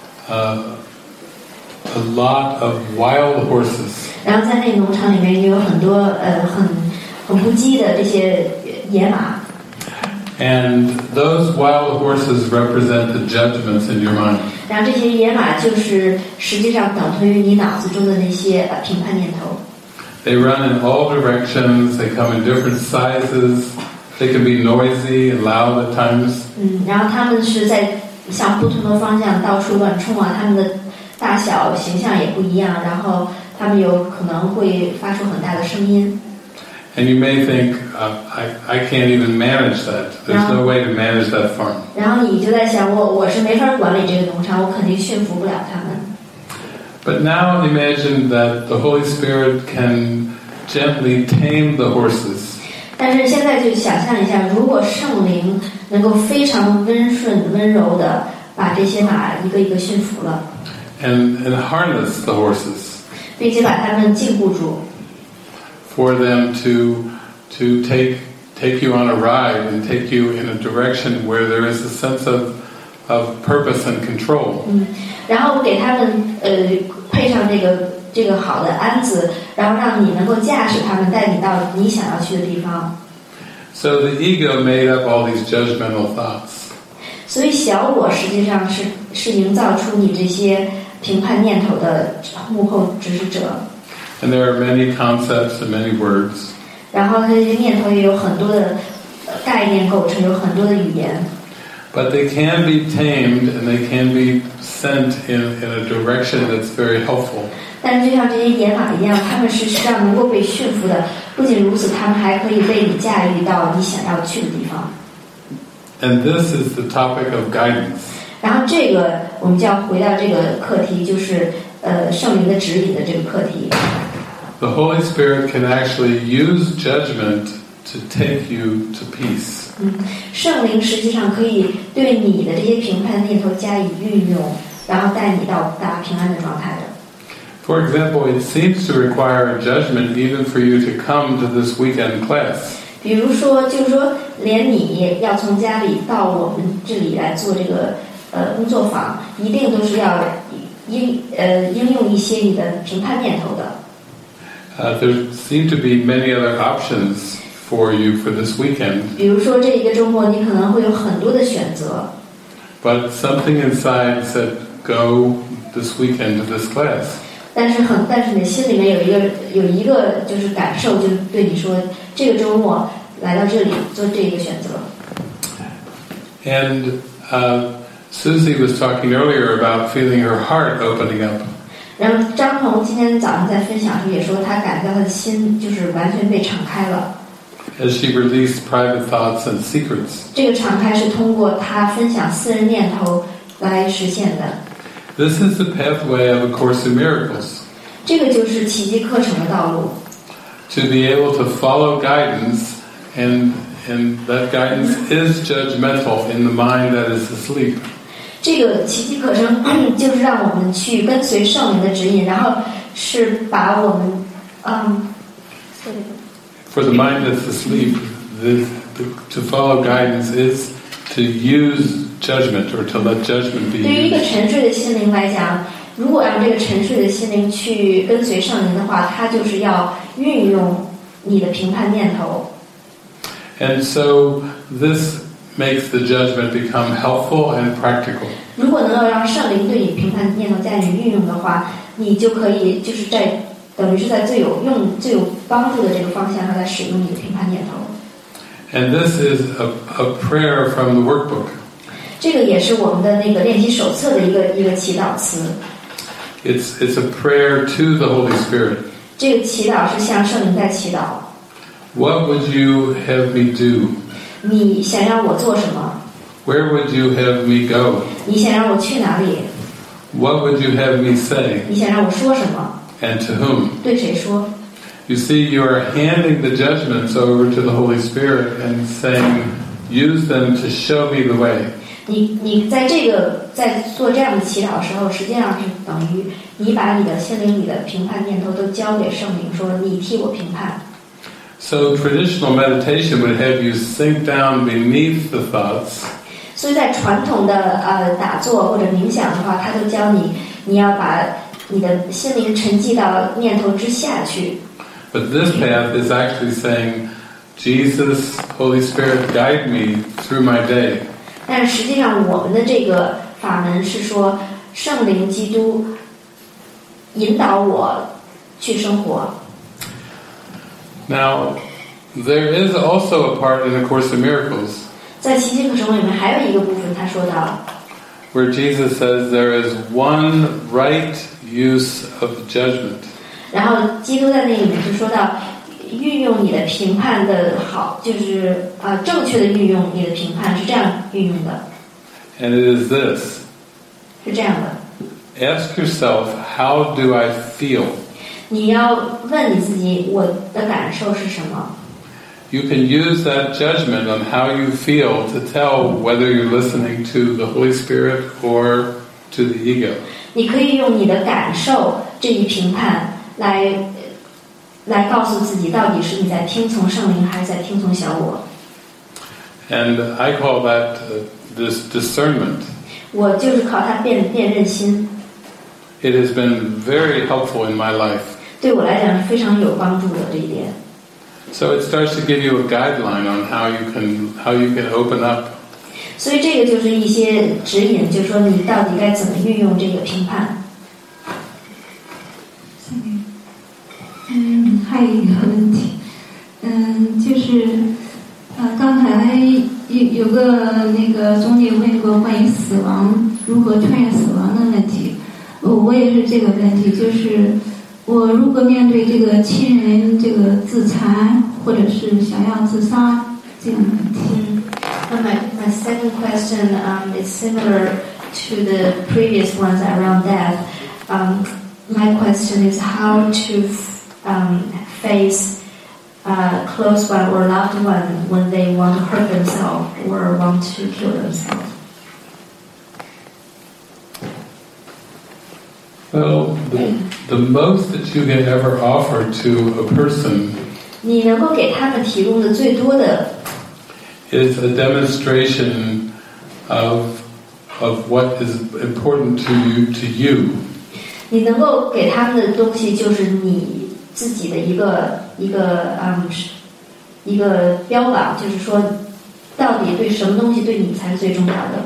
A: a lot of wild horses.
B: 然后在那个农场里面有很多很不羁的这些野马。
A: And those wild horses represent the judgments in your mind.
B: 然后这些野马就是实际上等同于你脑子中的那些评判念头。
A: They run in all directions. They come in different sizes. They can be noisy and loud at times.
B: 然后他们是在向不同的方向到处乱冲啊，他们的大小、形象也不一样，然后他们有可能会发出很大的声音。
A: And you may think, I can't even manage that. There's no way to manage that farm.
B: 然后你就在想，我是没法管理这个农场，我肯定驯服不了他们。
A: But now imagine that the Holy Spirit can gently tame the horses.
B: 但是现在就想象一下，如果圣灵能够非常温顺、温柔的把这些马一个一个驯服了，
A: and harness the horses,
B: 并且把他们禁锢住。
A: For them to take you on a ride and take you in a direction where there is a sense of purpose and control.
B: 然后给他们配上这个好的鞍子，然后让你能够驾驶他们，带你到你想要去的地方。
A: So the ego made up all these judgmental thoughts.
B: 所以小我实际上是营造出你这些评判念头的幕后指使者。
A: And there are many concepts and many words.
B: 然后这些念头也有很多的概念构成，有很多的语言。
A: But they can be tamed and they can be sent in a direction that's very helpful.
B: 但是就像这些野马一样，它们是实际上能够被驯服的。不仅如此，它们还可以被你驾驭到你想要去的地方。
A: And this is the topic of guidance.
B: 然后这个我们就要回到这个课题，就是圣灵的指引的这个课题。
A: The Holy Spirit can actually use judgment to take you to peace.
B: 圣灵实际上可以对你的这些评判念头加以运用，然后带你到达平安的状态的。
A: For example, it seems to require a judgment even for you to come to this weekend class.
B: 比如说，就是说，连你要从家里到我们这里来做这个工作坊，一定都是要应用一些你的评判念头的。
A: There seem to be many other options for you for this weekend.
B: 比如说，这一个周末你可能会有很多的选择。
A: But something inside said, "Go this weekend to this class."
B: 但是你的心里面有一个就是感受，就对你说，这个周末来到这里做这一个选择。
A: And Susie was talking earlier about feeling her heart opening up.
B: 然后张鹏今天早上在分享时也说，他感觉到他的心就是完全被敞开了。
A: As she released private thoughts and secrets.
B: 这个敞开是通过他分享私人念头来实现的。
A: This is the pathway of A Course in Miracles.
B: 这个就是奇迹课程的道路。
A: To be able to follow guidance, and that guidance is judgmental in the mind that is asleep.
B: 这个奇迹课程就是让我们去跟随圣灵的指引，然后是把我们
A: For the mind that's asleep, to follow guidance is to use judgment or to let judgment be
B: 对于一个
A: used.
B: 沉睡的心灵来讲，如果让这个沉睡的心灵去跟随圣灵的话，它就是要运用你的评判念头。
A: And so this makes the judgment become helpful and practical.
B: 如果能够让圣灵对你评判念头加以运用的话，你就可以就是等于是在最有帮助的这个方向上来使用你的评判念头。
A: And this is a prayer from the workbook.
B: 这个也是我们的那个练习手册的一个祈祷词。
A: It's a prayer to the Holy Spirit.
B: 这个祈祷是向圣灵在祈祷。
A: What would you have me do?
B: 你想让我做什么？
A: Where would you have me go?
B: 你想让我去哪里？
A: What would you have me say?
B: 你想让我说什么？
A: And to whom?
B: 对谁说？
A: You see, you are handing the judgments over to the Holy Spirit and saying, use them to show me the way.
B: 你在做这样的祈祷的时候，实际上是等于你把你的心灵里的评判念头都交给圣灵，说你替我评判。
A: So traditional meditation would have you sink down beneath the thoughts.
B: 所以在传统的打坐或者冥想的话，他都教你要把你的心灵沉寂到念头之下去。
A: But this path is actually saying, Jesus, Holy Spirit, guide me through my day.
B: 但是实际上，我们的这个法门是说，圣灵基督引导我去生活。
A: Now, there is also a part in A Course in Miracles.
B: 在奇迹课程里面还有一个部分，他说到
A: where Jesus says there is one right use of judgment.
B: 然后基督在那里面就说到，运用你的评判的好，就是正确的运用你的评判是这样运用的。
A: And it is this.
B: 是这样的。
A: Ask yourself, how do I feel?
B: 你要问你自己，我的感受是什么？
A: You can use that judgment on how you feel to tell whether you're listening to the Holy Spirit or to the ego.
B: 你可以用你的感受这一评判来告诉自己，到底是你在听从圣灵，还是在听从小我。
A: And I call that this discernment.
B: 我就是靠它辨认心。
A: It has been very helpful in my life.
B: 对我来讲是非常有帮助的这一点。
A: So it starts to give you a guideline on how you can open up.
B: 所以这个就是一些指引，就是说你到底该怎么运用这个评判。
C: 还有一个问题，就是刚才有个那个总理问过关于死亡如何穿越死亡的问题，我也是这个问题，就是我如果面对这个亲人这个自残或者是想要自杀这样的问题。
B: My second question is similar to the previous ones around death. My question is how to face close one or loved one when they want to hurt themselves or want to kill themselves.
A: Well, the most that you can ever offer to a person
B: 你能够给他们提供的最多的
A: is a demonstration of what is important to you.
B: 你能够给他们的东西就是你自己的一个标榜，就是说到底对什么东西对你才是最重要的。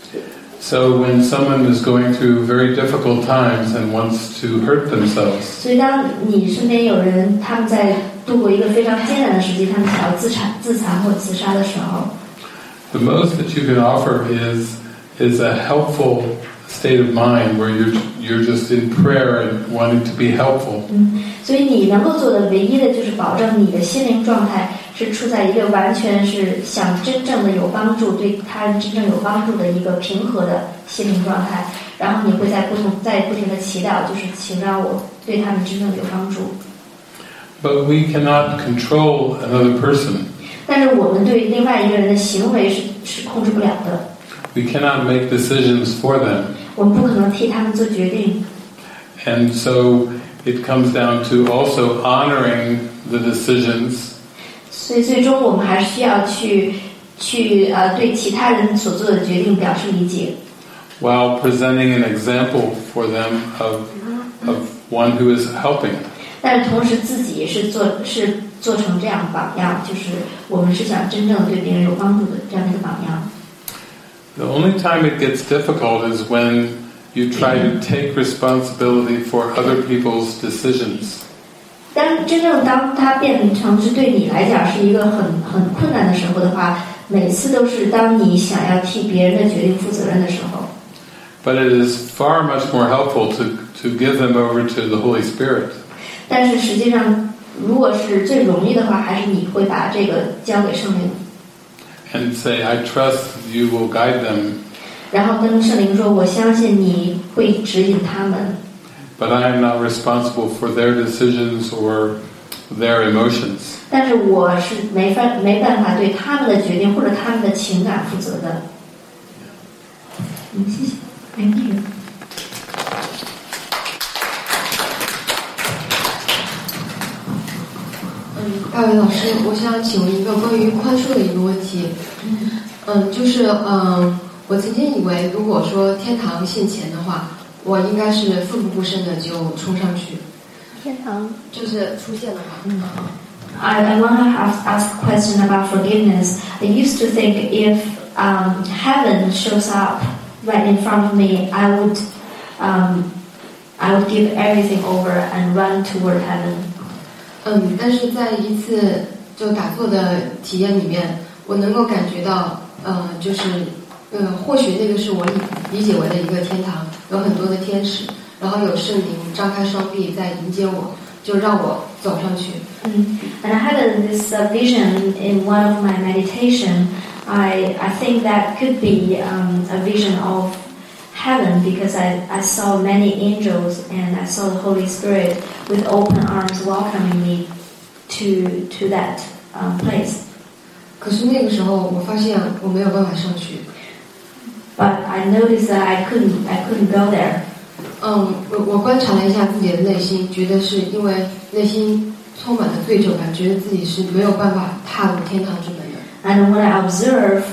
A: So when someone is going through very difficult times and wants to hurt themselves,
B: 所以当你身边有人他们在度过一个非常艰难的时期，他们想要自残或自杀的时候
A: the most that you can offer is a helpful state of mind where you're just in prayer and wanting to be helpful.
B: 所以你能够做的唯一的就是保证你的心灵状态是处在一个完全是想真正的有帮助，对他人真正有帮助的一个平和的心灵状态，然后你会在不停的祈祷，就是请让我对他们真正有帮助。
A: But we cannot control another person.
B: 但是我们对另外一个人的行为是控制不了的。
A: We cannot make decisions for them.
B: 我们不可能替他们做决定。
A: And so it comes down to also honoring the decisions.
B: 所以最终我们还是需要去对其他人所做的决定表示理解。
A: While presenting an example for them of one who is helping.
B: 但是同时自己是做成这样榜样，就是我们是想真正对别人有帮助的这样的一个榜样。
A: The only time it gets difficult is when you try to take responsibility for other people's decisions.
B: 当它变成是对你来讲是一个很困难的时候的话，每次都是当你想要替别人的决定负责任的时候。
A: But it is far much more helpful to give them over to the Holy Spirit.
B: 但是实际上，如果是最容易的话，还是你会把这个交给圣灵。
A: And say, I trust you will guide them.
B: 然后跟圣灵说，我相信你会指引他们。
A: But I am not responsible for their decisions or their emotions.
B: 但是我是没办法对他们的决定或者他们的情感负责的。谢谢。Thank you.
M: 大伟老师，我想请问一个关于宽恕的一个问题。我曾经以为，如果说天堂现前的话，我应该是奋不顾身的就冲上去。
B: 天堂
M: 就是出现的话。
B: I want to ask a question about forgiveness. I used to think if heaven shows up right in front of me, I would give everything over and run toward heaven.
M: 但是在一次就打坐的体验里面，我能够感觉到，就是或许那个是我理解为的一个天堂，有很多的天使，然后有圣灵张开双臂在迎接我，就让我走上去。
B: And I had this vision in one of my meditation. I think that could be a vision of heaven because I saw many angels and I saw the Holy Spirit with open arms welcoming me to that place.
M: 可是那个时候我发现我没有办法上去。
B: But I noticed that I couldn't go there.
M: 我观察了一下自己的内心，觉得是因为内心充满了罪疚感，觉得自己是没有办法踏入天堂之门的。
B: And when I observed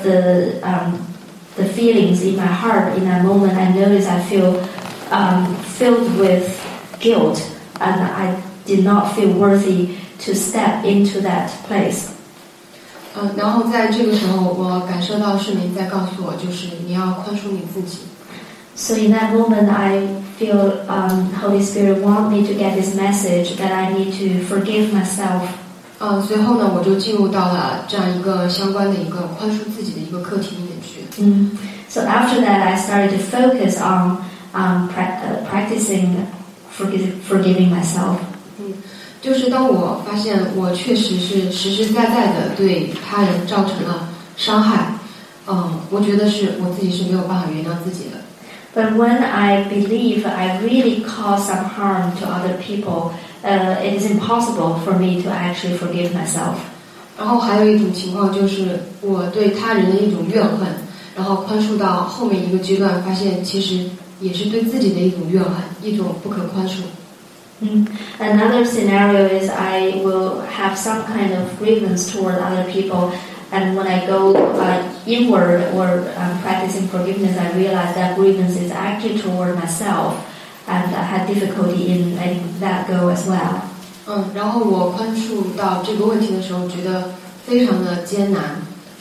B: the feelings in my heart in that moment, I noticed I feel filled with guilt, and I did not feel worthy to step into that place.
M: 然后在这个时候，我感受到圣灵在告诉我，就是你要宽恕你自己。
B: So in that moment, I feel Holy Spirit want me to get this message that I need to forgive myself.
M: 随后呢，我就进入到了这样一个相关的一个宽恕自己的一个课题里面去。
B: So after that, I started to focus on practicing forgiving myself.
M: 就是当我发现我确实是实实在在的对他人造成了伤害，我觉得是我自己是没有办法原谅自己的。
B: But when I believe I really caused some harm to other people, it is impossible for me to actually forgive myself.
M: 然后还有一种情况就是我对他人的一种怨恨，然后宽恕到后面一个阶段，发现其实也是对自己的一种怨恨，一种不可宽恕。
B: Another scenario is I will have some kind of grievance toward other people, and when I go inward or practicing forgiveness, I realize that grievance is actually toward myself, and I had difficulty in letting that go as well.
M: 然后我宽恕到这个问题的时候，觉得非常的艰难。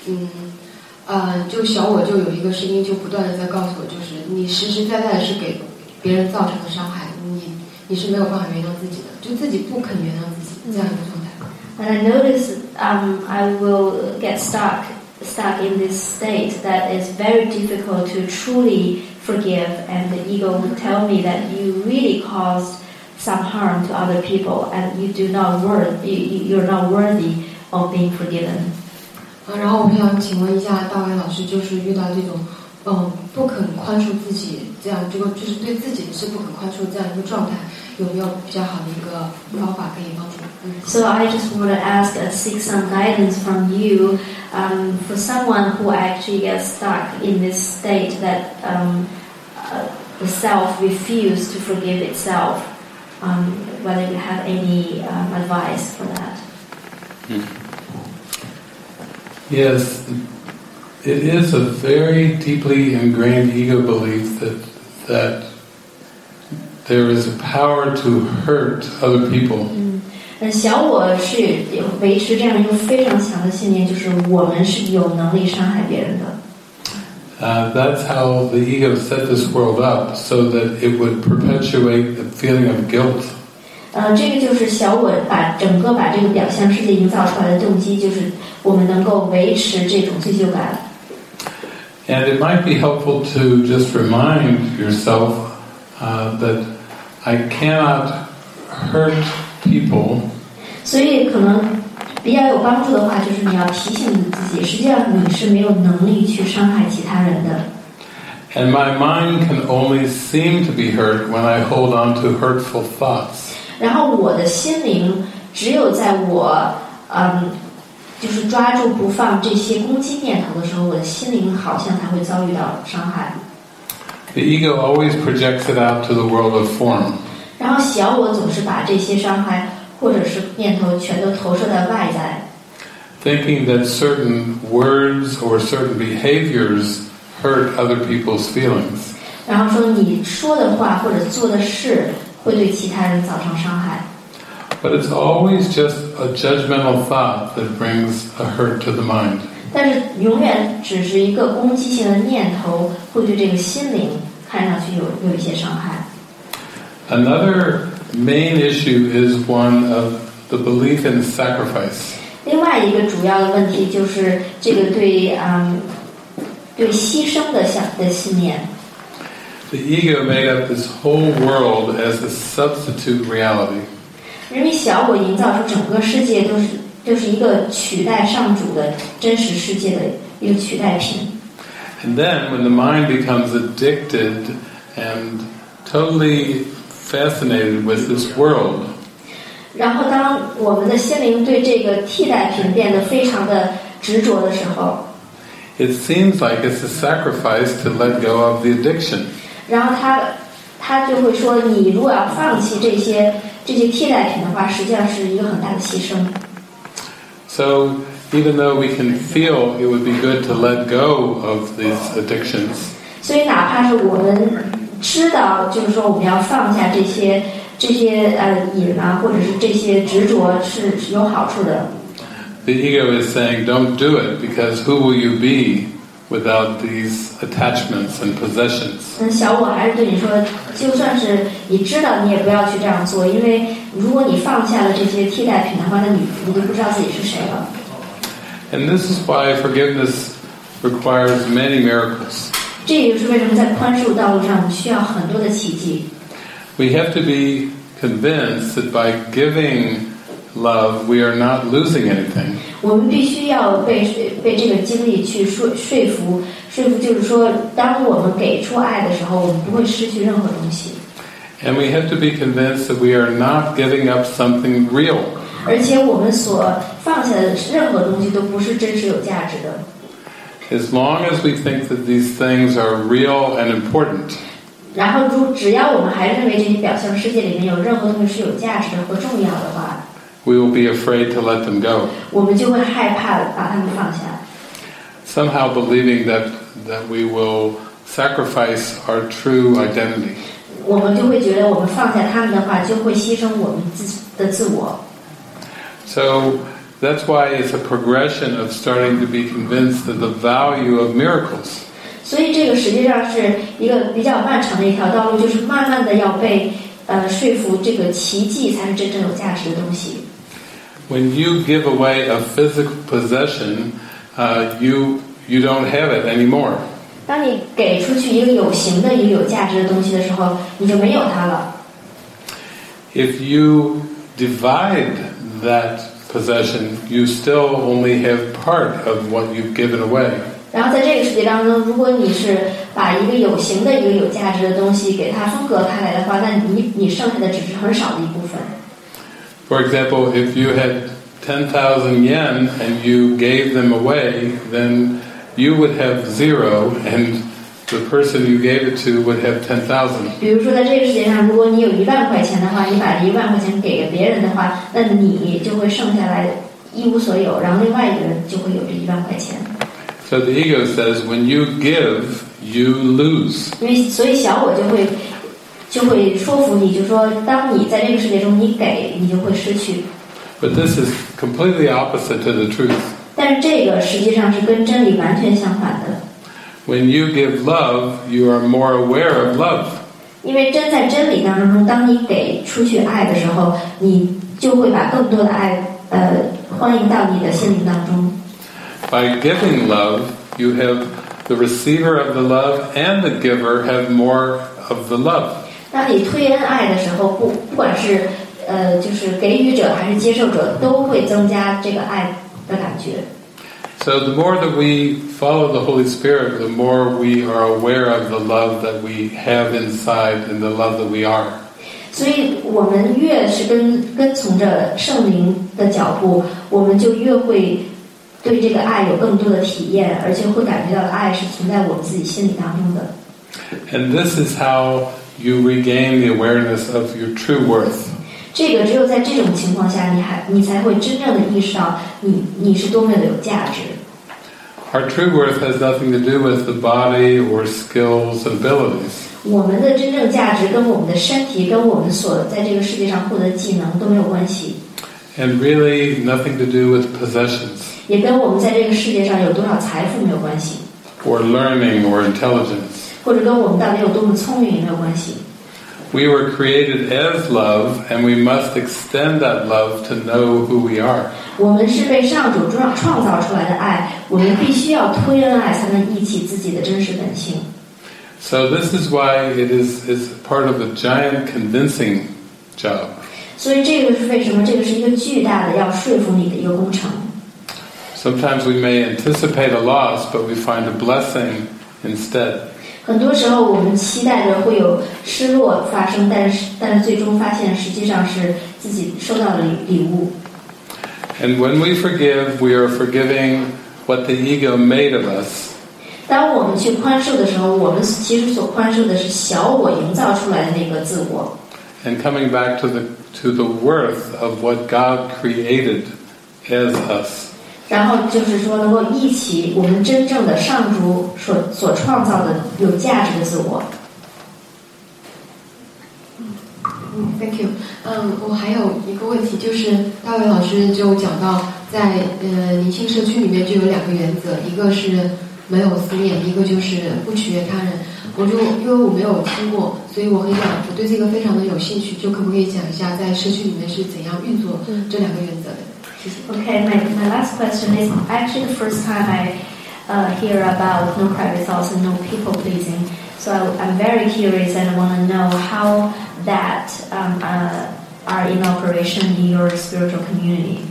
M: 就小我就有一个声音，就不断的在告诉我，就是你实实在在是给别人造成的伤害，你是没有办法原谅自己的，就自己不肯原谅自己这样一个状态。
B: And I notice I will get stuck in this state that is very difficult to truly forgive, and the ego will tell me that you really caused some harm to other people, and you're not worthy of being forgiven.
M: 然后我想请问一下大伟老师，就是遇到这种不肯宽恕自己这样，就是对自己是不肯宽恕这样一个状态，有没有比较好的一个方法可以帮助
B: ？So I just want to ask, seek some guidance from you for someone who actually gets stuck in this state that the self refuses to forgive itself. Whether you have any advice for that?
A: Yes, it is a very deeply ingrained ego belief that there is a power to hurt other people.
B: 小我是维持这样一个非常强的信念，就是我们是有能力伤害别人的。
A: That's how the ego set this world up, so that it would perpetuate the feeling of guilt.
B: 这个就是小我把这个表象世界营造出来的动机，就是我们能够维持这种罪疚感。
A: And it might be helpful to just remind yourself that I cannot hurt people.
B: 所以可能比较有帮助的话，就是你要提醒自己，实际上你是没有能力去伤害其他人的。
A: And my mind can only seem to be hurt when I hold on to hurtful thoughts.
B: 然后我的心灵只有在我就是抓住不放这些攻击念头的时候，我的心灵好像才会遭遇到伤害。
A: The ego always projects it out to the world of form.
B: 然后小我总是把这些伤害或者是念头全都投射在外在。
A: Thinking that certain words or certain behaviors hurt other people's feelings.
B: 然后说你说的话或者做的事会对其他人造成伤害。
A: But it's always just a judgmental thought that brings a hurt to the mind.
B: 但是永远只是一个攻击性的念头，会对这个心灵看上去有一些伤害。
A: Another main issue is one of the belief in sacrifice.
B: 另外一个主要的问题就是这个对对牺牲的信念。
A: The ego made up this whole world as a substitute reality.
B: 因为小我营造出整个世界就是一个取代上主的真实世界的一个取代品。
A: And then when the mind becomes addicted and totally fascinated with this world,
B: 然后当我们的心灵对这个替代品变得非常的执着的时候，
A: it seems like it's a sacrifice to let go of the addiction.
B: 然后他就会说，你如果要放弃这些替代品的话，实际上是一个很大的牺牲。
A: So even though we can feel it would be good to let go of these addictions,
B: 所以哪怕是我们知道，就是说我们要放下这些瘾啊，或者是这些执着是有好处的。
A: the ego is saying, don't do it, because who will you be without these attachments and possessions?
B: 小我还是对你说，就算是你知道，你也不要去这样做，因为如果你放下了这些替代品的话，那你就不知道自己是谁了。
A: And this is why forgiveness requires many miracles.
B: 这也就是为什么在宽恕道路上，我们需要很多的奇迹。
A: We have to be convinced that by giving love, we are not losing anything.
B: 我们必须要被这个经历去说服，就是说，当我们给出爱的时候，我们不会失去任何东西。
A: And we have to be convinced that we are not giving up something real.
B: 而且我们所放下的任何东西都不是真实有价值的。
A: As long as we think that these things are real and important,
B: 然后只要我们还认为这些表象世界里面有任何东西是有价值的和重要的话，
A: we will be afraid to let them go.
B: 我们就会害怕把它们放下。
A: Somehow believing that we will sacrifice our true identity.
B: 我们就会觉得我们放下它们的话，就会牺牲我们自我。
A: So that's why it's a progression of starting to be convinced of the value of miracles.
B: 所以这个实际上是一个比较漫长的一条道路，就是慢慢的要被说服，这个奇迹才是真正有价值的东西。
A: When you give away a physical possession, you don't have it anymore.
B: 当你给出去一个有形的、一个有价值的东西的时候，你就没有它了。
A: If you divide that possession, you still only have part of what you've given away.
B: 然后在这个世界当中，如果你是把一个有形的、一个有价值的东西给它分隔开来的话，那你剩下的只是很少的一部分。
A: For example, if you had 10,000 yen and you gave them away, then you would have 0, and the person you gave it to would have 10,000.
B: 比如说，在这个世界上，如果你有10000块钱的话，你把这10000块钱给了别人的话，那你就会剩下来一无所有，然后另外一个人就会有这10000块钱。
A: So the ego says, when you give, you lose.
B: 所以小我就会说服你，就说当你在这个世界中你给，你就会失去。
A: But this is completely opposite to the truth.
B: 但是这个实际上是跟真理完全相反的。
A: When you give love, you are more aware of love.
B: 因为在真理当中，当你给出去爱的时候，你就会把更多的爱欢迎到你的心灵当中。
A: By giving love, you have the receiver of the love and the giver have more of the love.
B: 当你推恩爱的时候，不管是就是给予者还是接受者，都会增加这个爱的感觉。
A: So the more that we follow the Holy Spirit, the more we are aware of the love that we have inside and the love that we are.
B: 所以我们越是跟从着圣灵的脚步，我们就越会对这个爱有更多的体验，而且会感觉到爱是存在我们自己心里当中的。
A: And this is how you regain the awareness of your true worth.
B: 这个只有在这种情况下，你才会真正的意识到你是多么的有价值。
A: Our true worth has nothing to do with the body or skills and abilities.
B: 我们的真正价值跟我们的身体，跟我们所在这个世界上获得的技能都没有关系。
A: And really nothing to do with possessions.
B: 也跟我们在这个世界上有多少财富没有关系。
A: Or learning or intelligence.
B: 或者跟我们到底有多么聪明也没有关系。
A: We were created as love, and we must extend that love to know who we are.
B: 我们是被上主创造出来的爱，我们必须要推恩爱，才能忆起自己的真实本性。
A: So this is why it is part of a giant convincing job.
B: 所以这个是为什么？这个是一个巨大的要说服你的一个工程。
A: Sometimes we may anticipate a loss, but we find a blessing instead.
B: 很多时候我们期待着会有失落发生，但是最终发现实际上是自己收到了礼物。
A: And when we forgive, we are forgiving what the ego made of us.
B: 当我们去宽恕的时候，我们其实所宽恕的是小我营造出来的那个自我。
A: And coming back to the worth of what God created as us.
B: 然后就是说，能够忆起我们真正的上主所创造的有价值的自我。
M: Thank you。我还有一个问题，就是大卫老师就讲到，在灵性社区里面就有2个原则，一个是没有思念，一个就是不取悦他人。因为我没有听过，所以我对这个非常的有兴趣，就可不可以讲一下在社区里面是怎样运作这2个原则的？
B: Okay, my last question is actually the first time I hear about no private thoughts and no people pleasing. So I'm very curious and I want to know how that are in operation in your spiritual community.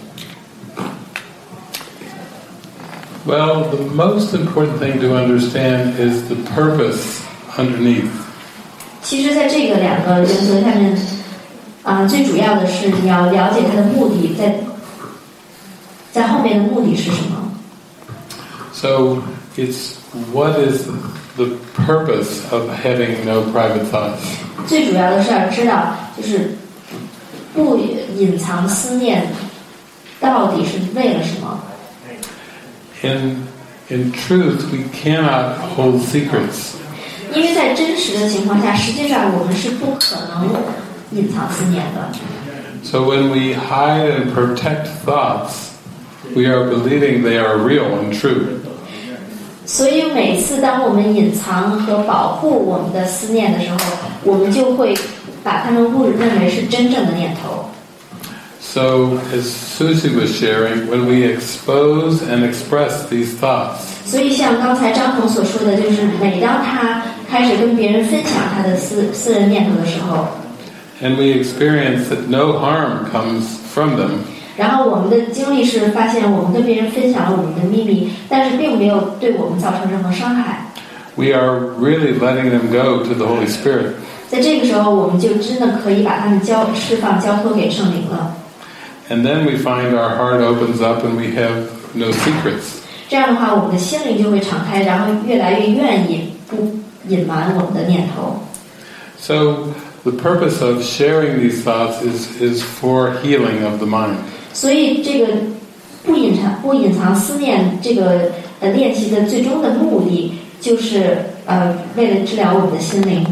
A: Well, the most important thing to understand is the purpose underneath.
B: 其实在这个2个原则下面，最主要的是你要了解它的目的，在后面的目的是什么。
A: So it's what is the purpose of having no private thoughts?
B: 最主要的是要知道，就是不隐藏思念到底是为了什么。
A: In truth, we cannot hold secrets.
B: 因为在真实的情况下，实际上我们是不可能隐藏思念的。
A: So when we hide and protect thoughts, we are believing they are real and true.
B: 所以每次当我们隐藏和保护我们的思念的时候，我们就会把它们误认为是真正的念头。
A: So as Susie was sharing, when we expose and express these thoughts,
B: 所以像刚才张彤所说的，就是每当他开始跟别人分享他的私人念头的时候，
A: and we experience that no harm comes from them,
B: 然后我们的经历是发现我们跟别人分享了我们的秘密，但是并没有对我们造成任何伤害。
A: we are really letting them go to the Holy Spirit.
B: 在这个时候，我们就真的可以把他们释放交托给圣灵了。
A: And then we find our heart opens up and we have no secrets.
B: 这样的话，我们的心灵就会敞开，然后越来越愿意不隐瞒我们的念头。
A: So the purpose of sharing these thoughts is for healing of the mind.
B: 所以这个不隐藏思念这个练习的最终的目的，就是为了治疗我们的心灵。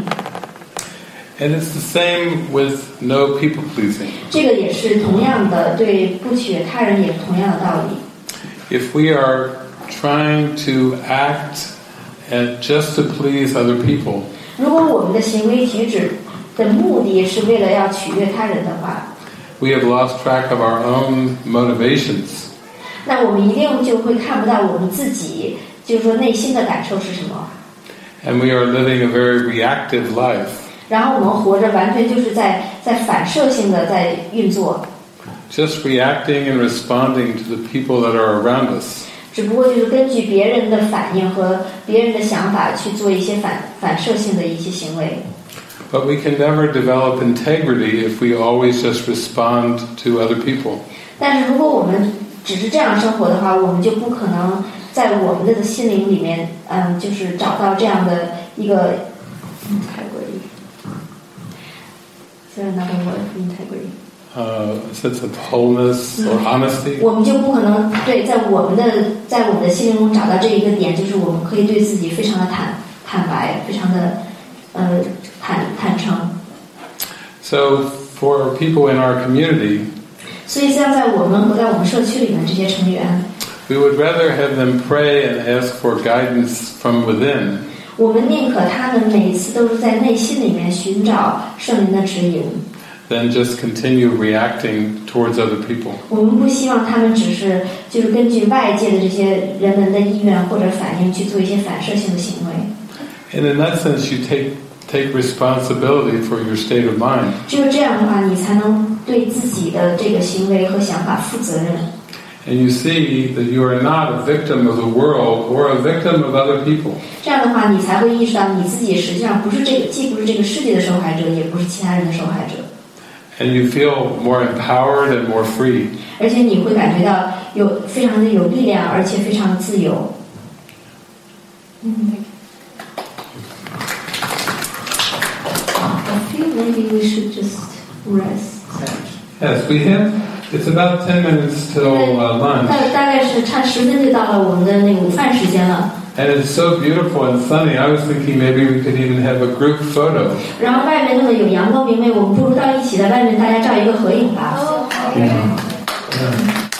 A: And it's the same with no people pleasing.
B: 这个也是同样的，对不取悦他人也是同样的道理。
A: If we are trying to act just to please other people,
B: 如果我们的行为举止的目的是为了要取悦他人的话，
A: we have lost track of our own motivations.
B: 那我们一定就会看不到我们自己，就是说内心的感受是什么。
A: And we are living a very reactive life.
B: 然后我们活着完全就是在反射性的在运作。
A: Just reacting and responding to the people that are around us.
B: 只不过就是根据别人的反应和别人的想法去做一些反射性的一些行为。
A: But we can never develop integrity if we always just respond to other people.
B: 但是如果我们只是这样生活的话，我们就不可能在我们的心灵里面，就是找到这样的一个 integrity. Is there another word for integrity?
A: Sense of wholeness or honesty.
B: 我们就不可能对在我们的心灵中找到这一个点，就是我们可以对自己非常的坦白，非常的坦诚。
A: So for people in our community,
B: 所以像在我们和在我们社区里面这些成员，
A: we would rather have them pray and ask for guidance from within.
B: 我们宁可他们每一次都是在内心里面寻找圣灵的指引。
A: Than just continue reacting towards other people.
B: 我们不希望他们只是就是根据外界的这些人们的意愿或者反应去做一些反射性的行为。
A: And in that sense, you take responsibility for your state of mind.
B: 只有这样的话，你才能对自己的这个行为和想法负责任。
A: And you see that you are not a victim of the world or a victim of other people.
B: 这样的话，你才会意识到你自己实际上不是这个，既不是这个世界的受害者，也不是其他人的受害者。
A: And you feel more empowered and more free.
B: 而且你会感觉到非常的有力量，而且非常自由。I feel maybe we should just rest.
A: Yes, we have. It's about 10 minutes till lunch.
B: 大概是差10分就到了我们的那个午饭时间了。
A: And it's so beautiful and sunny. I was thinking maybe we could even have a group photo.
B: 然后外面那么有阳光明媚，我们不如到一起在外面大家照一个合影吧。
A: Yeah.